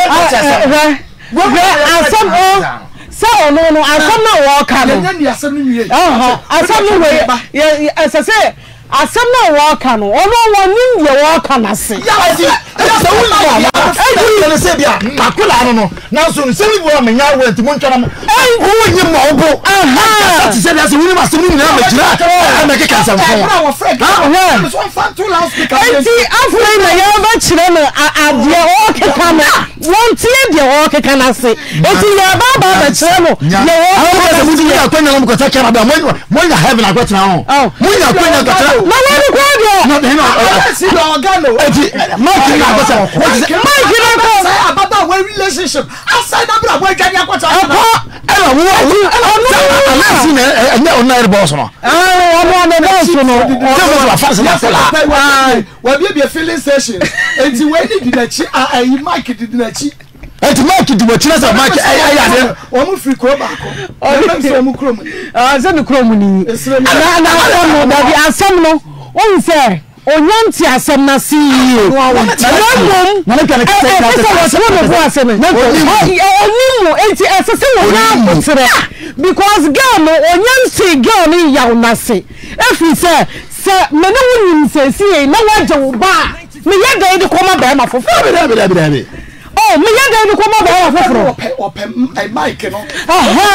Asam o so no no asam na wo ka no eh asam no we asase asam na wo ka no ono wonim ye wo ka na se ya se ya se wo ya e di se bia akula no no na so se ni bo me nya we ntimo ntwana mo eh wo nyi mo obo aha se se bia se wo ni ma se ni na ma jira e me ke ka sam fo so fan two last speaker enti afre na ya ba kire no ade o ke ka na won tie de o ke ka na se enti ya ba ba ba kire no ye o ke mu di ya kwanya mo ko ta kira ba mo mo ya heaven akwetena ho mo ya kwanya kwetena na wo ko de no de no si do organo enti ma ki na kwetena ma ki na ko say about our relationship outside that bra boy gani akweta ko ela wo ala si na e ona ere boss no ah wo na boss no wo wa fast na fela wa bia bia filling station enti we ni di na chi a yi Mike di na chi enti Mike di wa chi na sa Mike ai ai ade wo mu free ko ba ko o dem so mu krom ah se mi krom ni na na no da bi asem no o nse onyanti asem na si yi na mom na le kana kise ka se wo no ko asem na onimu enti esese wo na potre because girl no onyanti girl ni ya unase efi se se me no wunim se si na waje wo ba me ye ga edi koma ba ma fofo be be be be be oh me ye ga edi koma ba ma fofo ope ope ai Mike no aha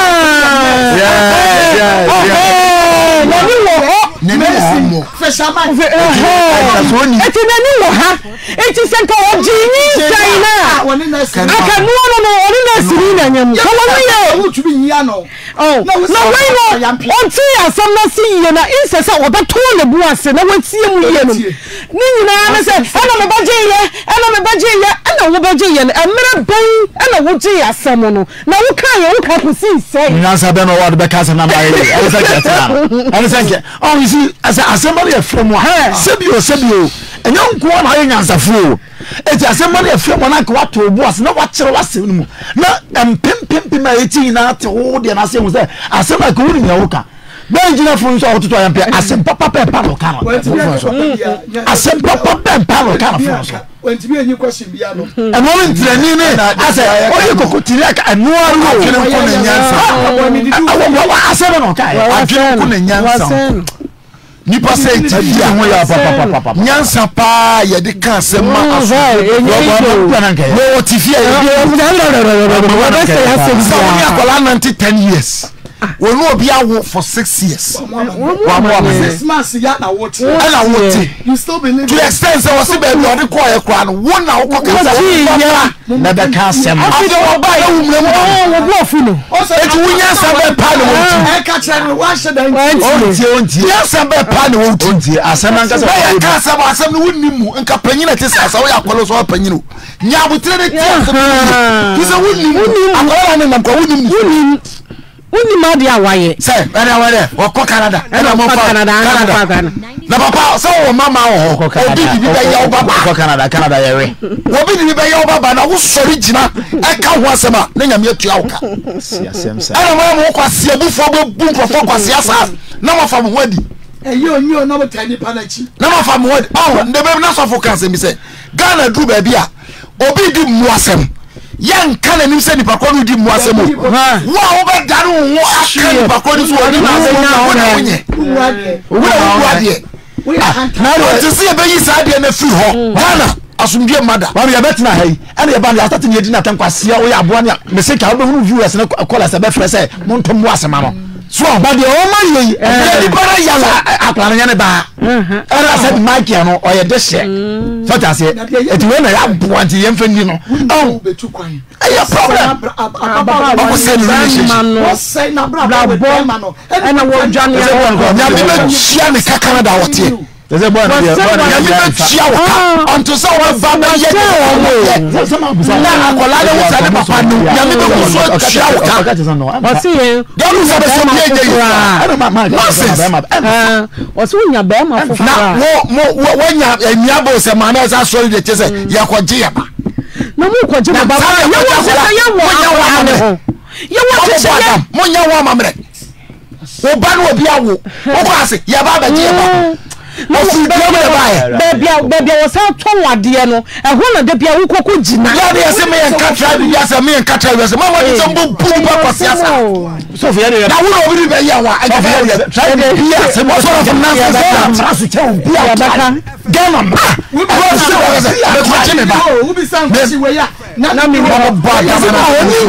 yeah yeah yeah na ni wo Messi fisherman eti na ni wo ha eti se nka ojini China aka no no no oni na siri na nyam ko wo ye wo tubi nya no oh na we no onti asam na si ye na inse se obeto le bu ase na watie mu ye no ni nyina na se ana me baje ye ana me baje ye ana wo baje ye na emre ban ana wo je asam no na wo kan ye wo ka ko si se nya sa be no wo be ka se na ma ye ana se ke tana ana se ke oh see asa asembali efremo ha sebio sebio enyo nko na aye nyansafo eti asembali efremo na ka wato obu ase na wakire wase mu na empempempem ma eti na ate wo de na se mu se asembali ko woni nyawoka benjina fun so ototo ayampe asempa papa pa no kana asempa papa pa no kana fun so wentibi enyi question bia no e mo ntrani ne ase oye kokotiri aka anu aru adwene ko na nyansa wa asebe no kai adwene ko na nyansa nipa say ti ho ya papa papa nyansa pa ye de kan se ma aso no tifia ye ninety ten years we no be awo for six years six months ya na what na what you still believe to extend so we be odi ko e kwa no wo na wo ko ka na be kan se ma ade wo ba ya wumre mu wo bo funu e ti wunya sa be pa no wo e ka che no wa she dan onti onti ya sa be pa no wo onti asem nka se ba ka sa ba asem no wonni mu nka panyina te sa sa wo ya kwalo so panyino nya butre de ti asem ki se wonni mu akwala ne nam ko wonni mu Uni madi awaye say ana wale wako Canada ana mo fa Canada Canada na papa so wo mama wo obi bi be ya wo baba wako Canada Canada yewe obi bi be ya wo baba na wo sori gina e ka ho asema na nyame atua wo ka siasem say ana mo mo kwase abufo bo bu nkofo kwase asa na mo fa mo hodi e yo nyi o na mo tani panachi na mo fa mo hodi oh ndebe na so fo kan se mi say Ghana do baby a obi di muasem yan kana nim se nipa ko no di muasem o wo a wo be dare wo aka nipa ko ni so wo di muasem wo na wonye wo wo ade na ro te se be yi sa ade na free ho Ghana asumdie mada ba ya betina hai ene ya ba ya start ni di na tankwase o ya aboa ne me se ka wo be hu viewers na call us be fresh mo ntom muasem no so ba de o ma yi e di bara ya aklara nya ne ba era se mike no o ye de she so ta se eti we na ya boa nti ye mfa ni no oh betu kwan ayo problem baba say relationship what say na bra bra no ena wo dwane ya me be chia ne kakana da wote There's a boy here. Ya me be chia wo onto say wo ba ba ye de wo na akola de wo tale papa no ya me be wo so chia wo ka o si e don't say so me ye you I ma ma eh o si nya be ma fofo na wo wo wo nya enya bo se ma na sa sorry de che say ya ko je ya ba na mu ko je baba ya wo se ya wo ya wo ya wo che che mo nya wo amamre wo ba no obi awo wo ko ase ya ba ba je ya ba no fu de me ba baby baby wo sa to wade no e ho na de bia wo kokko jina ya de se me en katra bi ya se me en katra bi se ma wo se mbo pu ba ko siasa so fe ya na wo no bi be ya wa a ga fe ya try de ya se mo so from na se ma su che o bi ya baka gama ma wo ba se wo se be ko che me ba wo bi san ko si we ya na na mi ba ba ya na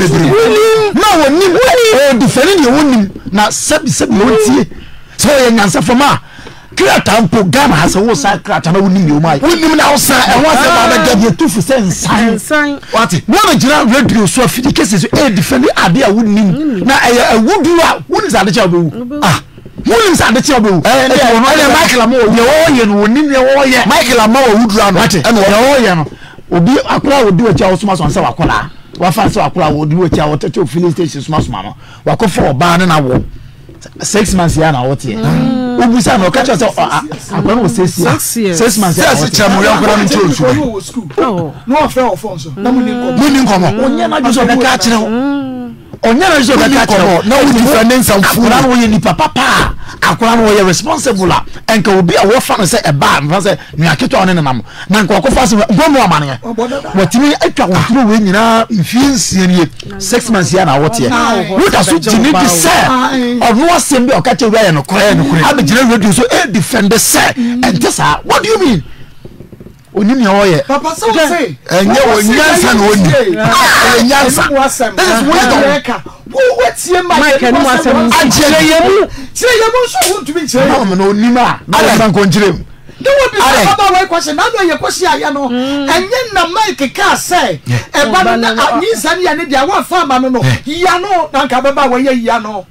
na wo ni wo defend you won na sabi sabi won tie so ye nyansa foma krata mpo Ghana ha se wo sa krata na wonim yo mai wonim na wo sa e wo se ba ba gade tu fu sen san san what wo na gira radio so afidi cases e defend ade a wonim na e awudu a wonim sa de cha obewu ah wonim sa de cha obewu e e Michael Ama ye wo ye no wonim ye wo ye Michael Ama wo wudu ano e no wo ye no obi akora odi o cha wo soma so ansa wakora wa fa so akora odi o cha wo tete filling station soma soma no wakofo oba ne na wo six months ya na wote obusa no catch us akwa no six years six months ya wote chamu ya akwa no nchochu oh no affair of phone so na muni nkomo muni nkomo onye na juso be ka kire onye na juso be ka kire na wo difference am fu na wo ye ni papa papa akwa no wo ye responsible enka obi a wo fa no say e ba mfa say nua keto ne nam na nka ko fa so gomo amane wotimi atwa wotiro we nyina mfiensie nie six months ya na wote wo da so jini di say of wasem be okache we ya no kore no kore abegina radio so e defend say and this what do you mean onimi oye papa so say enye onyansa no oni onyansa this is what wo wetie Mike no wasem ajere yemu tire yemu so won tumi tire no no onima ala ban ko njire no wo bi papa we question na do ye kwesi aya no enye na Mike ka say e ba na ni sani ya ne dia wa fa ma no no ya no na nka baba we ye ya no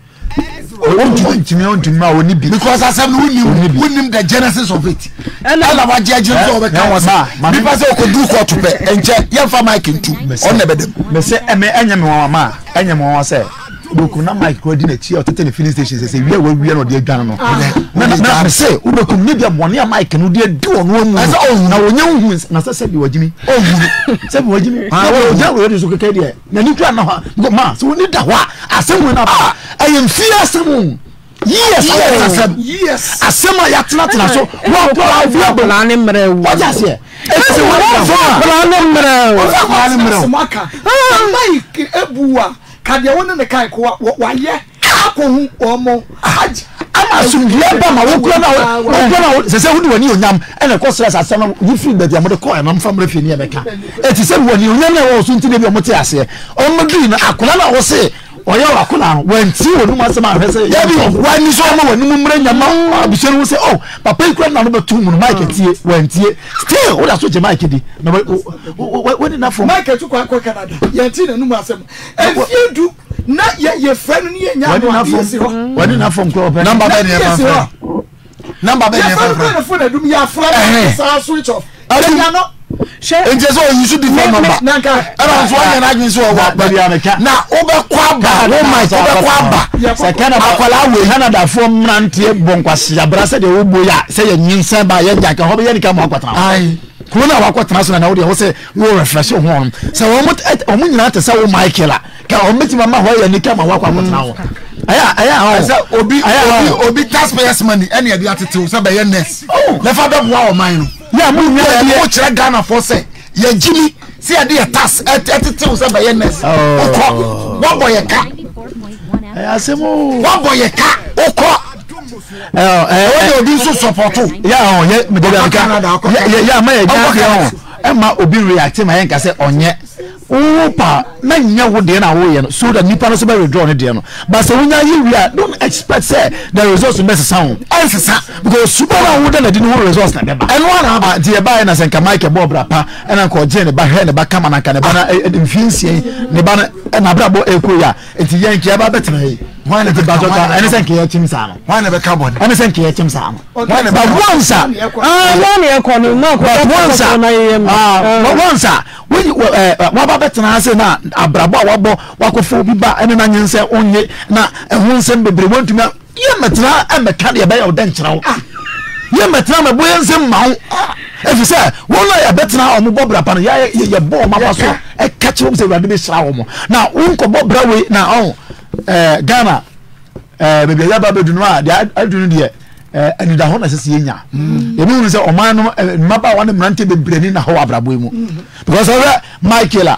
because as I'm winning, winning the genesis of it. And I love judging over Kawasa. Because I could do what to pay and check your for Mike into on the bed. Me say, and any mamma, and your mamma say, Bukuna Mike coordinate your telling filling stations. Say, we are we are not dear Ghana. Now, say, Uber could maybe have one year Mike and dear do on one. Oh, now when you wins, Nasa said you were Jimmy. Oh, said what Jimmy. I will tell you, it's okay. Then you can't go, ma, so we need that. I said, when I am fierce. Yes, yes, yes. Asema ya tina tina so. Wa kwa via plane mre. What just here? It's a one plane mre. Plane mre. Maka. Mike ebuwa. Kadia wona ne kai ko wa ye. Akohu omo. Ama sum leba ma wo kura na wo kura na se se hu wani onyam e na ko stress asema you feel that am de ko e na family fi ni e beka. E ti se wani onyam na wo so ntine bi o mo te ase. O mo bi na akola na wo se oya wakula wenti wonu masema ahese ya bi wani so ma wani mumre nyama abisere wo se oh papa ikura na no betu mu Mike tie wentie still wo da so je Mike di na wani na from Mike tu kwa Canada yenti na numu asem efiedu na ye ye friend ni ye nya no wani na from ko open number be ne fa number be ne fa fa phone adum ya fly sa switch off ya no Nje so you should defend number. Era so anya na agin so wa bari ameka. Na obekwa ba, wo my obekwa ba. Sekana akwala we Canada fo mrantie bonkwase abrase de wo boya se ye nyinsa ba ye jaka ho be ye nika mo akwatana. Ai. Kuna wa akwatana so na wo de wo se wo refresh ho hon. Se wo mo o mo nyina te se wo Michael ka o meti mama ho ye nika ma wa akwatana ho. Aya aya ho. Obi obi obi taxpayers money ene e bi atete wo se be ye nurse. Na fa be boa o man no. ya mu nya ye mo kire Ghana for say ye gimi see ade ye tax etete say be ye ness okọ wo boy ye ka eh asemo wo boy ye ka okọ eh eh obi so support ya oh ye me dey ya ya ma ye ja Emma obi react ma yen ka say onye opa na nya wo de na wo ye no so that nipa no so be withdraw ne de no but say wonya yi wi don't expect say the results will be sound answer because super one wo de na di no results na beba eno na ba di e ba na say nka Mike Bobra pa ena nka oje ne ba he ne ba kama na nka ne ba na mfinsie ne ba na na bra bo ekoya enti yen ki ba betra yi why na the bajoka ene say nka ye chim sa no why na be carbon ene say nka ye chim sa no why na ba once ah one e ko no ma ko once ah once when you wa ba betena ase na abrabo a wabo wakofo bi ba ene na nyense onye na ehun nsem bebre wontumi ye metena e meka de be ya odan kira wo ye metena me boye nsem ma wo efi se won na ya betena o mo bobra pa no ya ye bo ma ba so e ka kire wo se wrade be shira wo mo na won ko bobra we na on eh Ghana eh bebre ya ba bedu no a de adunu de eh anida ho na sese yenya ebi hu se oman no maba wa ne mrante bebre ni na ho abrabo mu because of Michaela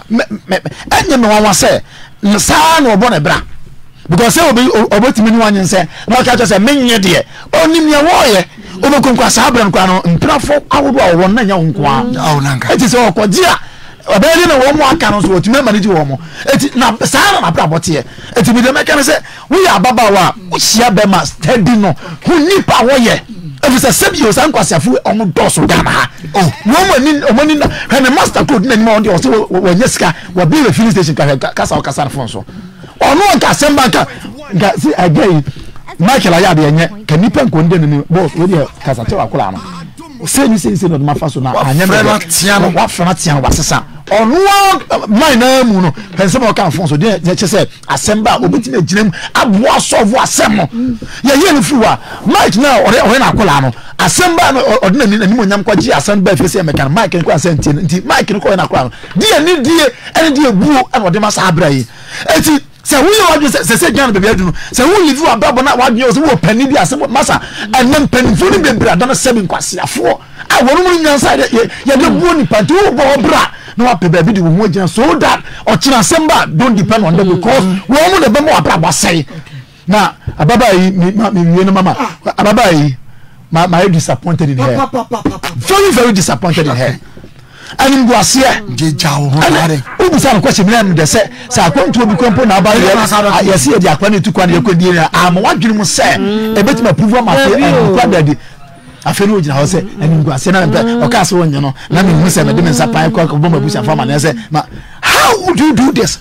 enye me wan say nsa na obo na bra because say obi obotimi ni wan nse na ka say menye de onim ye wo ye obokonkwa sa abra nkwa no mprafo awodo a wo na nya nkwa aw nanka eti say okogia obedi na wo mo aka no so otimi manage wo mo eti na sa na bra bote eti bi de meka no say we ababa wa wo hia be ma steady no hu nipa wo ye if it's a sebi o san kwasiafu omo doso Ghana ha oh wo mo ni omo ni na na master code na ni ma on dey o say wo nyesika wo be the filling station ka kasa o kasa phone so ono nka semba nka nka see again Michael aya de enye ka nipa nkonde ni boss we dey kasa te wakola no say ni say say no ma fa so na anya me wa fra tia wa sesa ono mai na mu no pense ma ka phone so dey che say asemba obetime ginam aboa solve asem no ye ye ni fiwa Mike na ore ore na akola no asemba no odina ni ni monyam kwaji asemba fe say meka Mike ni kwa asenti nti Mike ni kwa na akola no die ni die ene die buo ana ode ma sa abra yi eti se wo yo wadwe se se Ghana bebia du no se wo live ababo na wadwe se wo pani bi asem masa enem pani fu ni bebra da na sebi nkwasiafo a wonu mu nyansa ye ye de buo ni panti wo bo bra na wa pebe bi di wo mo gyan so that o china semba don't depend on them because wo mo de be mo abra bosai na ababa yi me wie no mama ababa yi my my disappointed in her very very disappointed in her and go asie jejawo ho are ubu sa question me am de se sa akwantu obi kwampo na aba ye se de akwa na tukwa na yakodi na am wadwene mu se e betima prove ma fe kwa dadi afeni ogina ho se and go asie na o ka se wonye no na me mu se me de me nsa pan kwa ko bomba busa fama na se ma how would you do this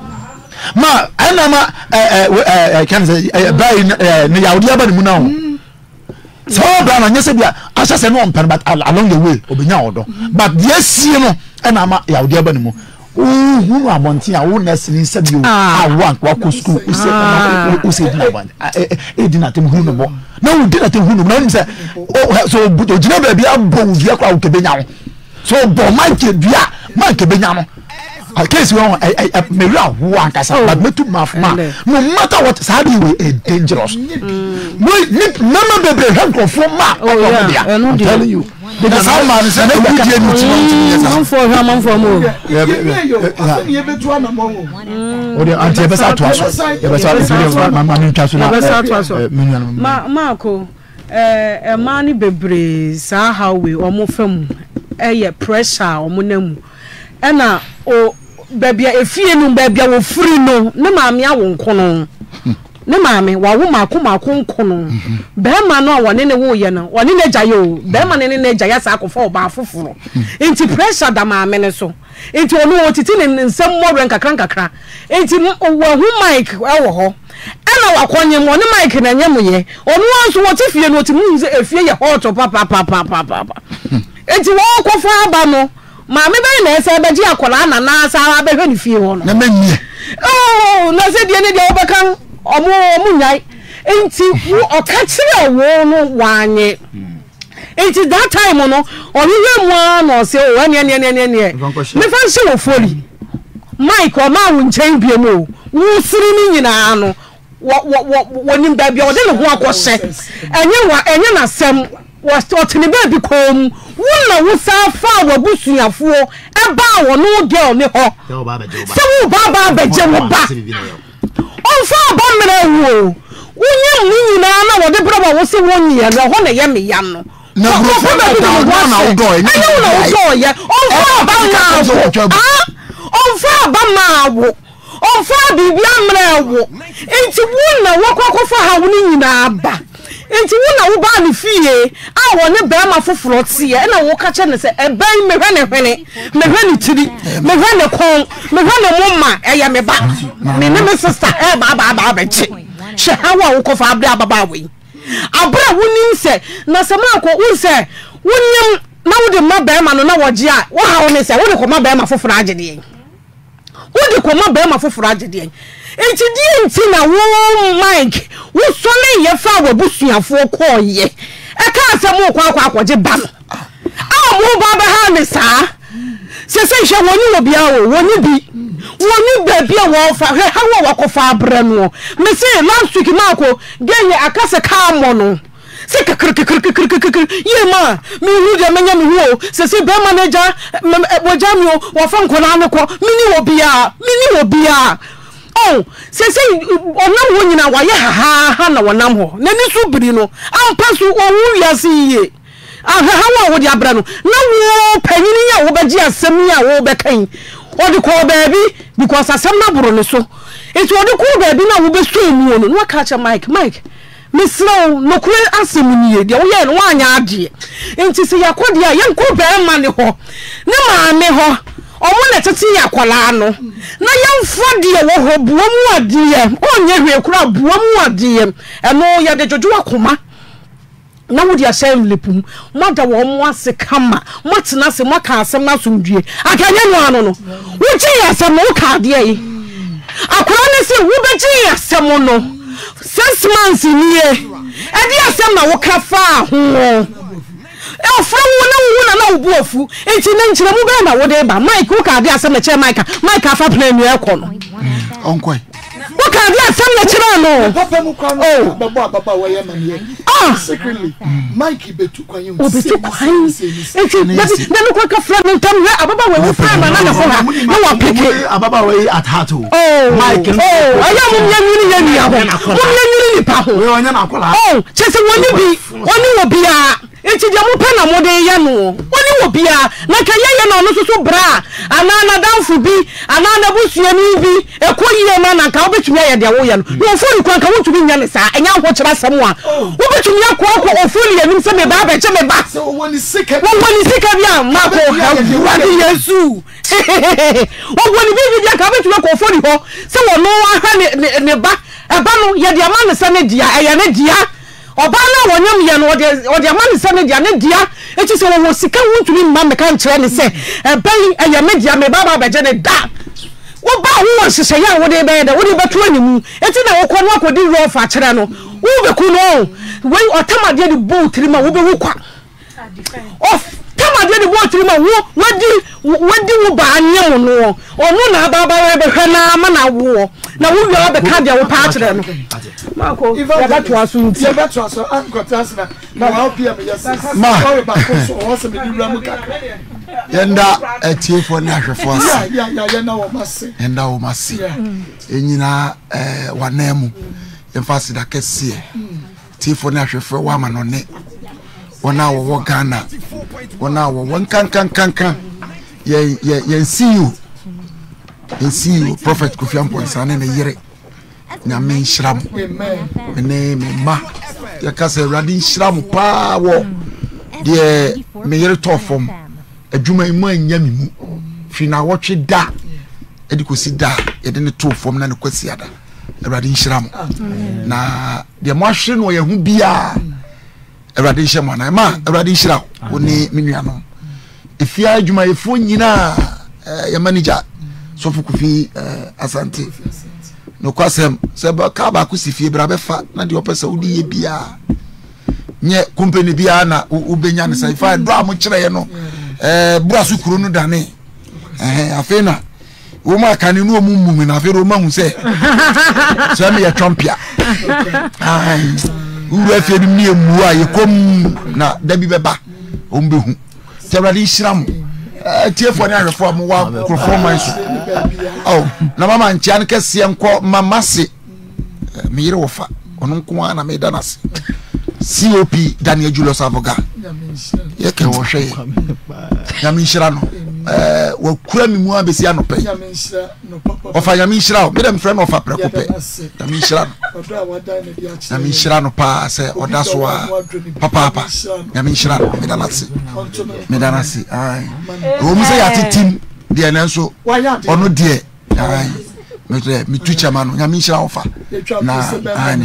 ma ana ma eh eh kan say bai na yawdi abani mu na ho so bra na nyese bia asa se no mpan but along the way obenya odo but yes you know na ma yawdi abani mu hu abonti a wo na sini sabi o a wa kwa ko school use use dina ban e dina tem hu no bo na wo dina tem hu no na se so ogina ba bia bo wi akwa wo kebenya wo so bo man ke bia man kebenya no I case one I me real one kasa but me too maf ma no matter what sabi we a dangerous we mama bebe help from ma I'm telling you because how man is na good dey no to man for him man for mo ye betu na mo o de anti besa to aso e besa ma ma nka so na besa to aso ma ma ko eh e ma ni bebre sa how we o mo fam e ye pressure o mo namu e na o babia efie no babia wo firi no ne maame awo nkono ne maame wa wo mako mako nkono be ma no wone ne wo ye no wone ne gya yo be ma ne ne gya ya sa akofo ba afoforo enti pressure da maame ne so enti ono otiti ne nsem more nkakra nkakra enti wo hu Mike e wo ho ana wakonye mo ne Mike na nyem ye ono nso wo tifie no ti mu nze efie ye hot papa papa papa enti wo kofa aba no maame be na ese beji akola na na asa abehwe ni fie ho no na menye oh na se die ne de obekan omo omo nyai enti o ka kire wo no wanye enti that time no owiwe mu no se o ane ane ane ane me fa se wo foli Mike o ma wo nchen bie mu wo siri ni nyina no wo wo wo nim da bia o de ne ho akose enye wa enye na sem was otini ba bi kom wona wo sa fa wabusuafo e ba wo no girl ne ho se wo ba ba beje wo ba on fa ba mere wo wonye mu nyina na wo de braba wo se won ye no ho na ye me yam no na bro fa na na wo go e na wo go ye on fa ba na wo on fa ba ma wo on fa bibia mere wo enti wona wo kokofa ha wo nyina ba enti wona wo ba ne fie a wo ne ba ma foforo tie e na wo ka che ne se e ban me hwe ne hwene me hwe ne tiri me hwe ne kon me hwe ne moma e ya me ba me ne me sister e ba ba ba ba che she ha wo wo kofa abra baba we abra wonim se na se ma ko wo se wonim na wo de ma ba ma no na wo je a wo ha wo ne se wo de ko ma ba ma foforo agede wo de ko ma ba ma foforo agede enti di enti na wo Mike wo sole ye fa wo busuafo ko ye e ka asem ko akwa akwaje ba no a mo ba ba ha ne sa se se hwe woni wo bia wo woni bi woni ba bia wo fa hwe ha wo wakofa abra no me se last week ma ko genye akase ka mo no se kekrekrekrekrekrekre ye ma me hu de menya me hu se se ba manager wo jam yo wo fa nkona ne ko mini wo bia mini wo bia oh se se onam ho nyina wa ye ha ha na wonam ho na ni so biri no ampa so owu wiase ye aha ha wo de abra no na wo panyini ya wo beji asem ya wo be kan o de ko baabi because asem na boro ne so enti o de ko baabi na wo be so mu no no ka cha Mike Mike mislo no kure asem ni ye de wo ye no anya ade enti se yakode a ye nko be ma ne ho ne ma me ho omo na tete yakola no na yamfo de wo ho buamu ade onye hwe kura buamu ade eno ye de jojo akoma na wo di asem lepum mada wo mo ase kama matena se maka asem na somdue akanye no ano no wo ji asem wo ka de yi akora ne se wo be ji asem no six months ni e e di asem na wo ka fa ho e ofra wo na wo na na wo afu enti na nkyere mu be na wo de ba Mike wo ka de asem na che Mike Mike afa plan nu e ko no onkoi wo ka de asem na kire no papa mu kwa no baba baba wo ye mane ah secretly Mike betu kwan yu betu kwan enti na no kwa ka fra no tam we ababa wo fra na na ho ha na wa peke ababa wo at heart o Mike oh aya mu nya nyini ya ni ya ho mu nya nyini ni pa ho we onya na akola oh chese woni bi woni wo bia enti dia mo pena mo de ya no woni wo bia na ka ye ye na no so so bra ana na danfu bi ana na busua ni bi ekoyie ma na ka obetumi ya de wo ya no wo fori kwa ka wotumi nya ne sa enya ho kira sam a obetumi akwa kwa ofori ya nim se me ba ba che me ba so woni sika woni sika bia ma ko ha wani Yesu wo woni bi bi ka obetumi kwa ofori ho se wo no aha ne ne ba eba no ye de ama ne sa ne dia eya ne dia oba na wonyam ye no ode ode amane se ne dia ne dia eti se wo sika wontumi mma me kan kire ne se ebai eye me dia me baba beje ne da wo ba wo hihye ya wo de be da wo de beto animu eti na wo kɔ no akodi ro fa kire no wo be ku no we otamade de bo tirima wo be wo kwa of tamade de bo tirima wo wadi wadi wo ba anyam no ono na baba we be hwe na ma na wo na wo wi be ka dia wo pa kire no Marco, you got to assume you got to assume Uncle Tasna. Now, how P M yes, ma, so also be Ramuka. Yenda a tea for natural force. Yeah, yeah, yeah, now must say. And now must see. Enina, one name, and fasted I can see. Tea for natural for woman on it. One hour, one Ghana. One hour, one can, can, can, can. Ye, ye, ye, see you. And see you, Prophet Kofi Ampo, son in a year. Nyame nshram ene me ma ya kase radi nshram pa wo de me yere tofom adwuma imu anya mi mu fi na wotwe da edikosi da ye de ne tofom na ne kwasi ada radi nshram na de mo ahwe no ye hu bia radi nshram na ma radi nshram woni menua no efia adwuma ye fo nyina ya manager Sofu Kofi Asante no kwasem se ba ka ba ku sifie bra be fa na de opesa udi ye bia nye company bia na ubenya ne sai fa do am kire ye no eh bua su kuro no dane eh afena wo ma kan ni no mummu na afero ma hu se se me ye chompia ai uru afie ni emu a ye kom na da bi be ba o mbe hu Tewrade shiram tie fo ne ahwefo mo wa performance oh na mama ntia ne kese enko mama se me yire wo fa ono nko na me danase C O P Daniel Julius Avoga ye ke wo hwe nyame nshira no eh wo kura mi mu abesi anope nyame nshira no papa ofa nyame nshira o me dem frɛ no ofa prekope nyame nshira no nyame nshira no pa se oda so a papa papa nyame nshira no me danase me danase ai o mu se ya titim de na nso ono de ai me me tu chama no nyame nshira ofa na ani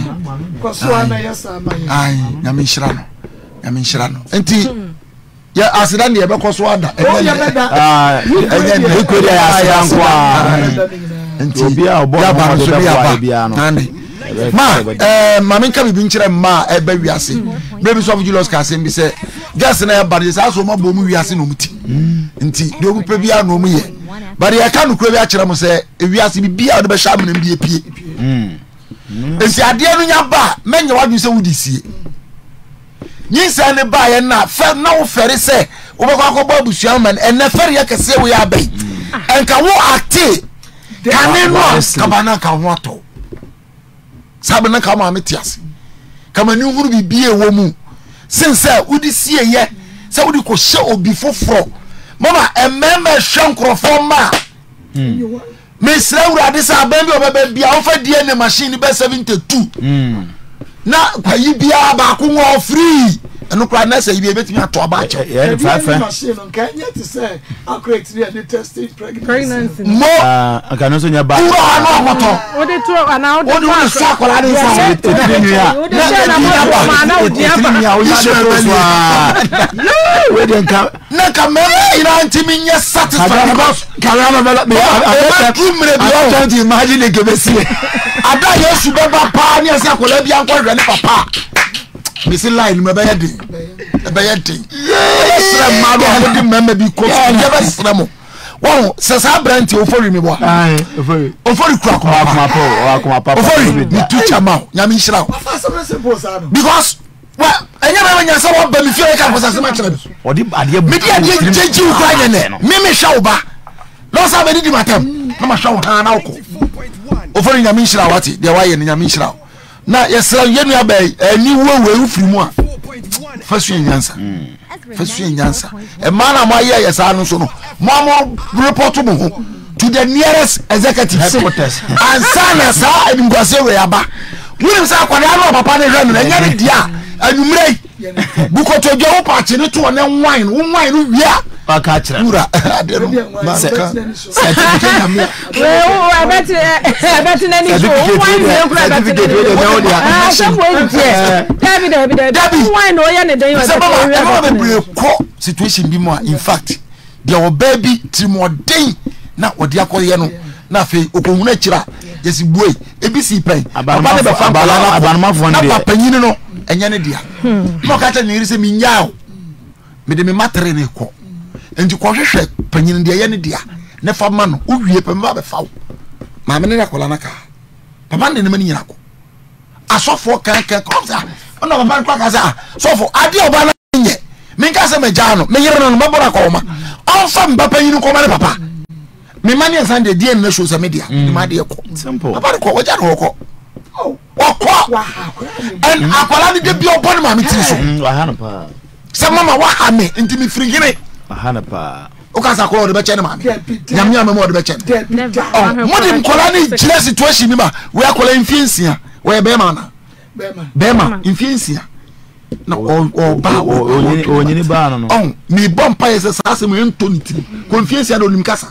ai nyame nshira no nyame nshira no enti ya asidan de be koso ada ah enye ne ikori ya asidan kwa enti obi a obo ma so ya bia no ma eh ma menka bibi nkire ma e ba wiase baby so of Julius ka sem bi se gas na ya bari sa so ma bo mu wiase no muti enti de obu pe bia no mu ye bari ya ka no kro bi a kire mo se wiase bi bia de be sha me bi epie mm enti ade no nya ba menye wadun se wudi sie nyinsa ne ba ye na fe na wo fere se wo ba kwa kwa busuan man en na fere ye kese wo ya bai enka wo acte kane no kabana ka ho ato sabe na ka ma metias kama ni huru bibie wo mu sense udi sie ye se udi ko hye obi foforo mama emema hwenkrofo ma me sra urade sa ban bi obeba bia wo fa die ne machine be seventy-two mm na kwayi bia ba ko wo free eno kwa na say bia betimi ato aba acho yeah five machine on can yet say accurate the testing pregnancy mo aka no so nya ba uro ano akoto o de to ana o de to so akola de so etini ya na ma na o dia ba ya o ya de to so we den ka na ka me ina ntimi nye satisfied because karama bela me I can't imagine the gebesi ada yesu be ba pa ni ase akola bia nko hwe ne papa misi line me be yedi be yedi sra ma do de mama bi ko je be sra mo wo se sa brand ofori mi bo ah ofori ofori kura ko akoma pa akoma pa ofori ni tu chama nyame nhira because wa enya me nya se wo ba mi fie ka ko sa se ma kire odi ade mi di ade jeji u kwa nyene mi me hwa ba no sa be di matam na ma hwa ha na ko ofori nyame nhira wati de wa ye nyame nhira na yesra yenu abai ani wowe ufiri mu a fasu nyansa fasu nyansa e mana mo aye yesa no so no mo mo report mo ho to the nearest executive headquarters and sana sa edingwase we aba woni sa kwada no papa ne hwa no nya ne dia anumrei bukoto jo wo pa chi ne to ne wine wo wine no wia aka kira ura adero ma ka certificate na me we o abeti abeti na ni so wine ne kura abeti ah so we tie David David David wine o ya ne den yo abeti we ko situation bi mo in fact there o baby trimodin na odi akoye no na fe okohuna akira yesi buei ebisi pen papa ne be fa bala abanma fo ne papa nyini no enya ne dia mo ka ta nyiri se mi nyaaw me de me matre ne ko enti ko hwehwe panyin de ye ne dia ne fa ma no uwie pe me ba be fa wo ma me ne akola na ka papa ne ne ma ni nyina ko asofo kan kan ko sa ona papa ko ka sa sofo ade oba na nye me nka se me ja no me yire no me bora ko ma on fa me papa yin ko ma ne papa me mani san de die na social media me ma de ko simple papa ko waja no ko wakọ en akwala ni de bi obon ma meti so wa hana pa se mama wa ha me nti mi firi gine wa hana pa o ka sa ko de be che ne ma nyam nyam mo de be che oh mo de kola ni gire situation ni ma we akola infiansia we be ma na be ma infiansia na o o ba o o nyini ba no no oh mi bom pa ye se sa se mo ento ni ti confiance do nim kasa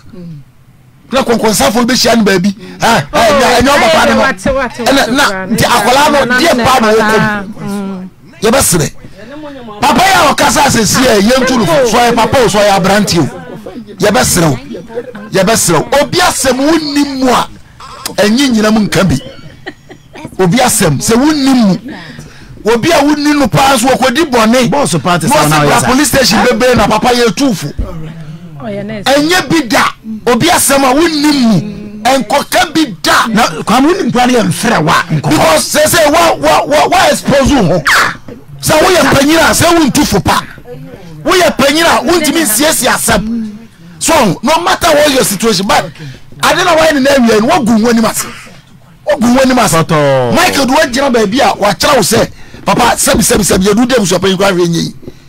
na konkonsa fo be shia ni ba bi ha eh enyo papa no na ti akola no die pa no ko ye be sere papa ya o kasa asesi e ye ntulu so ye papa so ya branti o ye be sere o ye be sere obi asem wonnim mu a enyi nyina mu nka bi obi asem se wonnim mu obi a wonni no pa so ko di bone boss party sa na ya police station bebe na papa ye tufu enye bida obi asem a wonnim mu enkoka bida na kwa mu nim plan ye mfre wa because say say wa wa wa expose ho say wo ye panyira say wo ntufu pa we are penyina won't mean siesie asem so no matter what your situation but I don't know why in name you what go woni mas what go woni mas Michael do jira ba bia wa kira wo say papa sebi sebi sebi edu dem so pen kwa hwenyi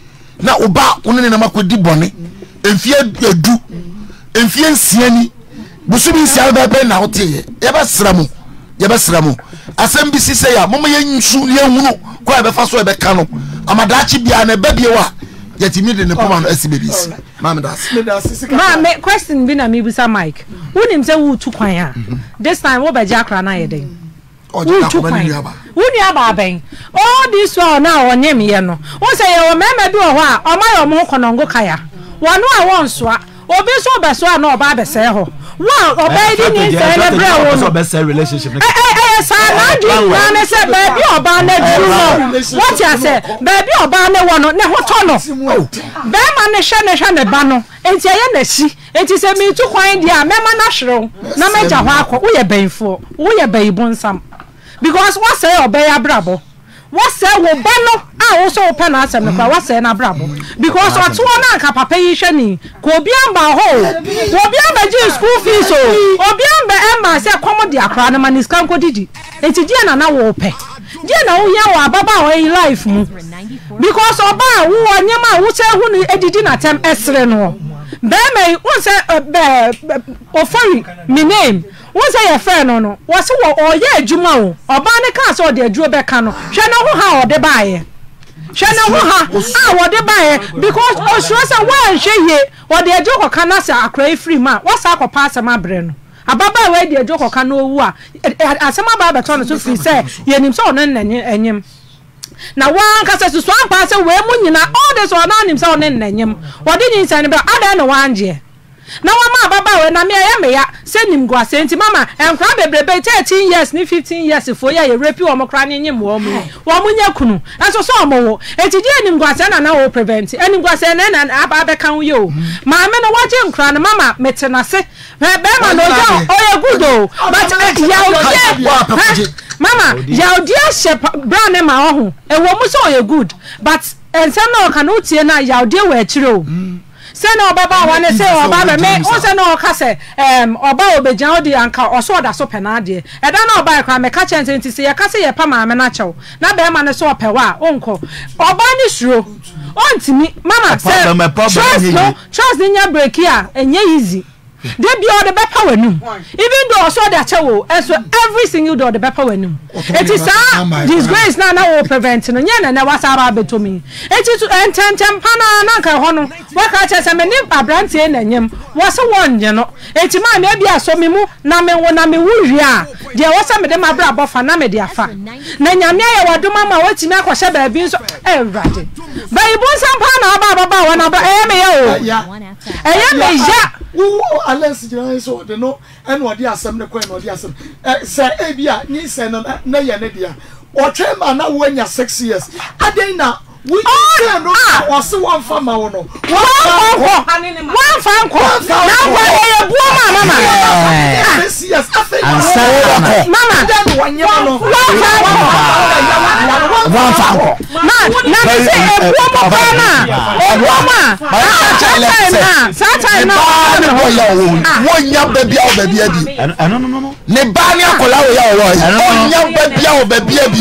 na oba woni na makodi bone emfie edu emfie nsiani busubi nsia ba pe na hote ye ba sramu ye ba sramu asem bi sise ya mama ye nsu ye hunu kwa be fa so be ka no amadachi bia na ba bie wa yet me the poma no asibedis mama das ma me question bi na me busa Mike wonim say wo tu kwan a this time wo ba jakra na ye den wo tu kwan wo ni aba ben all this one na onye me ye no wo say ye o mema bi wo ho a o ma yo mo konongo kaya wonu a won soa obi so be so na oba be se ho wa oba di ni se na bre wo no be se relationship eh eh sa na di na ne se baby oba na duru no what you say baby oba na wo no ne ho to no be ma ne hwe ne hwe ne ba no enti aye na si enti se mi tu kwan di a mema na hwerew na meja ho akọ wo ye benfo wo ye bayibo nsam because what say oba ya brabo what say wo ba no a wo so open na asem no kwa what say na brabo because oto na nka papa yi hwe ni ko obi amba ho obi amba ji school fees o obi amba emma say komo di akra na maniska nko didi enti die na na wo pe die na wo ye wa baba wo yi life mu because oba wo onyema wo say hu ni edidi na tem esre no be me won say be ofori mi name won say your friend no no wo say wo oye adwuma o oba ne ka say o de aduro be ka no hwe no ho ha o de baaye hwe no ho ha a wo de baaye because o sure say wan hwe ye o de aduro ka na say akra free ma wo say akopa asema bre no ababa we de aduro ka na owu a asema ba beto no so free say ye nim say o no enyem na wan ka say so ampa say we mu nyina all this one na nim say o no enyem wo de nyi say ne be ada na wanje na wa ma baba we na me ya me ya se nim gwa se nti mama enkra bebrebe thirteen years ni fifteen years fo ya ye repi wo mokra ne nyim wo mu wo mu nya kunu enso so mo wo enti die nim gwa se na na wo prevent enim gwa se na na aba be kan yo ma me no waje nkra na mama mete na se be ma no ja o ye good o but ya o mama ya o dia she bra ne ma ho e wo mu so o ye good but ensem na o kan o tie na ya o dia wa akire o se na obaba wane se oba me o se na o ka se em oba obejan odi anka o so oda so pena de e da na oba kra me ka chente nti se ye ka se ye pa ma me na chew na be ma ne so opewa onko oba ni suro ontimi mama se trust no trust ni nya break here enye easy they be all the better wenum even though so that chew so every single door the better wenum it is a disgrace na na we prevent no nya na na wasara betomi it is ententem pana na ka ho no waka che se me ni abrantie na nyem wose wonye no eti ma me bia so me mu na me wo na me wuri a de wose me de ma bra bofa na me de afa na nyame ya wadoma ma watimi akohye ba bi so eh rade bible sampa na aba baba wona ba eh me ya o eh me ya wo Alex Jira so de no en wo de asem ne kwen no de asem eh say e bia ni say no na ye ne dia o twema na wo anya six years aden na we say no o se won fa ma wo no won fa nko na wo ye buo ma mama six years afa mama den wo nya no won fa nko ma na me say e buo mo fa na e buo ma na sa time na won nya baby o baby abi no no no ne ba ni akola wo ya wo won nya baby o baby abi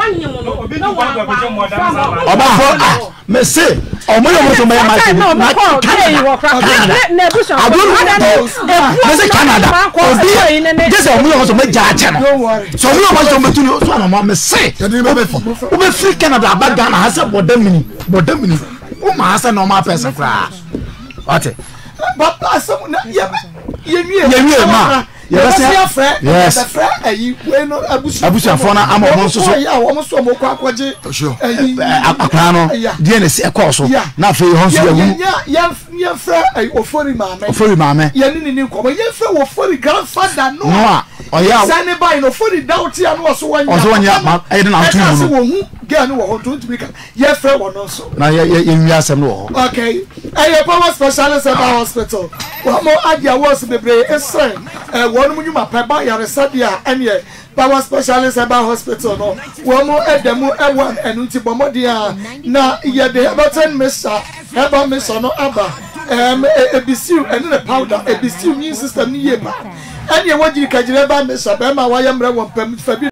oba for ah me say omo yo mo so me ma say na na buso me say Canada obi just omo yo mo so me ja che no so omo yo mo so me tuni so na me say o be free Canada ba Ghana ha say bodamini bodamini o ma say no ma person kra what papa asem na ye ye ye ma yes yes the friend ayi we no abusu abusu afo na amo mo so so ya wo mo so mo kwa kwaje akra no die ne se ekọ so na fe ho so yawu ya ya friend ayi ofori mama ofori mama ya ni ni ko ya friend ofori grandfather no no oya sane bai no ofori doubt ya no so wanya so wanya ayi na atu no wo hu ge no wo to be ya friend wo no so na ya ya wi asem no wo okay ayi power specialist at hospital wo mo adia was bebre esren eh wonu mu nyuma pa ba yare sadia ene power specialist at hospital no wo mo edemu ewan enu ti bomodia na ye de button mister Eba me so no aba. Um ebisiu ene the powder ebisiu immune system ni ye ba. Ene e wodi kagire ba me so be ma wa yamre wo pam fa bi